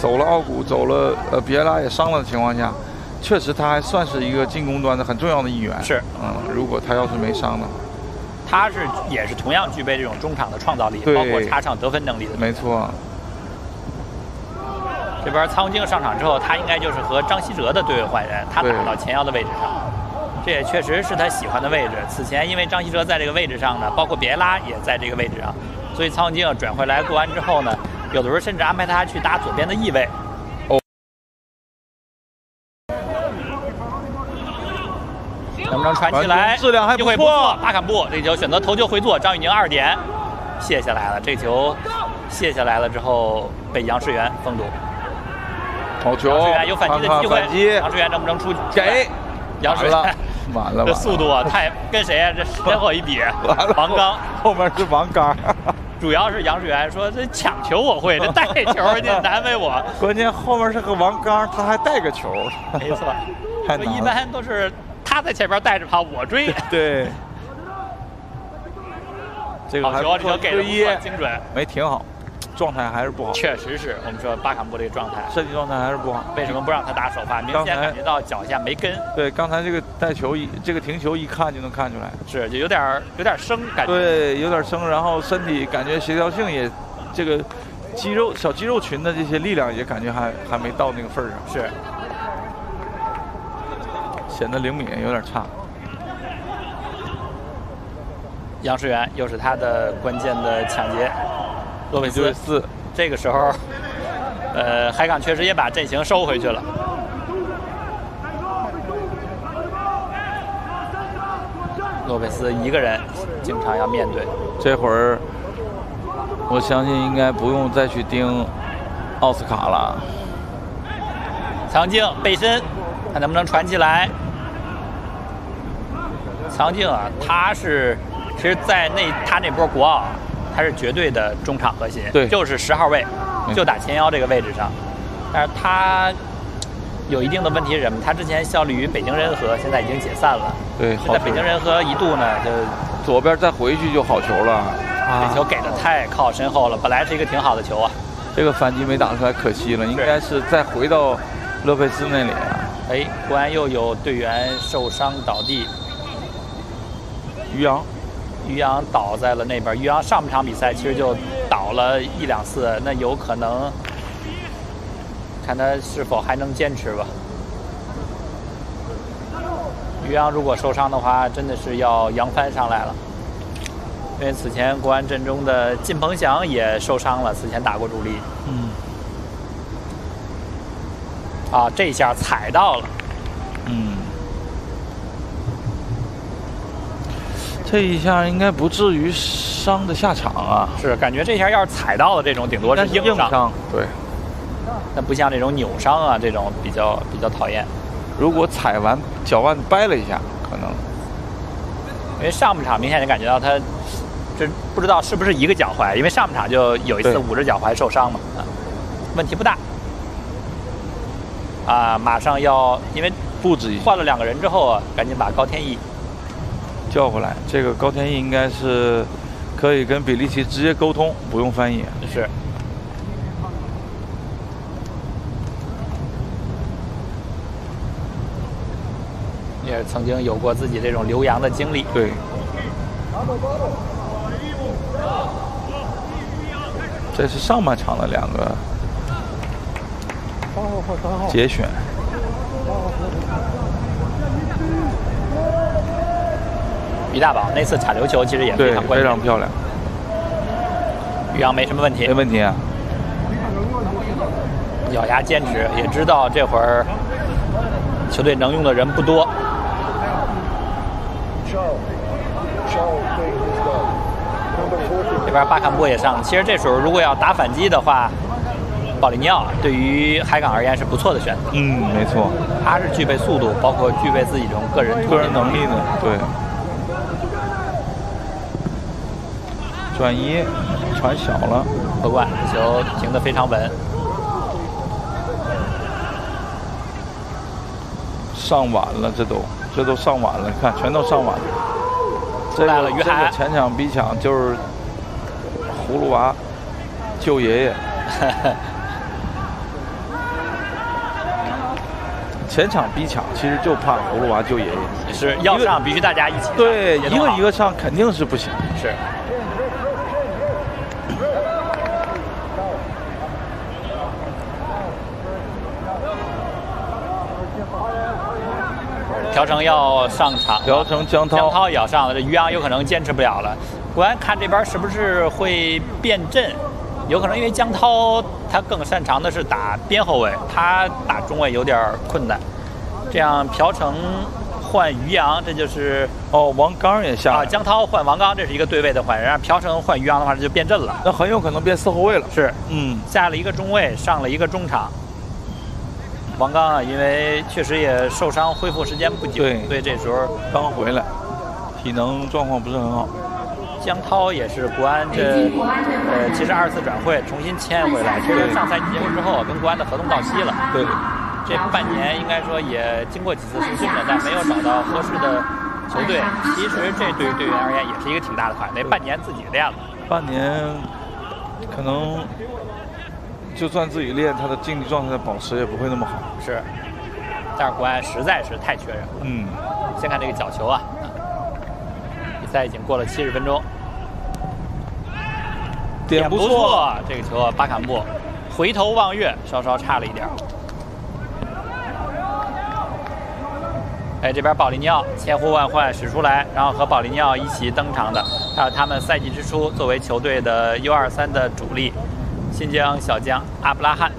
走了奥古，走了比埃拉也伤了的情况下，确实他还算是一个进攻端的很重要的一员。 是， 如果他要是没伤的话， 他也是同样具备这种中场的创造力，包括插上得分能力的。 没错。 这边苍劲上场之后，他应该就是和张稀哲的对位换人，他打到前腰的位置上，这也确实是他喜欢的位置。此前因为张稀哲在这个位置上呢，包括比埃拉也在这个位置上，所以苍劲转回来过完之后呢，有的时候甚至安排他去打左边的翼位。能不能传起来？ 质量还不错。 巴坎布这球选择头球回做，张雨宁2点卸下来了。这球卸下来了之后被杨世元封堵。 好球！ 杨世元有反击的机会。杨世元能不能出？ 给。 杨世元完了， 这速度啊，太跟谁啊？这身后一比，王刚后面是王刚。 主要是杨世元说这抢球我会，这带球你难为我。 关键后面是个王刚，他还带个球。 没错，一般都是。他在前边带着跑，我追。 对，这个好球，这球给的精准， 没停好，状态还是不好。 确实是我们说巴坎布这个状态， 身体状态还是不好。 为什么不让他打首发？明显感觉到脚下没跟。 对，刚才这个带球这个停球一看就能看出来， 是就有点生感觉。 对，有点生，然后身体感觉协调性也，这个小肌肉群的这些力量也感觉还没到那个份儿上。 是。 显得灵敏有点差。 杨世元又是他的关键的抢劫，洛佩斯。这个时候，海港确实也把阵型收回去了。洛佩斯一个人经常要面对。 这会儿，我相信应该不用再去盯奥斯卡了。 苍劲背身，看能不能传起来。苍劲啊，其实在他那波国奥，他是绝对的中场核心， 对， 就是10号位，就打前腰这个位置上。但是他有一定的问题是什么？他之前效力于北京人和，现在已经解散了。 对， 在北京人和一度呢，就左边再回去就好球了。 这球给的太靠身后了，本来是一个挺好的球啊。 这个反击没打出来，可惜了，应该是再回到勒佩斯那里啊。 哎，果然又有队员受伤倒地。于洋倒在了那边。于洋上半场比赛其实就倒了1、2次，那有可能看他是否还能坚持吧。于洋如果受伤的话，真的是要扬帆上来了。因为此前国安阵中的靳鹏翔也受伤了，此前打过主力。这一下踩到了。 这一下应该不至于伤的下场啊。 是，感觉这下要是踩到了这种，顶多是硬伤。 对。 那不像这种扭伤啊，这种比较讨厌。 如果踩完脚腕掰了一下，可能。 因为上半场明显就感觉到他，这不知道是不是一个脚踝，因为上半场就有一次捂着脚踝受伤嘛，问题不大。马上要因为布置一下， 换了2个人之后啊，赶紧把高天意叫回来。这个高天意应该是可以跟比利奇直接沟通，不用翻译。 是。也是曾经有过自己这种留洋的经历。 对。这是上半场的2个节选。 于大宝那次铲流球其实也非常关键， 非常漂亮。 于洋没什么问题， 没问题啊。 咬牙坚持，也知道这会儿球队能用的人不多。这边巴坎布也上，其实这时候如果要打反击的话，保利尼奥对于海港而言是不错的选择。 没错， 他是具备速度，包括具备自己这种个人能力的。对。转移传小了， 夺冠，球停得非常稳。 上晚了，这都上晚了，看全都上晚了。 出来了，于海前场逼抢就是葫芦娃救爷爷。 前场逼抢，其实就怕葫芦娃救爷爷， 是要上必须大家一起上， 对，一个一个上肯定是不行。 是。朴成要上场， 朴成、江涛也要上了，这于洋有可能坚持不了了。国安看这边是不是会变阵？有可能因为江涛他更擅长的是打边后卫，他打中卫有点困难。这样朴成换于洋，这就是王刚也下啊，江涛换王刚，这是一个对位的换人。让朴成换于洋的话，这就变阵了， 那很有可能变4后卫了。 是，下了一个中卫，上了一个中场。王刚啊，因为确实也受伤，恢复时间不久，所以这时候刚回来，体能状况不是很好。 江涛也是国安其实2次转会重新签回来，其实上赛季结束之后跟国安的合同到期了。 对， 这半年应该说也经过几次试训了，但没有找到合适的球队。其实这对于队员而言也是一个挺大的坎，那半年自己练了， 半年可能。就算自己练，他的竞技状态的保持也不会那么好。 是，但是国安实在是太缺人了。先看这个角球啊，比赛已经过了70分钟，点不错，这个球巴坎布回头望月，稍稍差了一点。哎，这边保利尼奥千呼万唤使出来，然后和保利尼奥一起登场的，还有他们赛季之初作为球队的U23的主力。新疆小将阿布拉罕，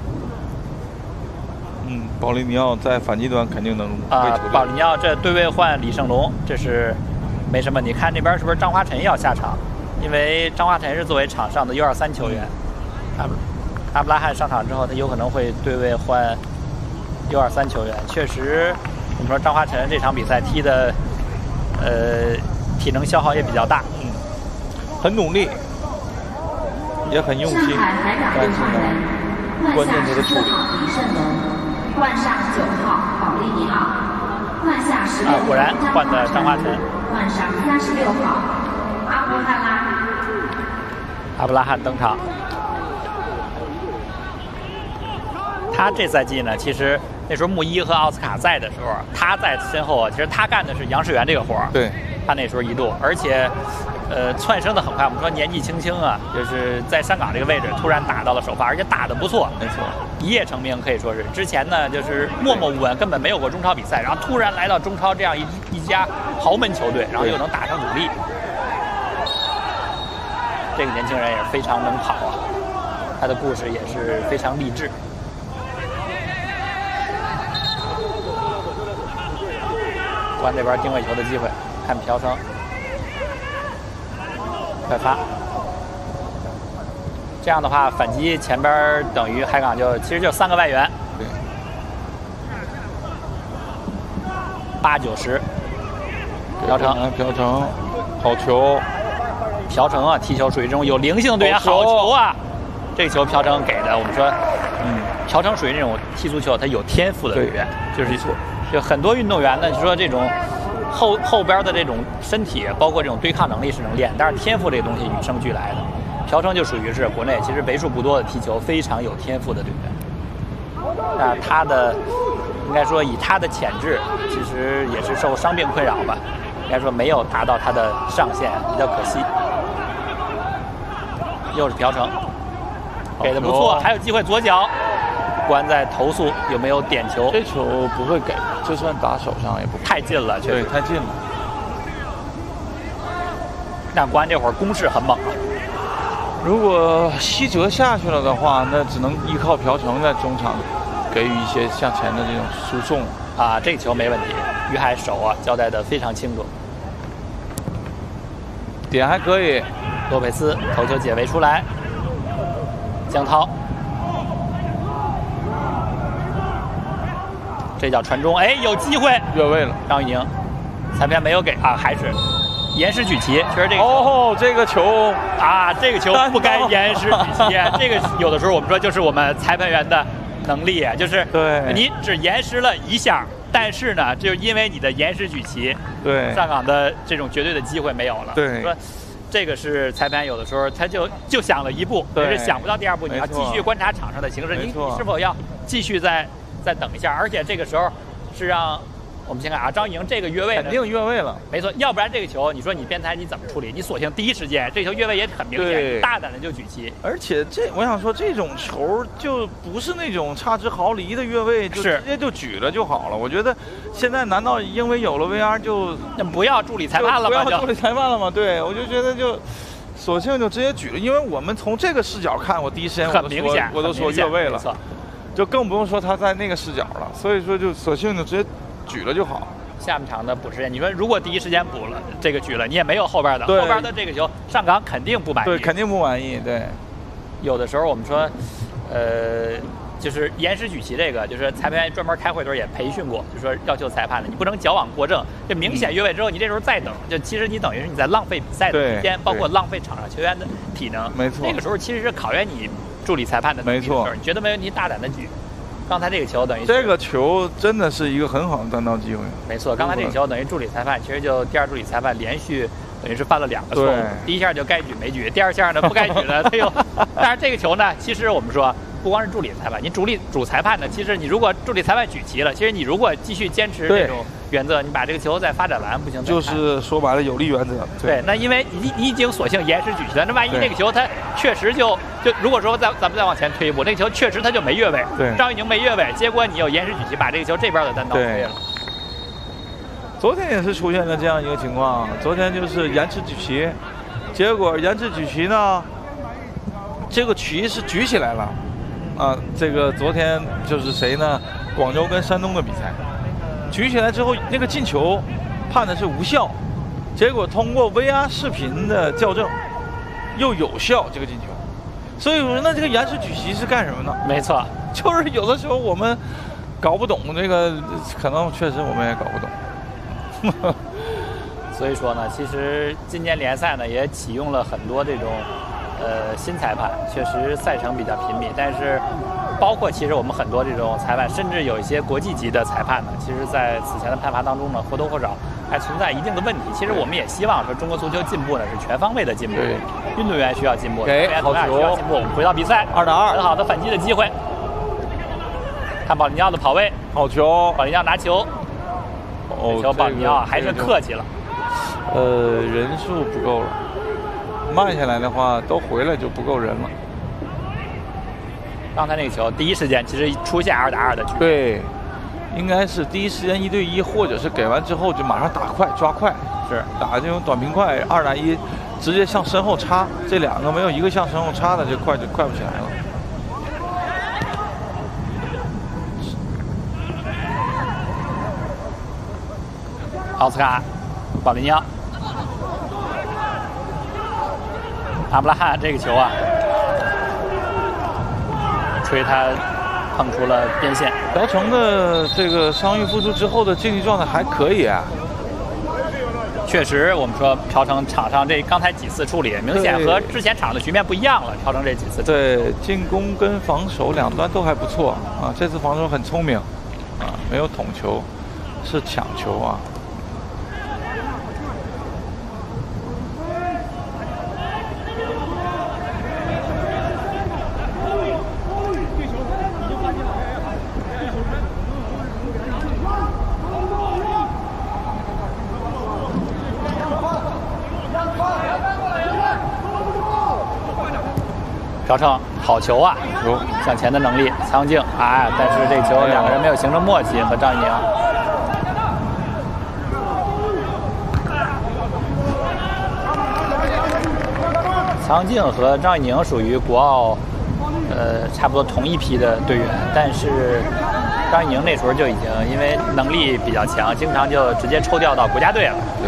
保利尼奥在反击端肯定能保利尼奥这对位换李胜龙，这是没什么。你看这边是不是张华晨要下场？因为张华晨是作为场上的U23球员，阿布拉罕上场之后，他有可能会对位换U23球员。确实，我们说张华晨这场比赛踢的，体能消耗也比较大， 很努力。也很用心，但是呢，关键他的处理。 换上9号保利尼奥，换下16号果然换的张华晨， 换上36号阿布哈拉。 阿布拉罕登场。他这赛季呢，其实那时候穆伊和奥斯卡在的时候，他在身后，其实他干的是杨世元这个活儿。 对， 他那时候一度，而且。窜升的很快，我们说年纪轻轻啊，就是在上港这个位置突然打到了首发，而且打得不错， 没错， 一夜成名可以说是。之前呢就是默默无闻，根本没有过中超比赛，然后突然来到中超这样一家豪门球队，然后又能打上主力。这个年轻人也是非常能跑啊，他的故事也是非常励志。国安这边定位球的机会，看朴成。快发，这样的话反击前边等于海港其实就3个外援， 对 ，8、9、10，朴成，好球， 朴成啊，踢球属于这种有灵性的队员，好球啊！这个球朴成给的，我们说，朴成属于这种踢足球他有天赋的队员，就很多运动员呢，就说这种。后边的这种身体，包括这种对抗能力是能练，但是天赋这个东西与生俱来的。朴成就属于是国内其实为数不多的踢球非常有天赋的队员。他的应该说以他的潜质，其实也是受伤病困扰吧，应该说没有达到他的上限，比较可惜。又是朴成，给的不错，还有机会左脚。国安在投诉有没有点球？ 这球不会给，就算打手上也不太近了，确实对，太近了。 但国安这会儿攻势很猛。 如果西哲下去了的话，那只能依靠朴成在中场给予一些向前的这种输送。 啊，这个球没问题，于海手啊交代的非常清楚， 点还可以。 洛佩斯头球解围出来，江涛。这脚传中，哎，有机会越位了。 张玉宁，裁判没有给啊，还是严师举旗。确实这个这个球啊，这个球不该严师举旗。这个有的时候我们说就是我们裁判员的能力，就是你只严师了一下，但是呢，就是因为你的严师举旗， 对上港的这种绝对的机会没有了。 对， 说这个是裁判有的时候他就想了一步，但是想不到第二步，你要继续观察场上的形势，你是否要继续在再等一下，而且这个时候是让我们先看啊，张颖这个越位肯定越位了， 没错，要不然这个球你说你边裁你怎么处理？你索性第一时间这球越位也很明显，大胆的就举旗。 而且我想说这种球就不是那种差之毫厘的越位，就直接就举了就好了。我觉得现在难道因为有了 VR 就不要助理裁判了吗？ 不要助理裁判了吗？对，我就觉得就。索性就直接举了，因为我们从这个视角看，我第一时间我都说越位了，就更不用说他在那个视角了，所以说就索性就直接举了就好。 下半场的补时间，你说如果第一时间补了这个举了，你也没有后边的，后边的这个球上港肯定不满意， 对，肯定不满意。对， 有的时候我们说，就是延时举旗这个，就是裁判员专门开会的时候也培训过，就说要求裁判的，你不能矫枉过正。这明显越位之后，你这时候再等，就其实你等于是你在浪费比赛的时间，包括浪费场上球员的体能。 没错， 这个时候其实是考验你助理裁判的能力的时候，你觉得没问题，大胆的举。刚才这个球等于这个球真的是一个很好的单刀机会。 没错，刚才这个球等于助理裁判其实就第二助理裁判连续。等于是犯了2个错误，第一下就该举没举，第二下呢不该举的他又，但是这个球呢，其实我们说不光是助理裁判，你主裁判呢，其实你如果助理裁判举旗了，其实你如果继续坚持这种原则，你把这个球再发展完不行。 就是说白了有利原则。 对，那因为你已经索性延时举旗了，那万一那个球它确实就如果说咱们再往前推一步，那个球确实它就没越位，张玉宁没越位，结果你有延时举旗把这个球这边的单刀推了。 昨天也是出现了这样一个情况，昨天就是延迟举旗，结果延迟举旗呢，这个旗是举起来了，啊，这个昨天就是谁呢？广州跟山东的比赛，举起来之后，那个进球判的是无效，结果通过 VR 视频的校正，又有效这个进球。所以说，那这个延迟举旗是干什么呢？ 没错， 就是有的时候我们搞不懂这个，可能确实我们也搞不懂。 所以说呢，其实今年联赛呢也启用了很多这种新裁判，确实赛程比较频密，但是包括其实我们很多这种裁判，甚至有一些国际级的裁判呢，其实在此前的判罚当中呢，或多或少还存在一定的问题。其实我们也希望说中国足球进步呢是全方位的进步，运动员需要进步，球员同样需要进步。我们回到比赛 ，2打2， 很好的反击的机会。看保利尼奥的跑位， 好球， 保利尼奥拿球。这球保利尼奥还是客气了， 人数不够了，慢下来的话都回来就不够人了。 刚才那个球第一时间其实出现2打2的局， 对，应该是第一时间1对1，或者是给完之后就马上打快抓快， 是打这种短平快2打1，直接向身后插，这2个没有一个向身后插的，就快不起来了。 奥斯卡，保利尼奥，阿布拉罕这个球啊，吹他碰出了边线。 朴成的这个伤愈复出之后的竞技状态还可以啊。 确实，我们说朴成场上这刚才几次处理，明显和之前场的局面不一样了。朴成这几次对进攻跟防守两端都还不错啊，这次防守很聪明啊，没有捅球，是抢球啊。 朴成好球啊，有向前的能力，苍劲啊，但是这球两个人没有形成默契，和张玉宁。苍劲和张玉宁属于国奥，差不多同一批的队员，但是张玉宁那时候就已经因为能力比较强，经常就直接抽调到国家队了。 对。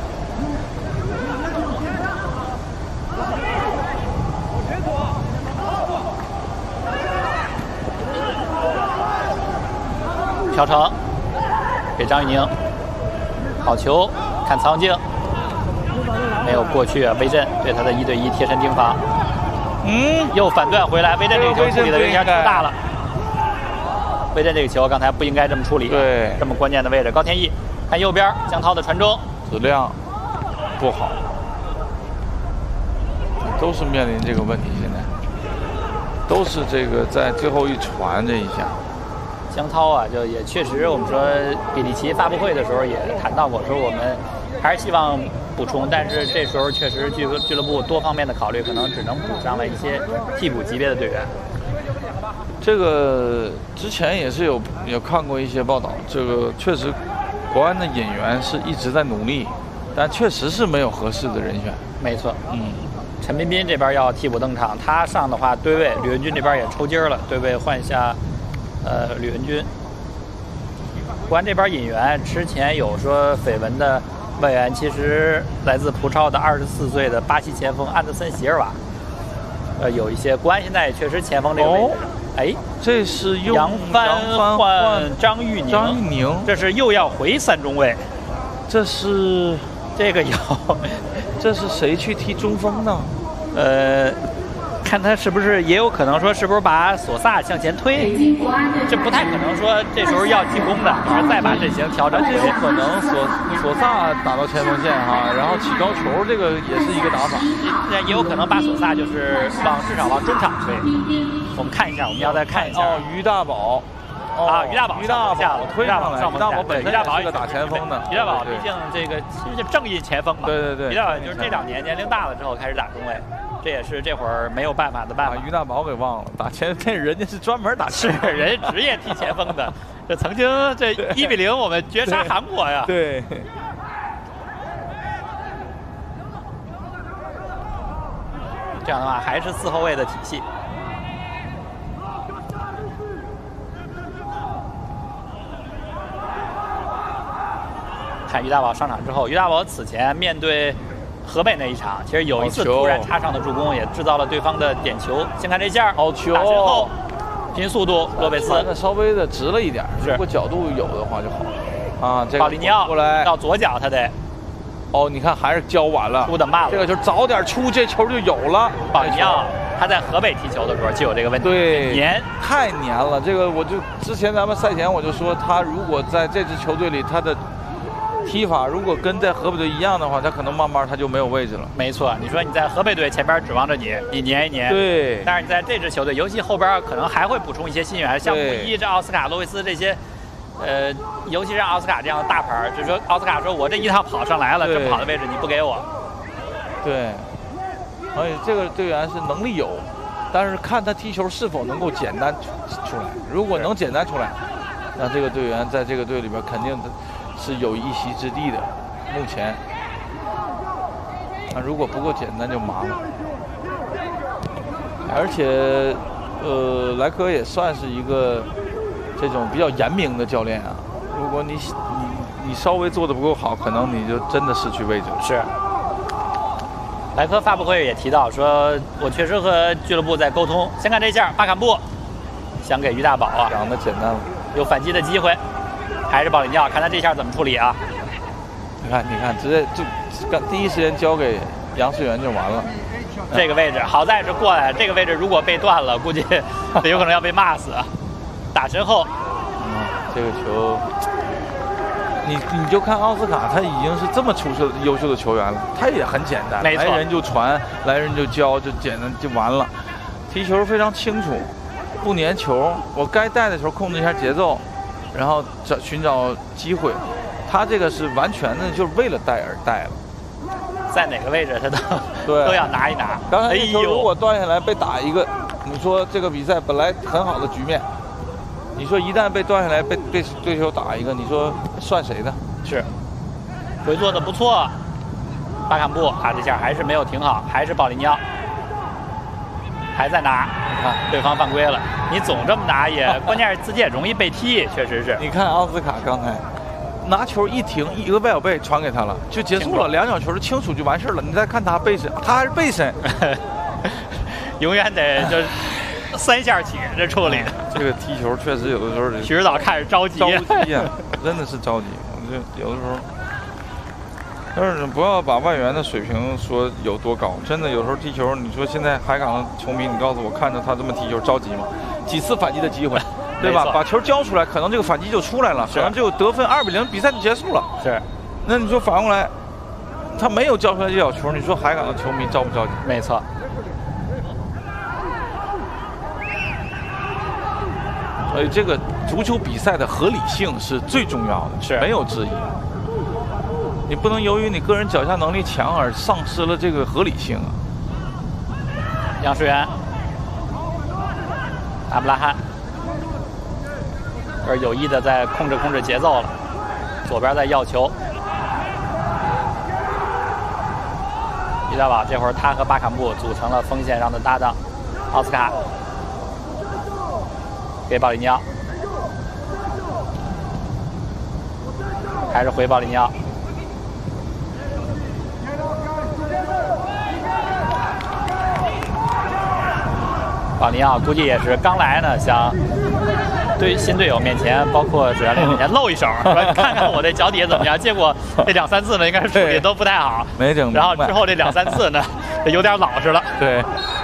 朴成给张玉宁，好球，看曹静没有过去，威震对他的1对1贴身盯防，又反断回来，威震这个球处理的有点太大了。威震这个球刚才不应该这么处理， 对， 这么关键的位置，高天意看右边江涛的传中， 质量不好，都是面临这个问题，现在都是这个在最后一传这一下。 江涛啊，就也确实，我们说比利奇发布会的时候也谈到过，说我们还是希望补充，但是这时候确实俱乐部多方面的考虑，可能只能补上了一些替补级别的队员。 这个之前也是有看过一些报道，这个确实国安的引援是一直在努力，但确实是没有合适的人选。 没错，陈彬彬这边要替补登场，他上的话对位，吕文君这边也抽筋了，对位换下吕文君。国安这边引援之前有说绯闻的外援，其实来自葡超的24岁的巴西前锋安德森席尔瓦，有一些国安现在也确实前锋这个位置。哎， 这是用杨帆换张玉宁，这是又要回三中卫， 这是这是谁去踢中锋呢？ 看他是不是也有可能说是不是把索萨向前推，这不太可能说这时候要进攻的，是再把阵型调整。 有可能索萨打到前锋线哈，然后起高球，这个也是一个打法。 也有可能把索萨就是至少往中场推。我们看一下，我们要再看一下。 于大宝。 于大宝推上来，于大宝本身是个打前锋的。 于大宝毕竟这个其实就正印前锋嘛。 对。 于大宝就是这2年年龄大了之后开始打中卫。这也是这会儿没有办法的办法。 于大宝给忘了，打前锋人家是专门打前锋， 是人职业踢前锋的。这曾经这1-0我们绝杀韩国呀。 对。 这样的话还是4后卫的体系。看于大宝上场之后，于大宝此前面对河北那一场，其实有一次突然插上的助攻，也制造了对方的点球。先看这下， 好球！ 打身后，拼速度，罗贝斯稍微的直了一点，如果角度有的话就好了。啊，这个保利尼奥过来到左脚，他得。 你看还是交晚了， 出的慢了。 这个球早点出，这球就有了。 保利尼奥他在河北踢球的时候就有这个问题， 对，太黏了。这个我就之前咱们赛前我就说，他如果在这支球队里，他的踢法如果跟在河北队一样的话，他可能慢慢他就没有位置了。 没错，你说你在河北队前边指望着你黏一黏， 对。 但是你在这支球队，尤其后边可能还会补充一些新援，像这奥斯卡、洛维斯这些，尤其是奥斯卡这样的大牌，就是说奥斯卡说我这一趟跑上来了，这跑的位置你不给我。 对。而且这个队员是能力有，但是看他踢球是否能够简单出来。如果能简单出来，那这个队员在这个队里边肯定是有一席之地的。目前，那如果不够简单就麻了。而且，莱科也算是一个这种比较严明的教练啊。如果你稍微做的不够好，可能你就真的失去位置了。 是。莱科发布会也提到说，我确实和俱乐部在沟通。先看这下，巴坎布想给于大宝啊， 讲的简单了， 有反击的机会，还是保利尼奥，看他这下怎么处理啊？ 你看，直接就第一时间交给杨世元就完了。 这个位置好在是过来，这个位置如果被断了，估计有可能要被骂死。打身后， 这个球。你就看奥斯卡，他已经是这么优秀的球员了，他也很简单，来人就传，来人就教，就简单就完了。踢球非常清楚，不粘球，我该带的时候控制一下节奏，然后寻找机会。他这个是完全的就是为了带而带了， 在哪个位置他都要拿一拿。 刚才那球如果断下来被打一个，你说这个比赛本来很好的局面。你说一旦被断下来，被对手打一个，你说算谁的？ 是，回做的不错，巴坎布这下还是没有停好，还是保利尼奥，还在拿。你看对方犯规了，你总这么拿也，关键是自己也容易被踢，确实是。 你看奥斯卡刚才拿球一停，一个外脚背传给他了，就结束了，2脚球就清楚就完事了。你再看他背身，他还是背身， 永远得就。3下起这处理， 这个踢球确实有的时候， 徐指导看着着急呀，真的是着急。我觉得有的时候，但是不要把外援的水平说有多高，真的有时候踢球，你说现在海港的球迷，你告诉我看着他这么踢球着急吗？几次反击的机会，对吧？把球交出来，可能这个反击就出来了，可能就得分2-0，比赛就结束了。 是， 那你说反过来，他没有交出来这脚球，你说海港的球迷着不着急？ 没错。 所以这个足球比赛的合理性是最重要的， 是没有质疑。你不能由于你个人脚下能力强而丧失了这个合理性啊。 杨世元，阿布拉罕，而有意的在控制节奏了，左边在要球。于大宝这会儿他和巴坎布组成了锋线上的搭档，奥斯卡给保利尼奥，还是回保利尼奥。保利尼奥估计也是刚来呢，想对新队友面前，包括主教练面前露一手，说看看我这脚底下怎么样。结果这2、3次呢，应该是处理都不太好， 没整。 然后之后这2、3次呢，有点老实了。 对，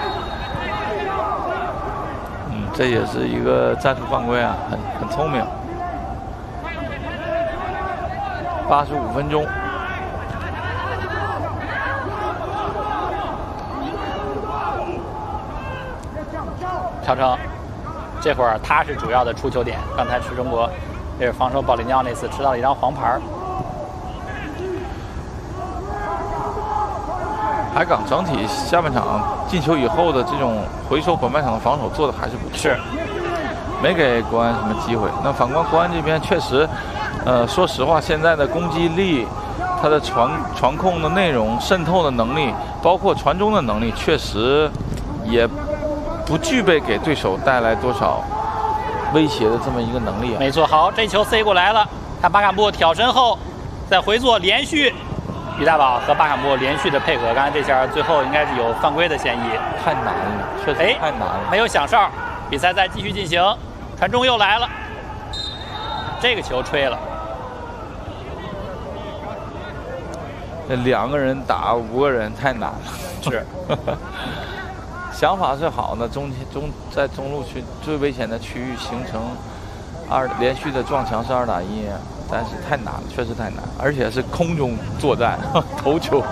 这也是一个战术犯规啊，很聪明。85分钟。 乔成，这会儿他是主要的出球点。刚才吃中国，这是防守保利尼奥那次吃到了一张黄牌。 海港整体下半场进球以后的这种回收本半场的防守做的还是不错， 是没给国安什么机会。那反观国安这边确实，说实话，现在的攻击力，他的传控的内容、渗透的能力，包括传中的能力，确实也不具备给对手带来多少威胁的这么一个能力啊。 没错，好，这球塞过来了，看巴坎布挑身后，再回做连续，于大宝和巴坎布连续的配合，刚才这下最后应该是有犯规的嫌疑， 太难了，确实太难了。 没有响哨，比赛再继续进行，传中又来了，这个球吹了。 这2个人打5个人太难了， 是。 想法是好的，在中路区最危险的区域形成连续的撞墙是2打1，但是太难了，确实太难，而且是空中作战头球。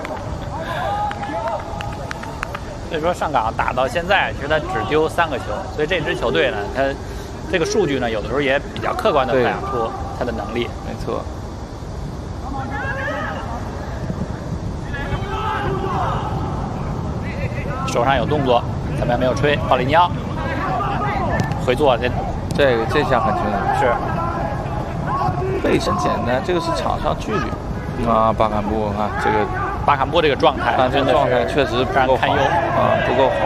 所以说上港打到现在，其实他只丢3个球，所以这支球队呢，他这个数据呢，有的时候也比较客观的反映出他的能力。 没错。 手上有动作，裁判没有吹。保利尼奥回做， 这下很清楚， 是背很简单，这个是场上纪律啊。巴坎布啊，这个巴坎布这个状态， 这个状态确实不够好啊，不够好。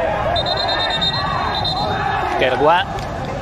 给了国安。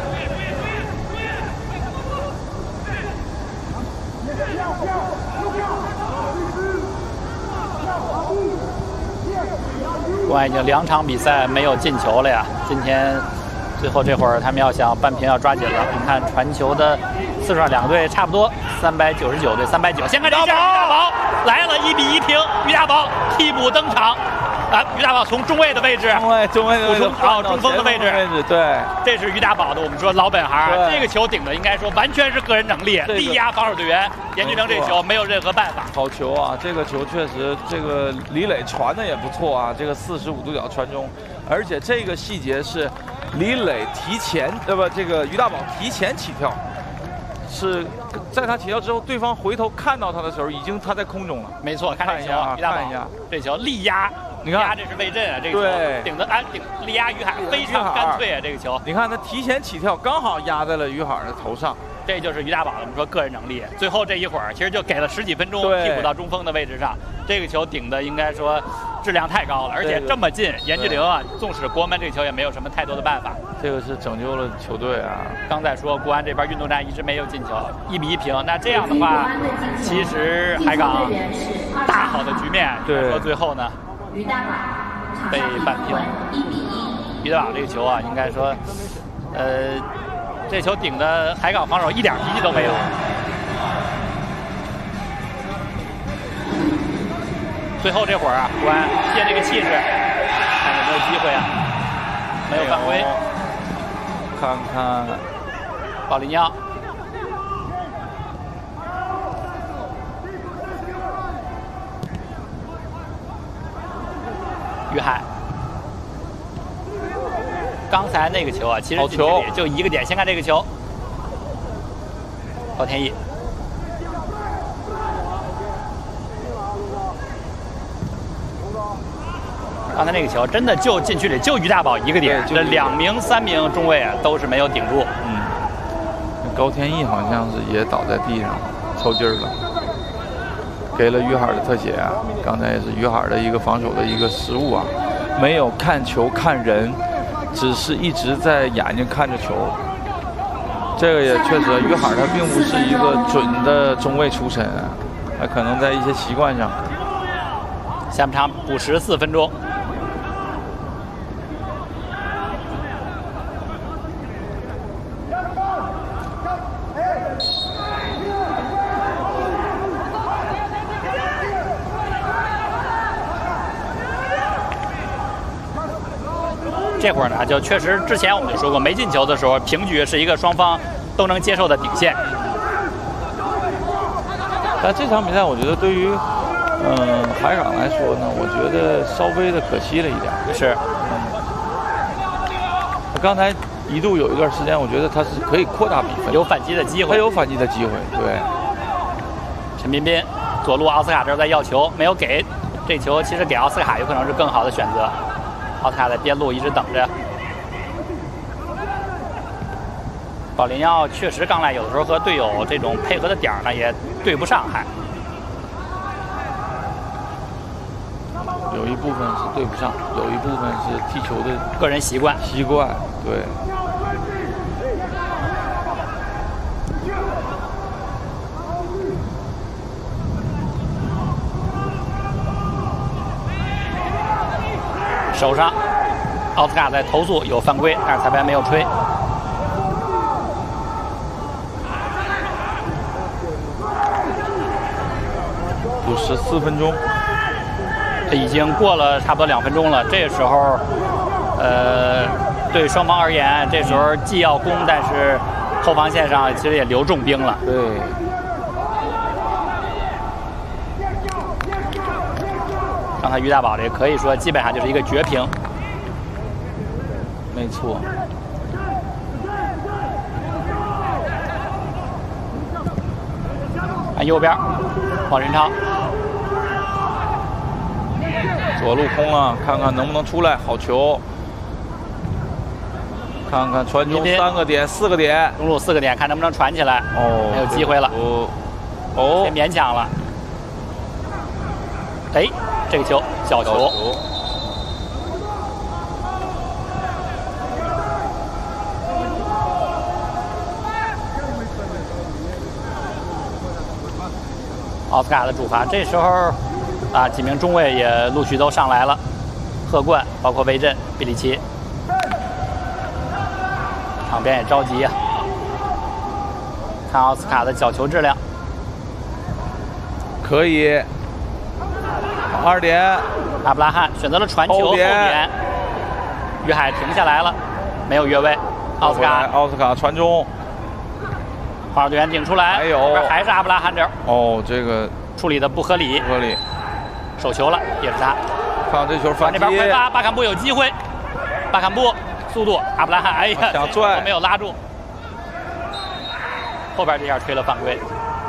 国安已经2场比赛没有进球了呀！今天最后这会儿他们要想扳平要抓紧了。你看传球的次数上2个队差不多，399对390。先看这下，于大宝来了，1比1平。于大宝替补登场，于大宝从中卫的位置， 中卫的位置中锋的位置， 对， 这是于大宝的我们说老本行。这个球顶的应该说完全是个人能力，力压防守队员。严俊凌这球没有任何办法。 好球啊！这个球确实，这个李磊传的也不错啊，这个45度角传中，而且这个细节是李磊提前，这个于大宝提前起跳，是在他起跳之后，对方回头看到他的时候，已经他在空中了。 没错，看这球，于大宝这球力压。 你看， 这是魏震啊，这个球顶的力压于海，非常干脆啊，这个球。 你看他提前起跳，刚好压在了于海的头上。 这就是于大宝的我们说个人能力。最后这一会儿，其实就给了10几分钟，替补到中锋的位置上。这个球顶的应该说质量太高了，而且这么近，严俊凌啊，纵使国门这个球也没有什么太多的办法。 这个是拯救了球队啊！ 刚才说国安这边运动战一直没有进球，1比1平。那这样的话，其实海港大好的局面，说最后呢被扳平。于大宝这个球啊，应该说，这球顶的海港防守一点脾气都没有。最后这会儿啊，国安借这个气势，看有没有机会啊？没有犯规。 看看保利尼奥，于海。刚才那个球啊，其实就一个点。先看这个球， 高天意。刚才那个球真的就禁区里就于大宝一个点，这2名、3名中卫啊都是没有顶住。 高天意好像是也倒在地上抽筋了，给了于海的特写啊。刚才也是于海的一个防守的一个失误啊，没有看球看人，只是一直在眼睛看着球。这个也确实，于海他并不是一个准的中卫出身啊，他可能在一些习惯上。 下半场补时4分钟。这会儿呢，就确实之前我们就说过，没进球的时候，平局是一个双方都能接受的底线。 但这场比赛，我觉得对于海港来说呢，我觉得稍微的可惜了一点。 是， 刚才一度有一段时间，我觉得他是可以扩大比分， 有反击的机会， 他有反击的机会。对， 陈彬彬左路奥斯卡这儿在要球，没有给，这球其实给奥斯卡有可能是更好的选择。奥斯卡在边路一直等着。保利尼奥确实刚来，有的时候和队友这种配合的点儿呢也对不上，还有一部分是对不上，有一部分是踢球的个人习惯。 对。 手上，奥斯卡在投诉有犯规，但是裁判没有吹。 补时4分钟， 已经过了差不多2分钟了。这时候，对双方而言，这时候既要攻，但是后防线上其实也留重兵了。 对。 刚才于大宝这可以说基本上就是一个绝平。 没错。 看右边，王仁超， 左路空了，看看能不能出来，好球。看看传中3个点、4个点， 中路4个点，看能不能传起来。 哦， 没有机会了。 哦， 勉强了。哎，这个球角球。奥斯卡的主罚，这时候啊，几名中卫也陆续都上来了，贺冠，包括威震、比利奇，场边也着急啊。看奥斯卡的角球质量， 可以。2点， 阿布拉罕选择了传球后点，于海停下来了，没有越位。奥斯卡传中。 防守队员顶出来，还是阿布拉罕这儿。 哦，这个处理的不合理，手球了，也是他。 看这球反击， 这边快发，巴坎布有机会，巴坎布速度，阿布拉罕，哎呀， 想拽没有拉住，后边这下吹了犯规。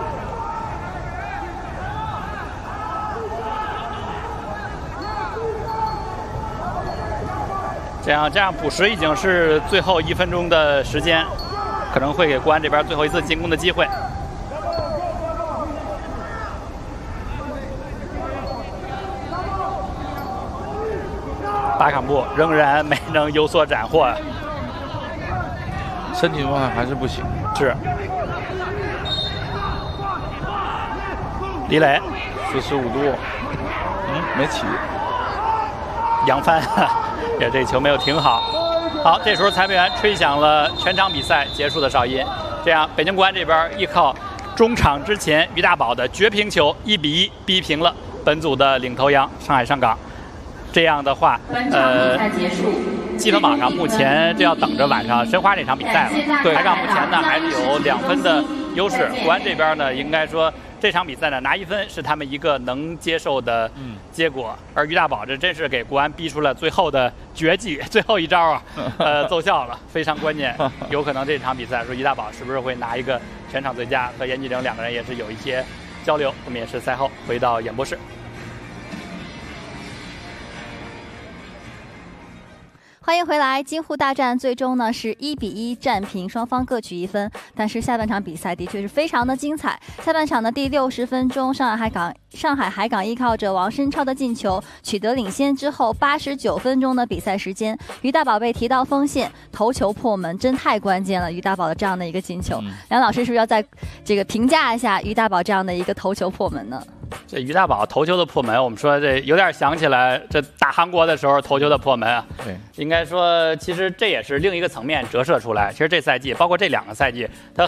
这样补时已经是最后1分钟的时间。可能会给国安这边最后一次进攻的机会。巴坎布仍然没能有所斩获， 身体状态还是不行。 是。李磊 45度，没起。 杨帆也这球没有停好。好，这时候裁判员吹响了全场比赛结束的哨音。这样，北京国安这边依靠中场之前于大宝的绝平球，1比1逼平了本组的领头羊上海上港。这样的话，积分榜上目前就要等着晚上申花这场比赛了。对，海港目前呢还是有2分的优势。国安这边呢，应该说这场比赛呢拿1分是他们一个能接受的结果，而于大宝这真是给国安逼出了最后的绝技，最后一招啊，奏效了，非常关键，有可能这场比赛说于大宝是不是会拿一个全场最佳，和严继凌2个人也是有一些交流。我们也是赛后回到演播室。 欢迎回来！京沪大战最终呢是1比1战平，双方各取1分。但是下半场比赛的确是非常的精彩。下半场的第60分钟，上海海港依靠着王申超的进球取得领先之后，89分钟的比赛时间，于大宝被提到锋线，头球破门，真太关键了！于大宝的这样的一个进球，梁老师是不是要在这个评价一下于大宝这样的一个头球破门呢？ 这于大宝头球的破门，我们说这有点想起来这打韩国的时候头球的破门啊。对，应该说其实这也是另一个层面折射出来。其实这赛季，包括这2个赛季，他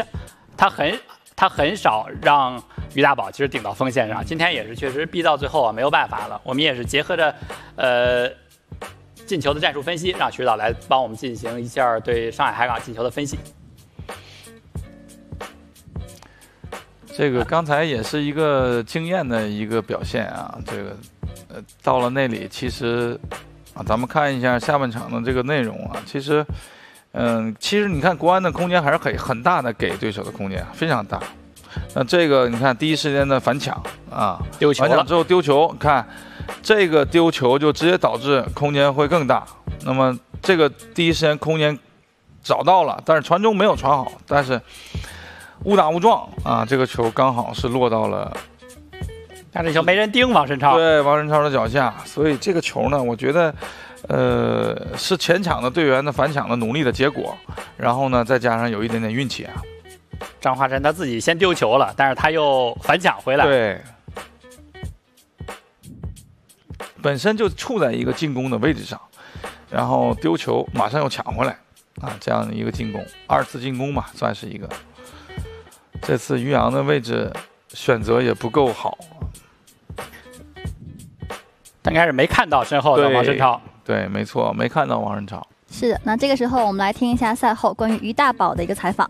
很少让于大宝其实顶到锋线上。今天也是确实逼到最后啊，没有办法了。我们也是结合着进球的战术分析，让徐导来帮我们进行一下对上海海港进球的分析。 这个刚才也是一个惊艳的一个表现啊！这个，到了那里其实，咱们看一下下半场的这个内容啊，其实你看国安的空间还是很大的，给对手的空间非常大。那这个你看第一时间的反抢啊，丢球了，反抢之后丢球，看这个丢球就直接导致空间会更大。那么这个第一时间空间找到了，但是传中没有传好，但是误打误撞啊，这个球刚好是落到了， 但这球没人盯王申超， 对王申超的脚下，所以这个球呢，我觉得，是前场的队员的反抢的努力的结果，然后呢，再加上有一点点运气啊。 张华晨他自己先丢球了，但是他又反抢回来， 对，本身就处在一个进攻的位置上，然后丢球马上又抢回来啊，这样的一个进攻，2次进攻嘛，算是一个。这次于洋的位置选择也不够好， 应该是没看到身后的王申超。 对，没错，没看到王申超。 是的，那这个时候我们来听一下赛后关于于大宝的一个采访。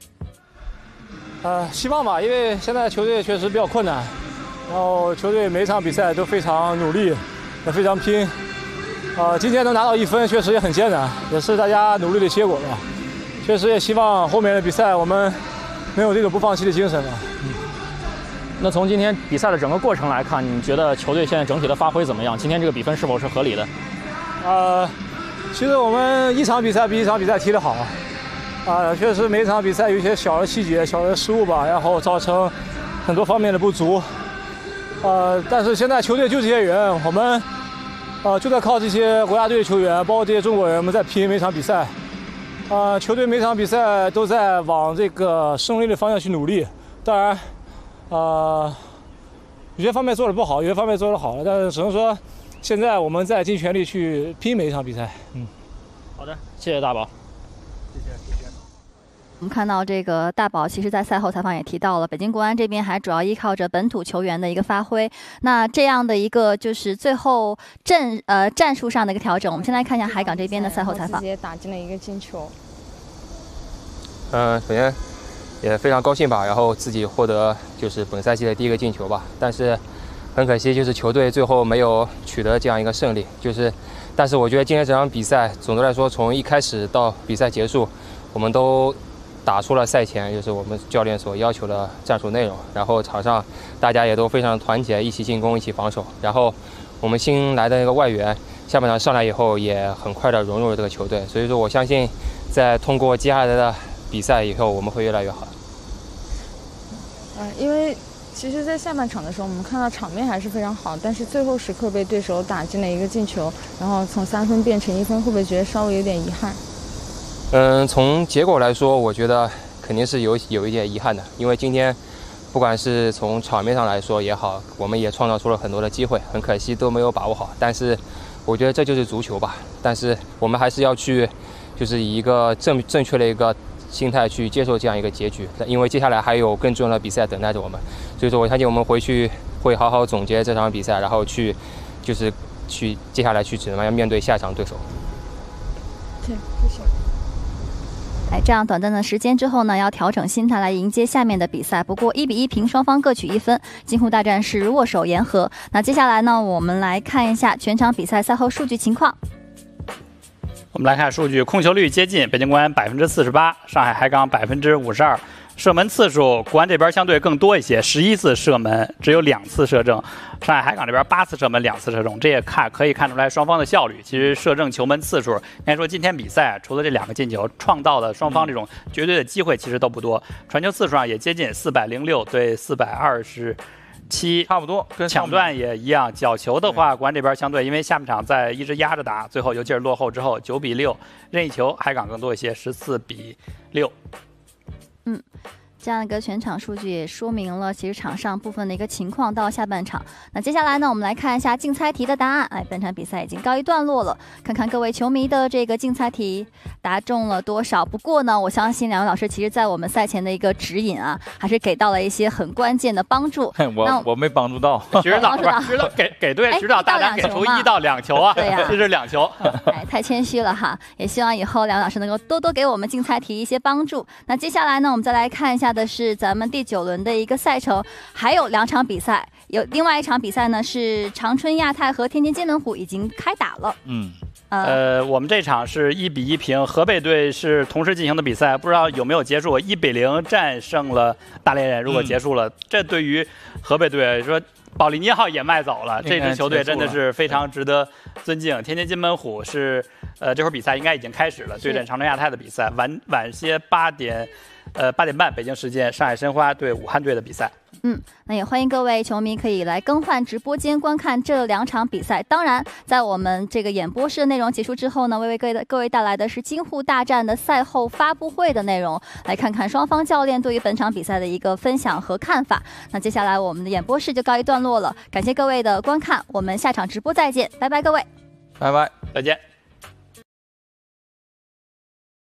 希望吧，因为现在球队确实比较困难，然后球队每一场比赛都非常努力，也非常拼。今天能拿到1分，确实也很艰难，也是大家努力的结果吧。确实也希望后面的比赛我们没有这个不放弃的精神吧。 那从今天比赛的整个过程来看，你觉得球队现在整体的发挥怎么样？今天这个比分是否是合理的？ 其实我们一场比赛比一场比赛踢得好，确实每一场比赛有一些小的细节、小的失误吧，然后造成很多方面的不足。但是现在球队就这些人，我们就在靠这些国家队的球员，包括这些中国人，我们在拼每场比赛。球队每场比赛都在往这个胜利的方向去努力。当然，有些方面做得不好，有些方面做得好了，但是只能说，现在我们在尽全力去拼每一场比赛。 好的，谢谢大宝。 谢谢。 我们看到这个大宝，其实在赛后采访也提到了，北京国安这边还主要依靠着本土球员的一个发挥。那这样的一个就是最后战术上的一个调整，我们先来看一下海港这边的赛后采访。 直接打进了一个进球。 首先也非常高兴吧，然后自己获得就是本赛季的第一个进球吧。但是很可惜，就是球队最后没有取得这样一个胜利。但是我觉得今天这场比赛，总的来说从一开始到比赛结束，我们都打出了赛前就是我们教练所要求的战术内容，然后场上大家也都非常团结，一起进攻，一起防守。然后我们新来的那个外援，下半场上来以后也很快的融入了这个球队，所以说我相信，在通过接下来的比赛以后，我们会越来越好。 因为其实，在下半场的时候，我们看到场面还是非常好，但是最后时刻被对手打进了一个进球，然后从3分变成1分，会不会觉得稍微有点遗憾？ 从结果来说，我觉得肯定是有一点遗憾的，因为今天不管是从场面上来说也好，我们也创造出了很多的机会，很可惜都没有把握好。但是我觉得这就是足球吧，但是我们还是要去，就是以一个正确的一个心态去接受这样一个结局，因为接下来还有更重要的比赛等待着我们。所以说我相信我们回去会好好总结这场比赛，然后去接下来去怎么样面对下一场对手。 对，谢谢。 这样短暂的时间之后呢，要调整心态来迎接下面的比赛。不过1-1平，双方各取1分，京沪大战是握手言和。那接下来呢，我们来看一下全场比赛赛后数据情况。 我们来看数据，控球率接近，北京国安48%，上海海港52%。射门次数，国安这边相对更多一些，11次射门，只有2次射正；上海海港这边8次射门，2次射正，这也可以看出来双方的效率。其实射正球门次数，应该说今天比赛除了这2个进球，创造的双方这种绝对的机会其实都不多。传球次数上也接近406对427， 差不多，跟抢断也一样。角球的话，国安这边相对，因为下半场在一直压着打，最后尤其是落后之后9-6，任意球海港更多一些14-6。 这样一个全场数据也说明了其实场上部分的一个情况。到下半场，那接下来呢，我们来看一下竞猜题的答案。本场比赛已经告一段落了，看看各位球迷的这个竞猜题答中了多少。不过呢，我相信两位老师其实在我们赛前的一个指引啊，还是给到了一些很关键的帮助。 我没帮助到， 指导给对指导大胆给出1到2球啊， 对呀， 这是2球。 太谦虚了哈，也希望以后两位老师能够多多给我们竞猜题一些帮助。那接下来呢，我们再来看一下的是咱们第9轮的一个赛程，还有2场比赛，有另外一场比赛呢是长春亚泰和天津津门虎已经开打了。 我们这场是1-1平，河北队是同时进行的比赛，不知道有没有结束，1-0战胜了大连人。如果结束了，这对于河北队说，保利尼奥也卖走了，这支球队真的是非常值得尊敬。天津津门虎是这会儿比赛应该已经开始了，对阵长春亚泰的比赛，晚些8点半北京时间，上海申花对武汉队的比赛。 那也欢迎各位球迷可以来更换直播间观看这2场比赛。当然，在我们这个演播室的内容结束之后呢，为各位带来的是京沪大战的赛后发布会的内容，来看看双方教练对于本场比赛的一个分享和看法。那接下来我们的演播室就告一段落了，感谢各位的观看，我们下场直播再见，拜拜各位， 拜拜， 再见。